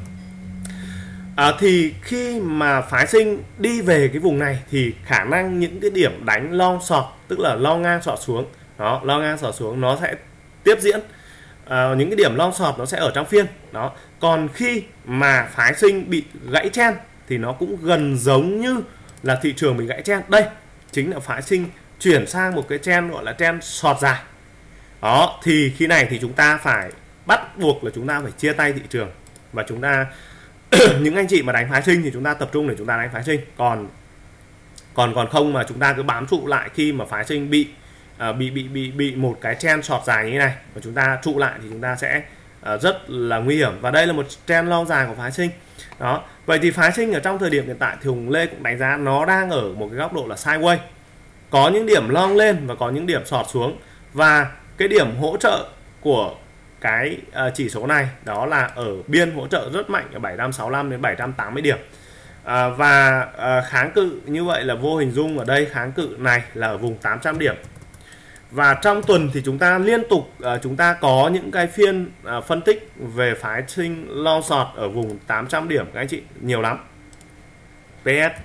À, thì khi mà phái sinh đi về cái vùng này thì khả năng những cái điểm đánh long short, tức là long ngang short xuống, đó, long ngang short xuống nó sẽ tiếp diễn. À, những cái điểm long short nó sẽ ở trong phiên. Đó. Còn khi mà phái sinh bị gãy trend thì nó cũng gần giống như là thị trường bị gãy trend. Đây chính là phái sinh chuyển sang một cái trend gọi là trend short dài. Đó, thì khi này thì chúng ta phải bắt buộc là chúng ta phải chia tay thị trường, và chúng ta những anh chị mà đánh phái sinh thì chúng ta tập trung để chúng ta đánh phái sinh, còn còn còn không mà chúng ta cứ bám trụ lại khi mà phái sinh bị uh, bị bị bị bị một cái trend short dài như thế này và chúng ta trụ lại thì chúng ta sẽ uh, rất là nguy hiểm. Và đây là một trend long dài của phái sinh. Đó, vậy thì phái sinh ở trong thời điểm hiện tại thì Hùng Lê cũng đánh giá nó đang ở một cái góc độ là sideways, có những điểm long lên và có những điểm short xuống, và cái điểm hỗ trợ của cái uh, chỉ số này đó là ở biên hỗ trợ rất mạnh ở bảy trăm sáu mươi lăm đến bảy trăm tám mươi điểm. À, và à, kháng cự như vậy là vô hình dung ở đây kháng cự này là ở vùng tám trăm điểm. Và trong tuần thì chúng ta liên tục à, chúng ta có những cái phiên à, phân tích về phái sinh long short ở vùng tám trăm điểm các anh chị, nhiều lắm. pê ét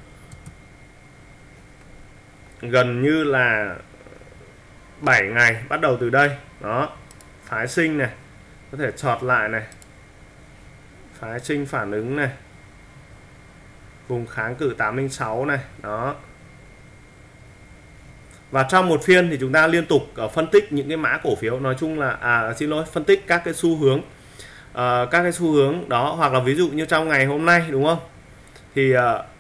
gần như là bảy ngày bắt đầu từ đây. Đó, phái sinh này có thể chọt lại này, phái sinh phản ứng này, vùng kháng cự tám không sáu này. Đó. Và trong một phiên thì chúng ta liên tục uh, phân tích những cái mã cổ phiếu, nói chung là à xin lỗi phân tích các cái xu hướng, uh, các cái xu hướng đó, hoặc là ví dụ như trong ngày hôm nay đúng không, thì uh,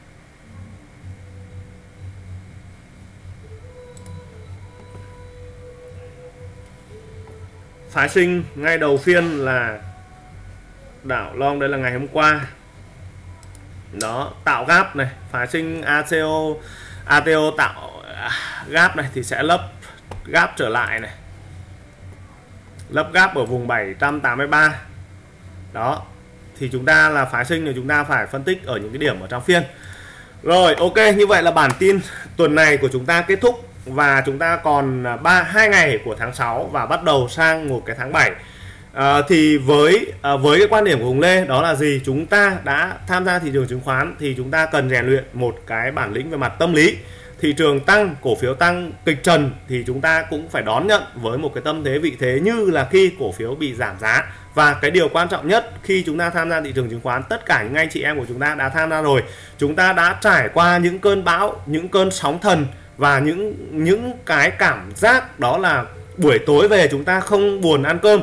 phái sinh ngay đầu phiên là đảo long, đây là ngày hôm qua. Đó, tạo gap này, phái sinh a tê o a tê o tạo gap này thì sẽ lấp gap trở lại này, lấp gap ở vùng bảy trăm tám mươi ba. Đó, thì chúng ta là phái sinh thì chúng ta phải phân tích ở những cái điểm ở trong phiên. Rồi, ok, như vậy là bản tin tuần này của chúng ta kết thúc, và chúng ta còn ba hai ngày của tháng sáu và bắt đầu sang một cái tháng bảy. À, thì với à, với cái quan điểm của Hùng Lê đó là gì? Chúng ta đã tham gia thị trường chứng khoán thì chúng ta cần rèn luyện một cái bản lĩnh về mặt tâm lý. Thị trường tăng, cổ phiếu tăng kịch trần thì chúng ta cũng phải đón nhận với một cái tâm thế vị thế như là khi cổ phiếu bị giảm giá. Và cái điều quan trọng nhất khi chúng ta tham gia thị trường chứng khoán, tất cả những anh chị em của chúng ta đã tham gia rồi, chúng ta đã trải qua những cơn bão, những cơn sóng thần và những những cái cảm giác đó là buổi tối về chúng ta không buồn ăn cơm.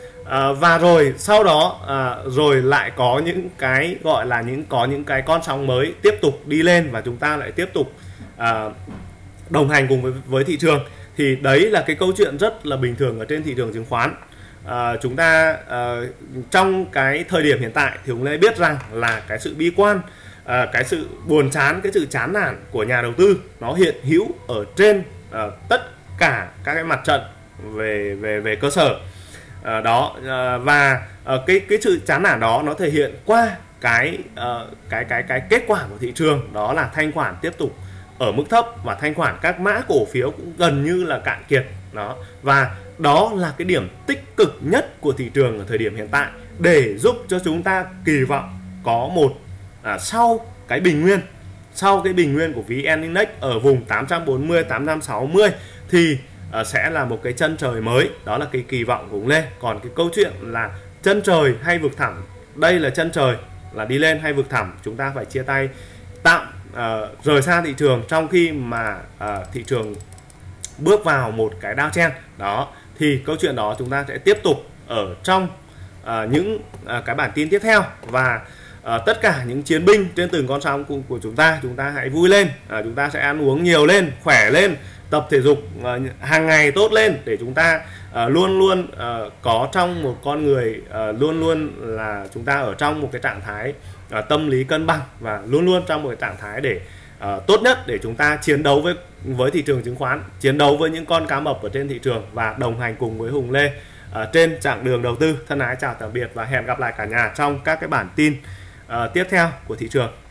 À, và rồi sau đó à, rồi lại có những cái gọi là những có những cái con sóng mới tiếp tục đi lên và chúng ta lại tiếp tục à, đồng hành cùng với, với thị trường. Thì đấy là cái câu chuyện rất là bình thường ở trên thị trường chứng khoán. À, chúng ta à, trong cái thời điểm hiện tại thì chúng ta biết rằng là cái sự bi quan, à, cái sự buồn chán, cái sự chán nản của nhà đầu tư nó hiện hữu ở trên à, tất cả các cái mặt trận về về về cơ sở. À, đó à, và à, cái cái sự chán nản đó nó thể hiện qua cái à, cái cái cái kết quả của thị trường, đó là thanh khoản tiếp tục ở mức thấp và thanh khoản các mã cổ phiếu cũng gần như là cạn kiệt đó. Và đó là cái điểm tích cực nhất của thị trường ở thời điểm hiện tại để giúp cho chúng ta kỳ vọng có một à, sau cái bình nguyên sau cái bình nguyên của vê en Index ở vùng tám trăm bốn mươi tám trăm sáu mươi thì À, sẽ là một cái chân trời mới. Đó là cái kỳ vọng của Hùng Lê. Còn cái câu chuyện là chân trời hay vực thẳm, đây là chân trời là đi lên hay vực thẳm, chúng ta phải chia tay tạm à, rời xa thị trường trong khi mà à, thị trường bước vào một cái downtrend đó. Thì câu chuyện đó chúng ta sẽ tiếp tục ở trong à, những à, cái bản tin tiếp theo. Và à, tất cả những chiến binh trên từng con sóng của, của chúng ta, chúng ta hãy vui lên, à, chúng ta sẽ ăn uống nhiều lên, khỏe lên, tập thể dục uh, hàng ngày tốt lên để chúng ta uh, luôn luôn uh, có trong một con người uh, luôn luôn là chúng ta ở trong một cái trạng thái uh, tâm lý cân bằng và luôn luôn trong một cái trạng thái để uh, tốt nhất để chúng ta chiến đấu với với thị trường chứng khoán, chiến đấu với những con cá mập ở trên thị trường và đồng hành cùng với Hùng Lê uh, trên chặng đường đầu tư. Thân ái chào tạm biệt và hẹn gặp lại cả nhà trong các cái bản tin uh, tiếp theo của thị trường.